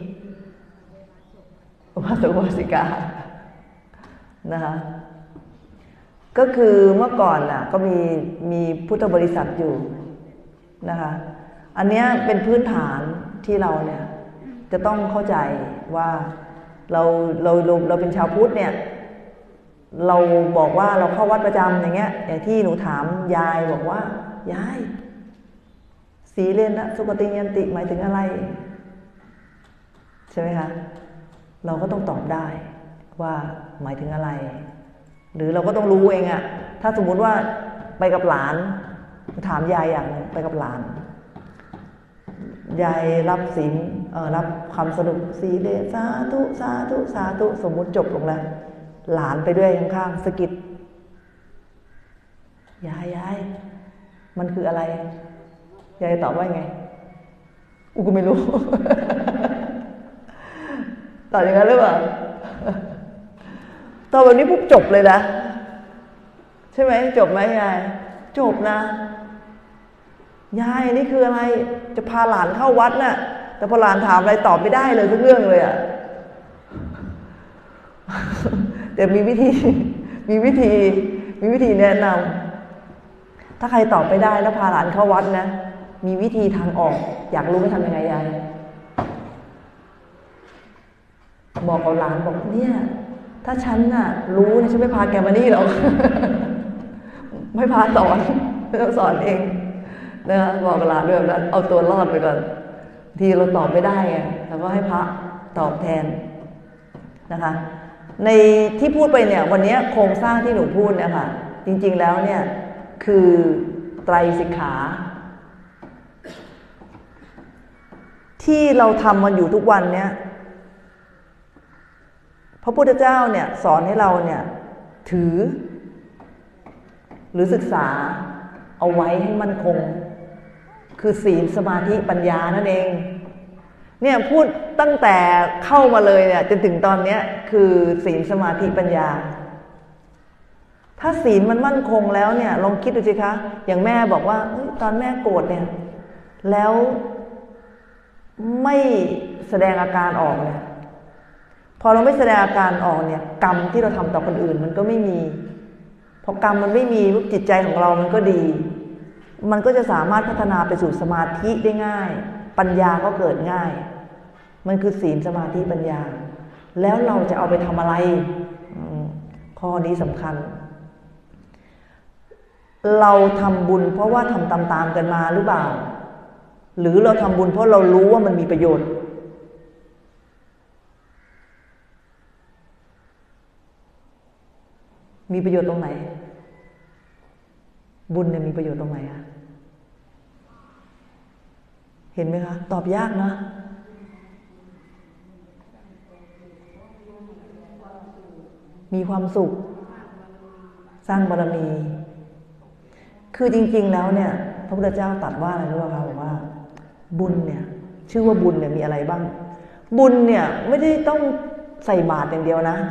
อุบาสกอุบาสิกานะคะก็คือเมื่อก่อนก็มีพุทธบริษัทอยู่นะคะอันนี้เป็นพื้นฐานที่เราเนี่ยจะต้องเข้าใจว่าเราเป็นชาวพุทธเนี่ยเราบอกว่าเราเข้าวัดประจำอย่างเงี้ยอย่างที่หนูถามยายบอกว่ายายสีเลนะสุปฏิยันติหมายถึงอะไรใช่ไหมคะเราก็ต้องตอบได้ว่าหมายถึงอะไรหรือเราก็ต้องรู้เองถ้าสมมุติว่าไปกับหลานถามยายอย่างนึงไปกับหลานยายรับศีลรับคำสรุปสีเลสาธุสาธุสาธุสมมุติจบลงแล้วหลานไปด้วยข้างๆสะกิดยายมันคืออะไรยายตอบว่าไงกูไม่รู้ ตอบอย่างนั้นหรือเปล่าตอบแบบนี้ปุ๊บจบเลยนะใช่ไหมจบไหมยายจบนะยายนี่คืออะไรจะพาหลานเข้าวัดน่ะแต่พอหลานถามอะไรตอบไม่ได้เลยทุกเรื่องเลยอ่ะแต่มีวิธีแนะนำถ้าใครตอบไม่ได้แล้วพาหลานเข้าวัดนะมีวิธีทางออกอยากรู้ว่าทำยังไงยายบอกกับหลานบอกเนี่ยถ้าฉันน่ะรู้เนี่ยฉันไม่พาแกมานี่หรอกไม่พาสอนต้องสอนเองนะบอกกับหลานด้วยแบบนั้นเอาตัวรอดไปก่อนทีเราตอบไม่ได้ไงเราก็ให้พระตอบแทนนะคะในที่พูดไปเนี่ยวันนี้โครงสร้างที่หนูพูดเนี่ยค่ะจริงๆแล้วเนี่ยคือไตรสิกขาที่เราทำมันอยู่ทุกวันเนี่ยพระพุทธเจ้าเนี่ยสอนให้เราเนี่ยถือหรือศึกษาเอาไว้ให้มั่นคงคือศีลสมาธิปัญญานั่นเองเนี่ยพูดตั้งแต่เข้ามาเลยเนี่ยจนถึงตอนนี้คือศีลสมาธิปัญญาถ้าศีลมันมั่นคงแล้วเนี่ยลองคิดดูสิคะอย่างแม่บอกว่าตอนแม่โกรธเนี่ยแล้วไม่แสดงอาการออกเนี่ยพอเราไม่แสดงอาการออกเนี่ยกรรมที่เราทำต่อคนอื่นมันก็ไม่มีพอกรรมมันไม่มีจิตใจของเรามันก็ดีมันก็จะสามารถพัฒนาไปสู่สมาธิได้ง่ายปัญญาก็เกิดง่ายมันคือศีลสมาธิปัญญาแล้วเราจะเอาไปทำอะไรข้อนี้สำคัญเราทำบุญเพราะว่าทำตามๆกันมาหรือเปล่าหรือเราทำบุญเพราะเรารู้ว่ามันมีประโยชน์มีประโยชน์ตรงไหนบุญเนี่ยมีประโยชน์ตรงไหนอะเห็นไหมคะตอบยากนะมีความสุขสร้างบารมีคือจริงๆแล้วเนี่ยพระพุทธเจ้าตรัสว่าอะไรรู้ป่ะคะบอกว่าบุญเนี่ยชื่อว่าบุญเนี่ยมีอะไรบ้างบุญเนี่ยไม่ได้ต้องใส่บาตรอย่างเดียวนะ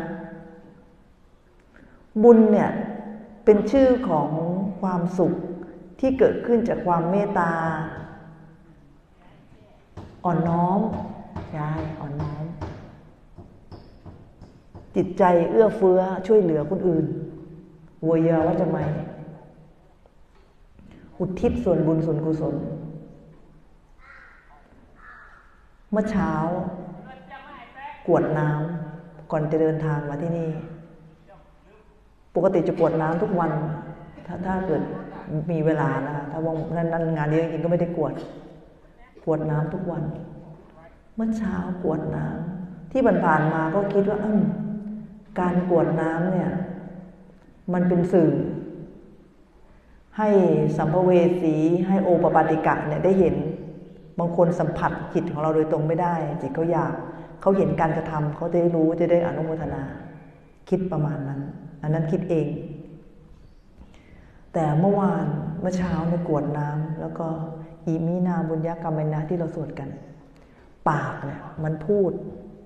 บุญเนี่ยเป็นชื่อของความสุขที่เกิดขึ้นจากความเมตตาอ่อนน้อมใช่อ่อนน้อมจิตใจเอื้อเฟื้อช่วยเหลือคนอื่นวัวยาวัจจะไม่อุทิศส่วนบุญส่วนกุศลเมื่อเช้ากรวดน้ำก่อนจะเดินทางมาที่นี่ปกติจะกรวดน้ำทุกวันถ้าเกิดมีเวลานะคะถ้าว่างงานเยอะจริงๆก็ไม่ได้กรวดน้ำทุกวันเมื่อเช้ากรวดน้ำที่ผ่านมาก็คิดว่าการกรวดน้ำเนี่ยมันเป็นสื่อให้สัมภเวสีให้โอปปาติกะเนี่ยได้เห็นบางคนสัมผัสจิตของเราโดยตรงไม่ได้จิตเขาอยากเขาเห็นการกระทำเขาจะได้รู้จะได้อนุโมทนาคิดประมาณนั้นอันนั้นคิดเองแต่เมื่อเช้าในกรวดน้ำแล้วก็อิมินาบุญญกรรมนะที่เราสวดกันปากเนี่ยมันพูด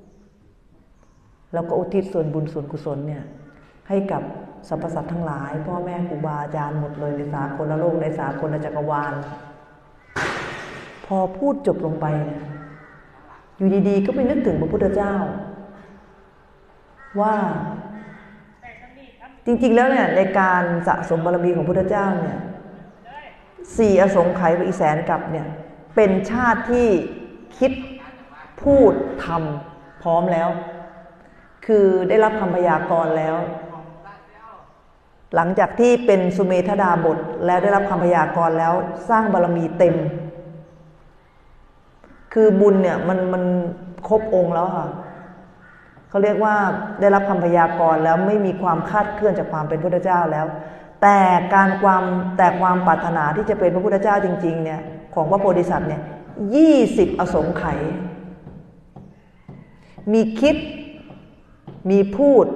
แล้วก็อุทิศส่วนบุญส่วนกุศลเนี่ยให้กับสรรพสัตว์ทั้งหลายพ่อแม่ครูบาอาจารย์หมดเลยในสากลโลกในสากลจักรวาลพอพูดจบลงไปเนี่ยอยู่ดีๆก็ไปนึกถึงพระพุทธเจ้าว่าจริงๆแล้วเนี่ยในการสะสมบารมีของพระพุทธเจ้าเนี่ย4 อสงไขยอีแสนกับเนี่ยเป็นชาติที่คิดพูดทำพร้อมแล้วคือได้รับคำพยากรณ์แล้วหลังจากที่เป็นสุเมธดาบทแล้วได้รับคำพยากรณ์แล้วสร้างบารมีเต็มคือบุญเนี่ยมันครบองค์แล้วค่ะเขาเรียกว่าได้รับคำพยากรณ์แล้วไม่มีความคาดเคลื่อนจากความเป็นพระพุทธเจ้าแล้วแต่ความปรารถนาที่จะเป็นพระพุทธเจ้าจริงๆเนี่ยของพระโพธิสัตว์เนี่ย20 อสงไขยมีคิดมีพูด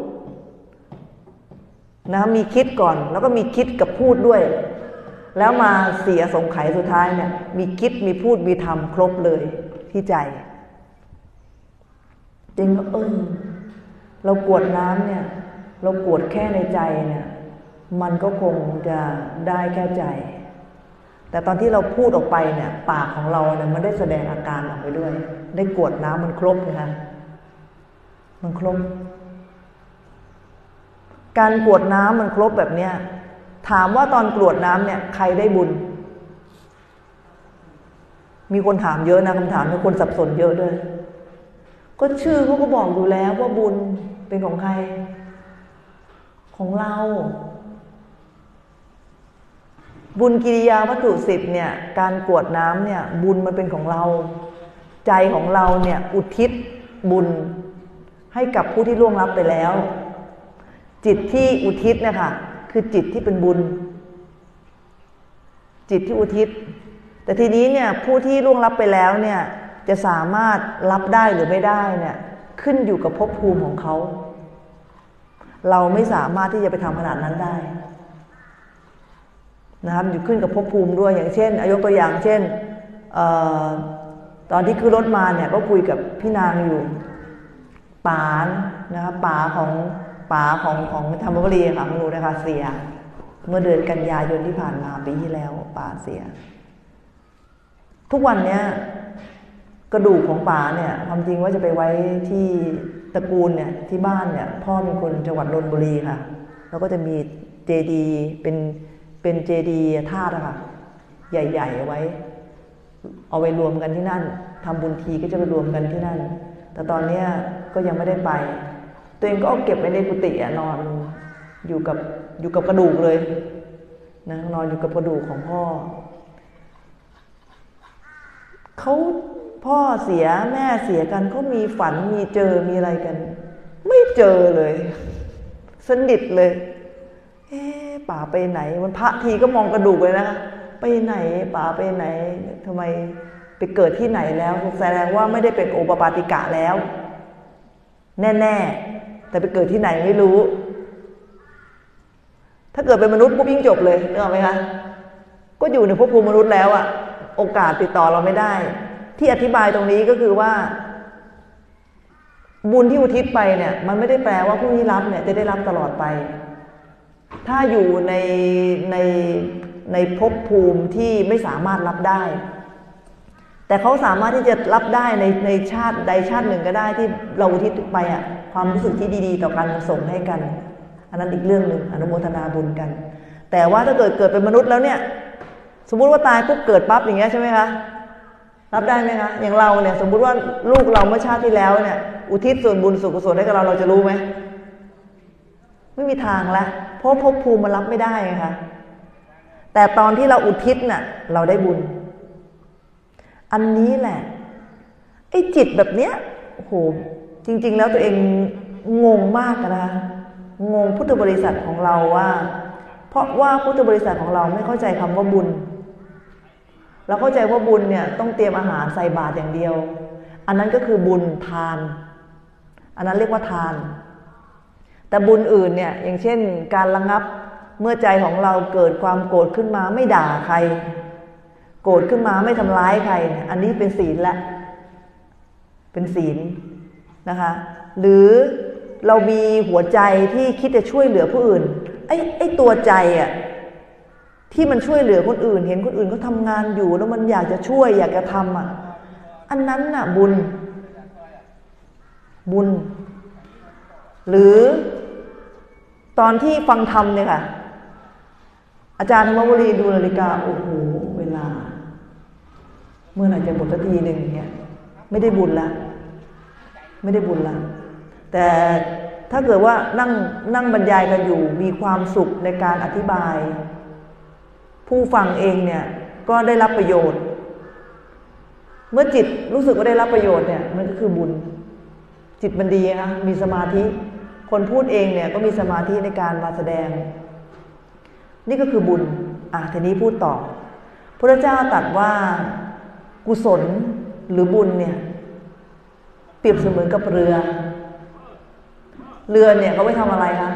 นะมีคิดก่อนแล้วก็มีคิดกับพูดด้วยแล้วมา4 อสงไขยสุดท้ายเนี่ยมีคิดมีพูดมีทำครบเลยที่ใจจริงก็เรากรวดน้ำเนี่ยเราโกรธแค่ในใจเนี่ยมันก็คงจะได้แค่ใจแต่ตอนที่เราพูดออกไปเนี่ยปากของเราเนี่ยมันได้แสดงอาการออกไปด้วยได้กรวดน้ำมันครบนะคะมันครบการกรวดน้ำมันครบแบบเนี้ยถามว่าตอนกรวดน้ำเนี่ยใครได้บุญมีคนถามเยอะนะคำถามนี้คนสับสนเยอะด้วยก็ชื่อเขาก็บอกอยู่แล้วว่าบุญเป็นของใครของเราบุญกิริยาวัตถุ10เนี่ยการกรวดน้ำเนี่ยบุญมันเป็นของเราใจของเราเนี่ยอุทิศบุญให้กับผู้ที่ล่วงลับไปแล้วจิตที่อุทิศนะคะคือจิตที่เป็นบุญจิตที่อุทิศแต่ทีนี้เนี่ยผู้ที่ล่วงลับไปแล้วเนี่ยจะสามารถรับได้หรือไม่ได้เนี่ยขึ้นอยู่กับภพภูมิของเขาเราไม่สามารถที่จะไปทำขนาดนั้นได้นะครับอยู่ขึ้นกับภพภูมิด้วยอย่างเช่นยกตัวอย่างเช่นตอนที่ขึ้นรถมาเนี่ยก็คุยกับพี่นางอยู่ป๋านะครับป๋าของธรรมบุรีค่ะของหนูนะคะเสียเมื่อเดือนกันยายนที่ผ่านมาปีที่แล้วป๋าเสียทุกวันเนี้ยกระดูกของป๋าเนี่ยความจริงว่าจะไปไว้ที่ตระกูลเนี่ยที่บ้านเนี่ยพ่อเป็นคนจังหวัดนนทบุรีค่ะแล้วก็จะมีเจดีย์เป็นเจดีย์ธาตุค่ะใหญ่ๆเอาไว้รวมกันที่นั่นทำบุญทีก็จะไปรวมกันที่นั่นแต่ตอนนี้ก็ยังไม่ได้ไปตัวเองก็เอาเก็บไว้ในกุฏินอนอยู่กับกระดูกเลยนะนอนอยู่กับกระดูกของพ่อเขาพ่อเสียแม่เสียกันเขามีฝันมีเจอมีอะไรกันไม่เจอเลยสนิทเลยป่าไปไหนมันพระทีก็มองกระดูกเลยนะไปไหนป่าไปไหนทำไมไปเกิดที่ไหนแล้วแสดงว่าไม่ได้เป็นโอปปาติกะแล้วแน่ๆแต่ไปเกิดที่ไหนไม่รู้ถ้าเกิดเป็นมนุษย์ปุ๊บยิ่งจบเลยนึกออกไหมคะก็อยู่ในภพภูมิมนุษย์แล้วอะโอกาสติดต่อเราไม่ได้ที่อธิบายตรงนี้ก็คือว่าบุญที่อุทิศไปเนี่ยมันไม่ได้แปลว่าผู้ที่รับเนี่ยจะได้รับตลอดไปถ้าอยู่ในภพภูมิที่ไม่สามารถรับได้แต่เขาสามารถที่จะรับได้ในชาติใดชาติหนึ่งก็ได้ที่เราอุทิศไปอ่ะความรู้สึกที่ดีๆต่อกันส่งให้กันอันนั้นอีกเรื่องหนึ่งอนุโมทนาบุญกันแต่ว่าถ้าเกิดเป็นมนุษย์แล้วเนี่ยสมมุติว่าตายปุ๊บเกิดปั๊บอย่างเงี้ยใช่ไหมคะรับได้ไหมคะอย่างเราเนี่ยสมมุติว่าลูกเราเมื่อชาติที่แล้วเนี่ยอุทิศส่วนบุญส่วนกุศลให้กับเราจะรู้ไหมไม่มีทางแล้วเพราะภพภูมิมันรับไม่ได้ไงคะแต่ตอนที่เราอุทิศน่ะเราได้บุญอันนี้แหละไอ้จิตแบบเนี้ยโอ้โหจริงๆแล้วตัวเองงงมากนะงงพุทธบริษัทของเราว่าเพราะว่าพุทธบริษัทของเราไม่เข้าใจคำว่าบุญเราเข้าใจว่าบุญเนี่ยต้องเตรียมอาหารใส่บาตรอย่างเดียวอันนั้นก็คือบุญทานอันนั้นเรียกว่าทานแต่บุญอื่นเนี่ยอย่างเช่นการระงับเมื่อใจของเราเกิดความโกรธขึ้นมาไม่ด่าใครโกรธขึ้นมาไม่ทำร้ายใครอันนี้เป็นศีลละเป็นศีลนะคะหรือเรามีหัวใจที่คิดจะช่วยเหลือผู้อื่นไอ้ตัวใจอ่ะที่มันช่วยเหลือคนอื่นเห็นคนอื่นเขาทำงานอยู่แล้วมันอยากจะช่วยอยากจะทำอ่ะอันนั้นน่ะบุญหรือตอนที่ฟังธรรมเนี่ยค่ะอาจารย์ธรรมบุรีดูนาฬิกาโอ้โหเวลาเมื่อไหร่จะหมดสักทีหนึ่งเนี่ยไม่ได้บุญละแต่ถ้าเกิดว่านั่งบรรยายกันอยู่มีความสุขในการอธิบายผู้ฟังเองเนี่ยก็ได้รับประโยชน์เมื่อจิตรู้สึกว่าได้รับประโยชน์เนี่ยมันก็คือบุญจิตมันดีนะมีสมาธิคนพูดเองเนี่ยก็มีสมาธิในการมาแสดงนี่ก็คือบุญทีนี้พูดต่อพระเจ้าตรัสว่ากุศลหรือบุญเนี่ยเปรียบเสมือนกับเรือเนี่ยเขาไว้ทำอะไรคะ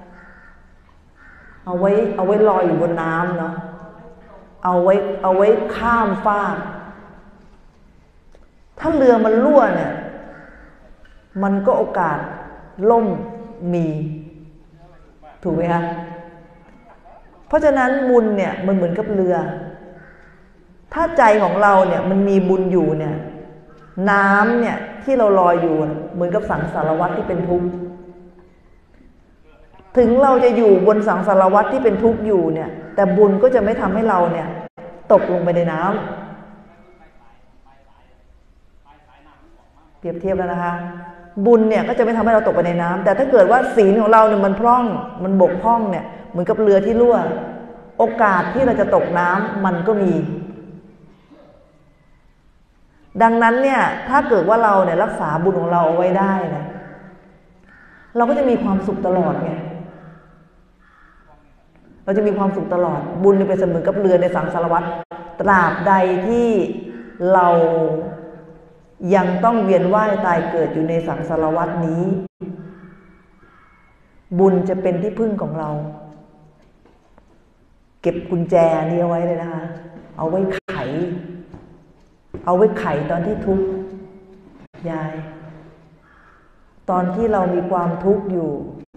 เอาไว้ลอยอยู่บนน้ำเนาะเอาไว้ข้ามฟากถ้าเรือมันรั่วเนี่ยมันก็โอกาสล่มมีถูกไหมคะเพราะฉะนั้นบุญเนี่ยมันเหมือนกับเรือถ้าใจของเราเนี่ยมันมีบุญอยู่เนี่ยน้ำเนี่ยที่เราลอยอยู่เหมือนกับสังสารวัฏที่เป็นทุกข์ถึงเราจะอยู่บนสังสารวัฏที่เป็นทุกข์อยู่เนี่ยแต่บุญก็จะไม่ทำให้เราเนี่ยตกลงไปในน้ำเปรียบเทียบแล้วนะคะบุญเนี่ยก็จะไม่ทำให้เราตกไปในน้ำแต่ถ้าเกิดว่าศีลของเราเนี่ยมันพร่องมันบกพร่องเนี่ยเหมือนกับเรือที่รั่วโอกาสที่เราจะตกน้ำมันก็มีดังนั้นเนี่ยถ้าเกิดว่าเราเนี่ยรักษาบุญของเราเอาไว้ได้นะเราก็จะมีความสุขตลอดไงเราจะมีความสุขตลอดบุญเป็นเสมือนกับเรือในสังสารวัฏตราบใดที่เรายังต้องเวียนว่ายตายเกิดอยู่ในสังสารวัฏนี้บุญจะเป็นที่พึ่งของเราเก็บกุญแจนี้เอาไว้เลยนะคะเอาไว้ไขตอนที่ทุกข์ยายตอนที่เรามีความทุกข์อยู่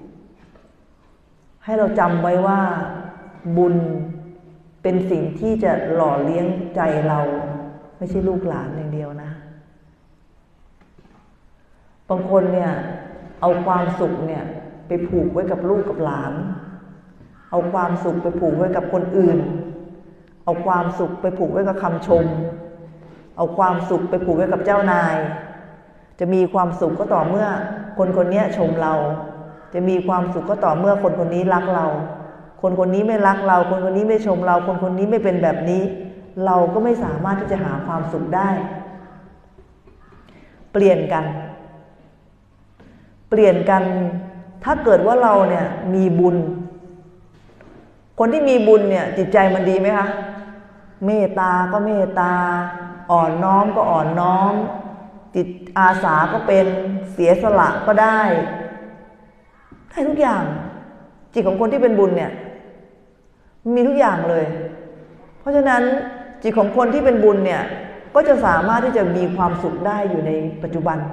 ให้เราจำไว้ว่าบุญเป็นสิ่งที่จะหล่อเลี้ยงใจเราไม่ใช่ลูกหลานอย่างเดียวนะบางคนเนี่ยเอาความสุขเนี่ยไปผูกไว้กับลูกกับหลานเอาความสุขไปผูกไว้กับคนอื่นเอาความสุขไปผูกไว้กับคำชมเอาความสุขไปผูกไว้กับเจ้านายจะมีความสุขก็ต่อเมื่อคนคนนี้ชมเราจะมีความสุขก็ต่อเมื่อคนคนนี้รักเราคนคนนี้ไม่รักเราคนคนนี้ไม่ชมเราคนคนนี้ไม่เป็นแบบนี้เราก็ไม่สามารถที่จะหาความสุขได้เปลี่ยนกันถ้าเกิดว่าเราเนี่ยมีบุญคนที่มีบุญเนี่ยจิตใจมันดีไหมคะเมตตาก็เมตตาอ่อนน้อมก็อ่อนน้อมจิตอาสาก็เป็นเสียสละก็ได้ทุกอย่างจิตของคนที่เป็นบุญเนี่ยมีทุกอย่างเลยเพราะฉะนั้นจิตของคนที่เป็นบุญเนี่ยก็จะสามารถที่จะมีความสุขได้อยู่ในปัจจุบัน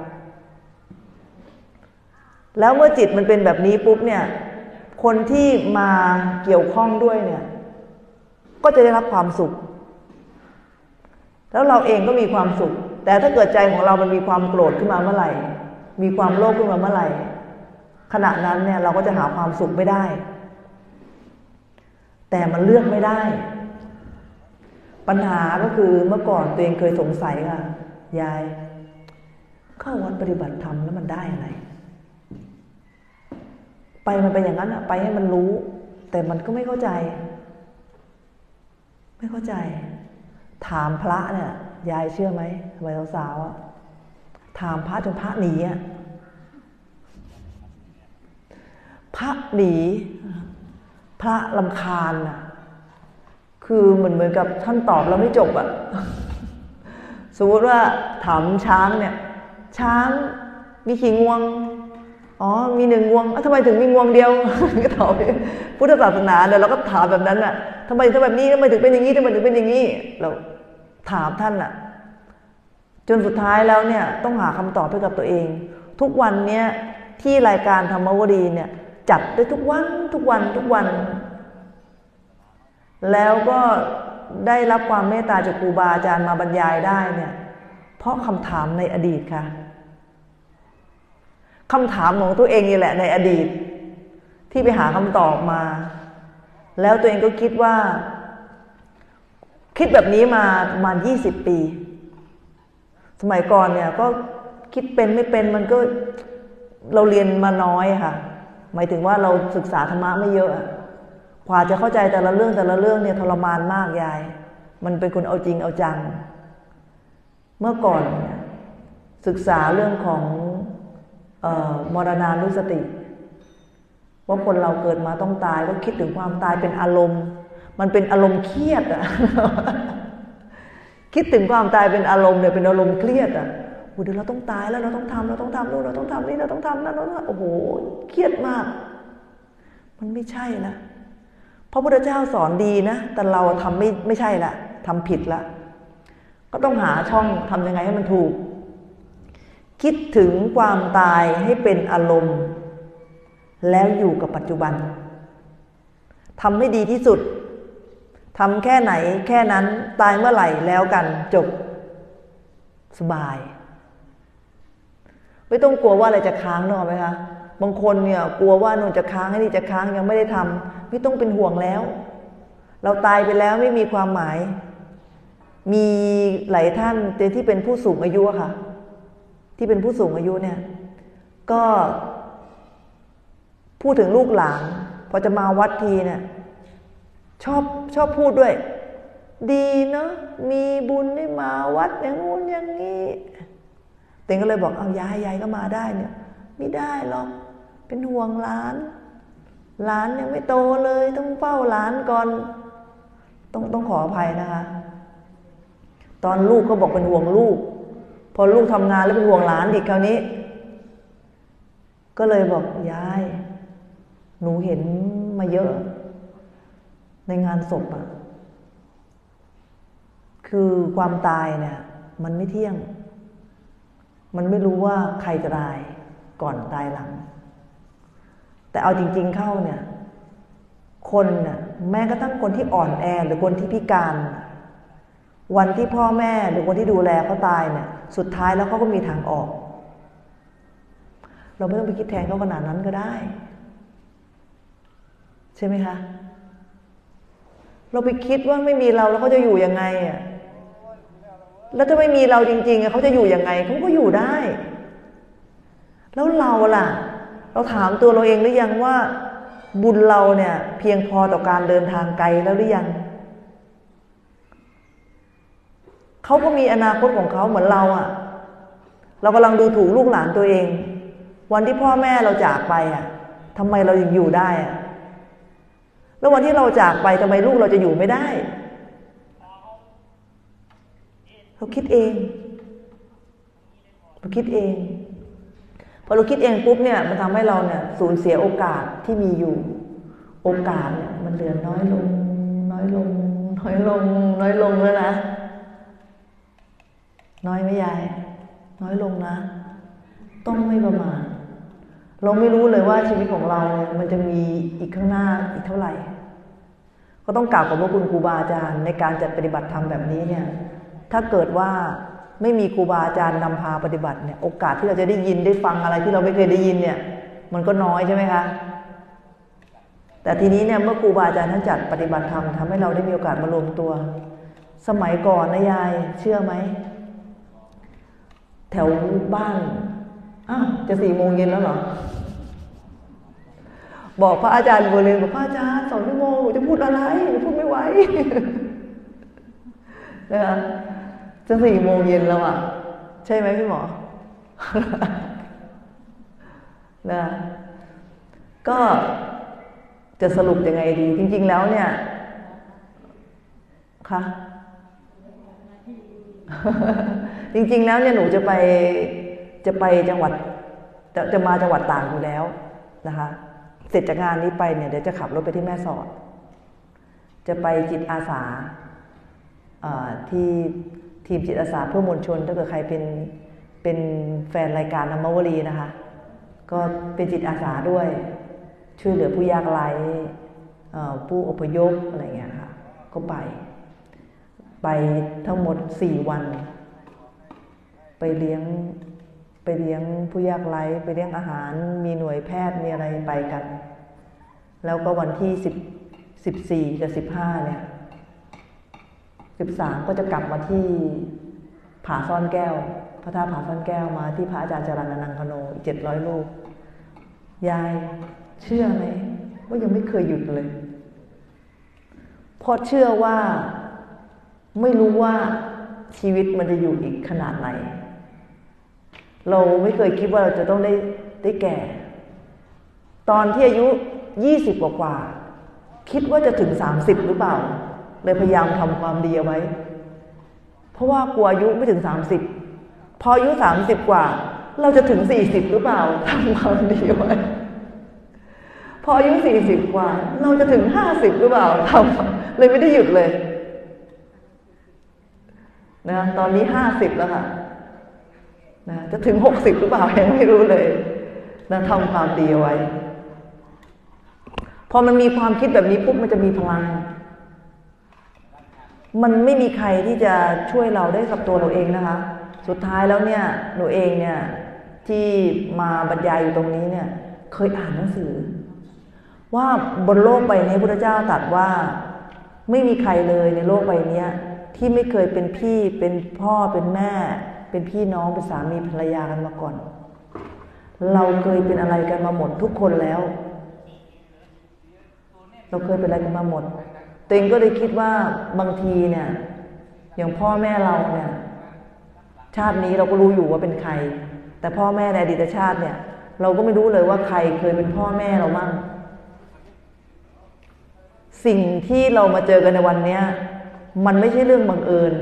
แล้วเมื่อจิตมันเป็นแบบนี้ปุ๊บเนี่ยคนที่มาเกี่ยวข้องด้วยเนี่ยก็จะได้รับความสุขแล้วเราเองก็มีความสุขแต่ถ้าเกิดใจของเรามันมีความโกรธขึ้นมาเมื่อไหร่มีความโลภขึ้นมาเมื่อไหร่ขณะนั้นเนี่ยเราก็จะหาความสุขไม่ได้แต่มันเลือกไม่ได้ปัญหาก็คือเมื่อก่อนตัวเองเคยสงสัยค่ะยายเข้าวัดปฏิบัติธรรมแล้วมันได้อะไรไปมันเป็นอย่างนั้นอะไปให้มันรู้แต่มันก็ไม่เข้าใจถามพระเนี่ยยายเชื่อไหมสมัยสาวๆอะถามพระจนพระหนีอะพระหนีพระรำคาญอะคือเหมือนกับท่านตอบแล้วไม่จบอะสมมติว่าถามช้างเนี่ยช้างมีกี่งวงอ๋อมี1 งวงทำไมถึงมีงวงเดียวก็ตอบพุทธศาสนาเนี่ยเราก็ถามแบบนั้นน่ะทำไมถึงแบบนี้ทำไมถึงเป็นอย่างนี้ทำไมถึงเป็นอย่างนี้เราถามท่านน่ะจนสุดท้ายแล้วเนี่ยต้องหาคำตอบให้กับตัวเองทุกวันเนี้ยที่รายการธรรมวดีเนี่ยจัดได้ทุกวันแล้วก็ได้รับความเมตตาจากครูบาอาจารย์มาบรรยายได้เนี่ยเพราะคำถามในอดีตค่ะคำถามของตัวเองนี่แหละในอดีตที่ไปหาคำตอบมาแล้วตัวเองก็คิดว่าคิดแบบนี้มาประมาณ20 ปีสมัยก่อนเนี่ยก็คิดเป็นไม่เป็นมันก็เราเรียนมาน้อยค่ะหมายถึงว่าเราศึกษาธรรมะไม่เยอะกว่าจะเข้าใจแต่ละเรื่องเนี่ยทรมานมากยายมันเป็นคนเอาจริงเอาจังเมื่อก่อนศึกษาเรื่องของมรณานุสติว่าคนเราเกิดมาต้องตายก็คิดถึงความตายเป็นอารมณ์มันเป็นอารมณ์เครียดอะ คิดถึงความตายเป็นอารมณ์เนี่ยเป็นอารมณ์เครียดอะเดี๋ยวเราต้องตายแล้วเราต้องทำนู่นเราต้องทำนี่เราต้องทำนั่นโอ้โหเครียดมากมันไม่ใช่ละพระพุทธเจ้าสอนดีนะแต่เราทำไม่ใช่ละทำผิดละก็ต้องหาช่องทำยังไงให้มันถูกคิดถึงความตายให้เป็นอารมณ์แล้วอยู่กับปัจจุบันทำให้ดีที่สุดทำแค่ไหนแค่นั้นตายเมื่อไหร่แล้วกันจบสบายไม่ต้องกลัวว่าอะไรจะค้างนึกออกไหมคะบางคนเนี่ยกลัวว่านู่นจะค้างให้นี่จะค้างยังไม่ได้ทำไม่ต้องเป็นห่วงแล้วเราตายไปแล้วไม่มีความหมายมีหลายท่านที่เป็นผู้สูงอายุค่ะที่เป็นผู้สูงอายุเนี่ยก็พูดถึงลูกหลานพอจะมาวัดทีเนี่ยชอบพูดด้วยดีเนาะมีบุญได้มาวัดอย่างงู้นอย่างนี้เต็งก็เลยบอกเอายายก็มาได้เนี่ยไม่ได้หรอกเป็นห่วงหลานยังไม่โตเลยต้องเฝ้าหลานก่อนต้องขออภัยนะคะตอนลูกก็บอกเป็นห่วงลูกพอลูกทำงานแล้วเป็นห่วงหลานอีกคราวนี้ก็เลยบอกยายหนูเห็นมาเยอะในงานศพอะคือความตายเนี่ยมันไม่เที่ยงมันไม่รู้ว่าใครจะตายก่อนตายหลังแต่เอาจริงๆเข้าเนี่ยคนน่ะแม้กระทั่งคนที่อ่อนแอหรือคนที่พิการวันที่พ่อแม่หรือคนที่ดูแลเขาตายเนี่ยสุดท้ายแล้วเขาก็มีทางออกเราไม่ต้องไปคิดแทนเขาขนาดนั้นก็ได้ใช่ไหมคะเราไปคิดว่าไม่มีเราแล้วเขาจะอยู่ยังไงอ่ะแล้วถ้าไม่มีเราจริงๆเขาจะอยู่ยังไงเขาก็อยู่ได้แล้วเราล่ะเราถามตัวเราเองหรือยังว่าบุญเราเนี่ยเพียงพอต่อการเดินทางไกลแล้วหรือยังเขาก็มีอนาคตของเขาเหมือนเราอ่ะเรากำลังดูถูกลูกหลานตัวเองวันที่พ่อแม่เราจากไปอ่ะทำไมเรายังอยู่ได้อ่ะแล้ววันที่เราจากไปทำไมลูกเราจะอยู่ไม่ได้เราคิดเองพอเราคิดเองปุ๊บเนี่ยมันทำให้เราเนี่ยสูญเสียโอกาสที่มีอยู่โอกาสเนี่ยมันเหลือน้อยลงแล้วนะน้อยไหมยายน้อยลงนะต้องไม่ประมาทเราไม่รู้เลยว่าชีวิตของเราเนี่ยมันจะมีอีกข้างหน้าอีกเท่าไหร่ก็ต้องกราบขอบพระคุณครูบาอาจารย์ในการจัดปฏิบัติธรรมแบบนี้เนี่ยถ้าเกิดว่าไม่มีครูบาอาจารย์นำพาปฏิบัติเนี่ยโอกาสที่เราจะได้ยินได้ฟังอะไรที่เราไม่เคยได้ยินเนี่ยมันก็น้อยใช่ไหมคะแต่ทีนี้เนี่ยเมื่อครูบาอาจารย์ท่านจัดปฏิบัติธรรมทำให้เราได้มีโอกาสมารวมตัวสมัยก่อนนะยายเชื่อไหมแถวบ้านอ้าวจะ4 โมงเย็นแล้วเหรอบอกพระอาจารย์บัวเรืองบอกพระอาจารย์2 ชั่วโมงหนูจะพูดอะไรหนูพูดไม่ไหวนะคะจะ4 โมงเย็นแล้วอ่ะใช่ไหมพี่หมอนะก็จะสรุปยังไงดีจริงๆแล้วเนี่ยค่ะจริงๆแล้วเนี่ยหนูจะไปจังหวัดจะมาจังหวัดตากอยู่แล้วนะคะเสร็จจากงานนี้ไปเนี่ยเดี๋ยวจะขับรถไปที่แม่สอดจะไปจิตอาสาที่ทีมจิตอาสาเพื่อมวลชนถ้าเกิดใครเป็นแฟนรายการอมวลีนะคะก็เป็นจิตอาสาด้วยช่วยเหลือผู้ยากไร้ผู้อพยพอะไรอย่างเงี้ยค่ะก็ไปทั้งหมด4 วันไปเลี้ยงผู้ยากไร้ไปเลี้ยงอาหารมีหน่วยแพทย์มีอะไรไปกันแล้วก็วันที่14กับ15เนี่ย13ก็จะกลับมาที่ผาซ่อนแก้วพระธาตุผาซ่อนแก้วมาที่พระอาจารย์จรัญอนังคโนอีก700 รูปยายเชื่อไหมว่ายังไม่เคยหยุดเลยเพราะเชื่อว่าไม่รู้ว่าชีวิตมันจะอยู่อีกขนาดไหนเราไม่เคยคิดว่าเราจะต้องได้แก่ตอนที่อายุ20 กว่าคิดว่าจะถึง30หรือเปล่าเลยพยายามทำความดีเอาไว้เพราะว่ากลัวอายุไม่ถึง30พออายุ30 กว่าเราจะถึง40หรือเปล่าทำความดีเอาไว้พออายุ40 กว่าเราจะถึง50หรือเปล่าทำเลยไม่ได้หยุดเลยนะตอนนี้50แล้วค่ะนะจะถึง60หรือเปล่ายังไม่รู้เลยนะทำความดีเอาไว้พอมันมีความคิดแบบนี้ปุ๊บมันจะมีพลังมันไม่มีใครที่จะช่วยเราได้กับตัวเราเองนะคะสุดท้ายแล้วเนี่ยหนูเองเนี่ยที่มาบรรยายอยู่ตรงนี้เนี่ยเคยอ่านหนังสือว่าบนโลกใบนี้พระพุทธเจ้าตรัสว่าไม่มีใครเลยในโลกใบนี้ที่ไม่เคยเป็นพี่เป็นพ่อเป็นแม่เป็นพี่น้องเป็นสามีภรรยากันมาก่อนเราเคยเป็นอะไรกันมาหมดทุกคนแล้วเราเคยเป็นอะไรกันมาหมดตัวเองก็เลยคิดว่าบางทีเนี่ยอย่างพ่อแม่เราเนี่ยชาตินี้เราก็รู้อยู่ว่าเป็นใครแต่พ่อแม่ในอดีตชาติเนี่ยเราก็ไม่รู้เลยว่าใครเคยเป็นพ่อแม่เรามั่งสิ่งที่เรามาเจอกันในวันนี้มันไม่ใช่เรื่องบังเอิญ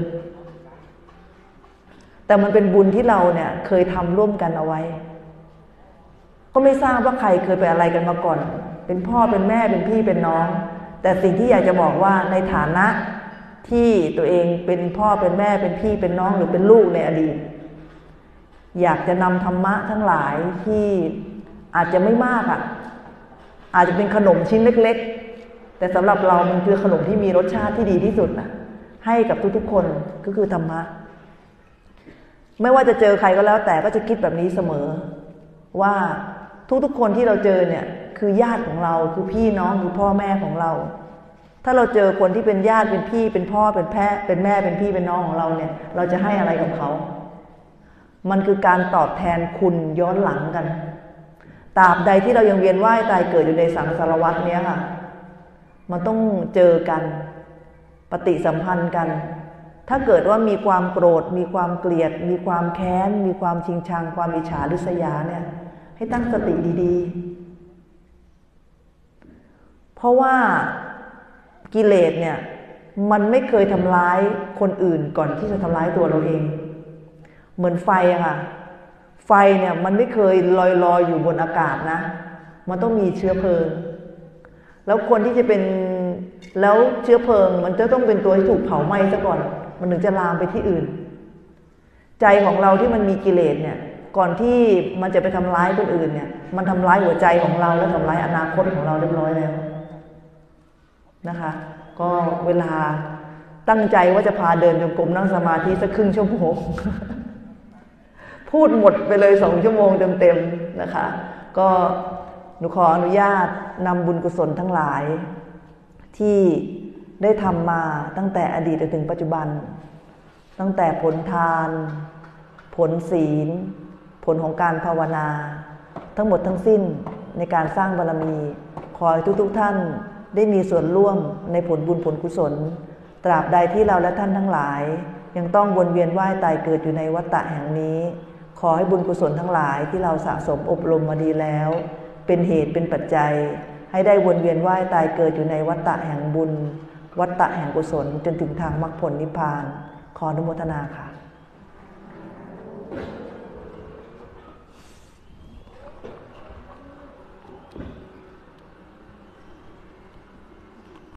แต่มันเป็นบุญที่เราเนี่ยเคยทำร่วมกันเอาไว้ก็ไม่ทราบว่าใครเคยไปอะไรกันมาก่อนเป็นพ่อเป็นแม่เป็นพี่เป็นน้องแต่สิ่งที่อยากจะบอกว่าในฐานะที่ตัวเองเป็นพ่อเป็นแม่เป็นพี่เป็นน้องหรือเป็นลูกในอดีตอยากจะนำธรรมะทั้งหลายที่อาจจะไม่มากอาจจะเป็นขนมชิ้นเล็กๆแต่สำหรับเรามันคือขนมที่มีรสชาติที่ดีที่สุดให้กับทุกๆคนก็คือธรรมะไม่ว่าจะเจอใครก็แล้วแต่ก็จะคิดแบบนี้เสมอว่าทุกๆคนที่เราเจอเนี่ยคือญาติของเราคือพี่น้องคือพ่อแม่ของเราถ้าเราเจอคนที่เป็นญาติเป็นพี่เป็นพ่อเป็นแม่เป็นพี่เป็นน้องของเราเนี่ยเราจะให้อะไรกับเขามันคือการตอบแทนคุณย้อนหลังกันตราบใดที่เรายังเวียนว่ายตายเกิดอยู่ในสังสารวัฏเนี้ยค่ะมันต้องเจอกันปฏิสัมพันธ์กันถ้าเกิดว่ามีความโกรธมีความเกลียดมีความแค้นมีความชิงชังความอิจฉาริษยาเนี่ยให้ตั้งสติดีๆเพราะว่ากิเลสเนี่ยมันไม่เคยทำร้ายคนอื่นก่อนที่จะทำร้ายตัวเราเองเหมือนไฟอะค่ะไฟเนี่ยมันไม่เคยลอยอยู่บนอากาศนะมันต้องมีเชื้อเพลิงแล้วคนที่จะเป็นแล้วเชื้อเพลิงมันจะต้องเป็นตัวที่ถูกเผาไหม้ซะก่อนมันถึงจะลามไปที่อื่นใจของเราที่มันมีกิเลสเนี่ยก่อนที่มันจะไปทำร้ายคนอื่นเนี่ยมันทำร้ายหัวใจของเราและทำร้ายอนาคตของเราเรียบร้อยแล้วนะคะก็เวลาตั้งใจว่าจะพาเดินจงกรมนั่งสมาธิสักครึ่งชั่วโมง พูดหมดไปเลย2 ชั่วโมงเต็มๆนะคะก็หนูขออนุญาตนำบุญกุศลทั้งหลายที่ได้ทำมาตั้งแต่อดีตจนถึงปัจจุบันตั้งแต่ผลทานผลศีลผลของการภาวนาทั้งหมดทั้งสิ้นในการสร้างบารมีขอให้ทุกท่านได้มีส่วนร่วมในผลบุญผลกุศลตราบใดที่เราและท่านทั้งหลายยังต้องวนเวียนว่ายตายเกิดอยู่ในวัฏฏะแห่งนี้ขอให้บุญกุศลทั้งหลายที่เราสะสมอบรมมาดีแล้วเป็นเหตุเป็นปัจจัยให้ได้วนเวียนว่ายตายเกิดอยู่ในวัฏฏะแห่งบุญวัฏฏะแห่งกุศลจนถึงทางมรรคผลนิพพานขออนุโมทนาค่ะ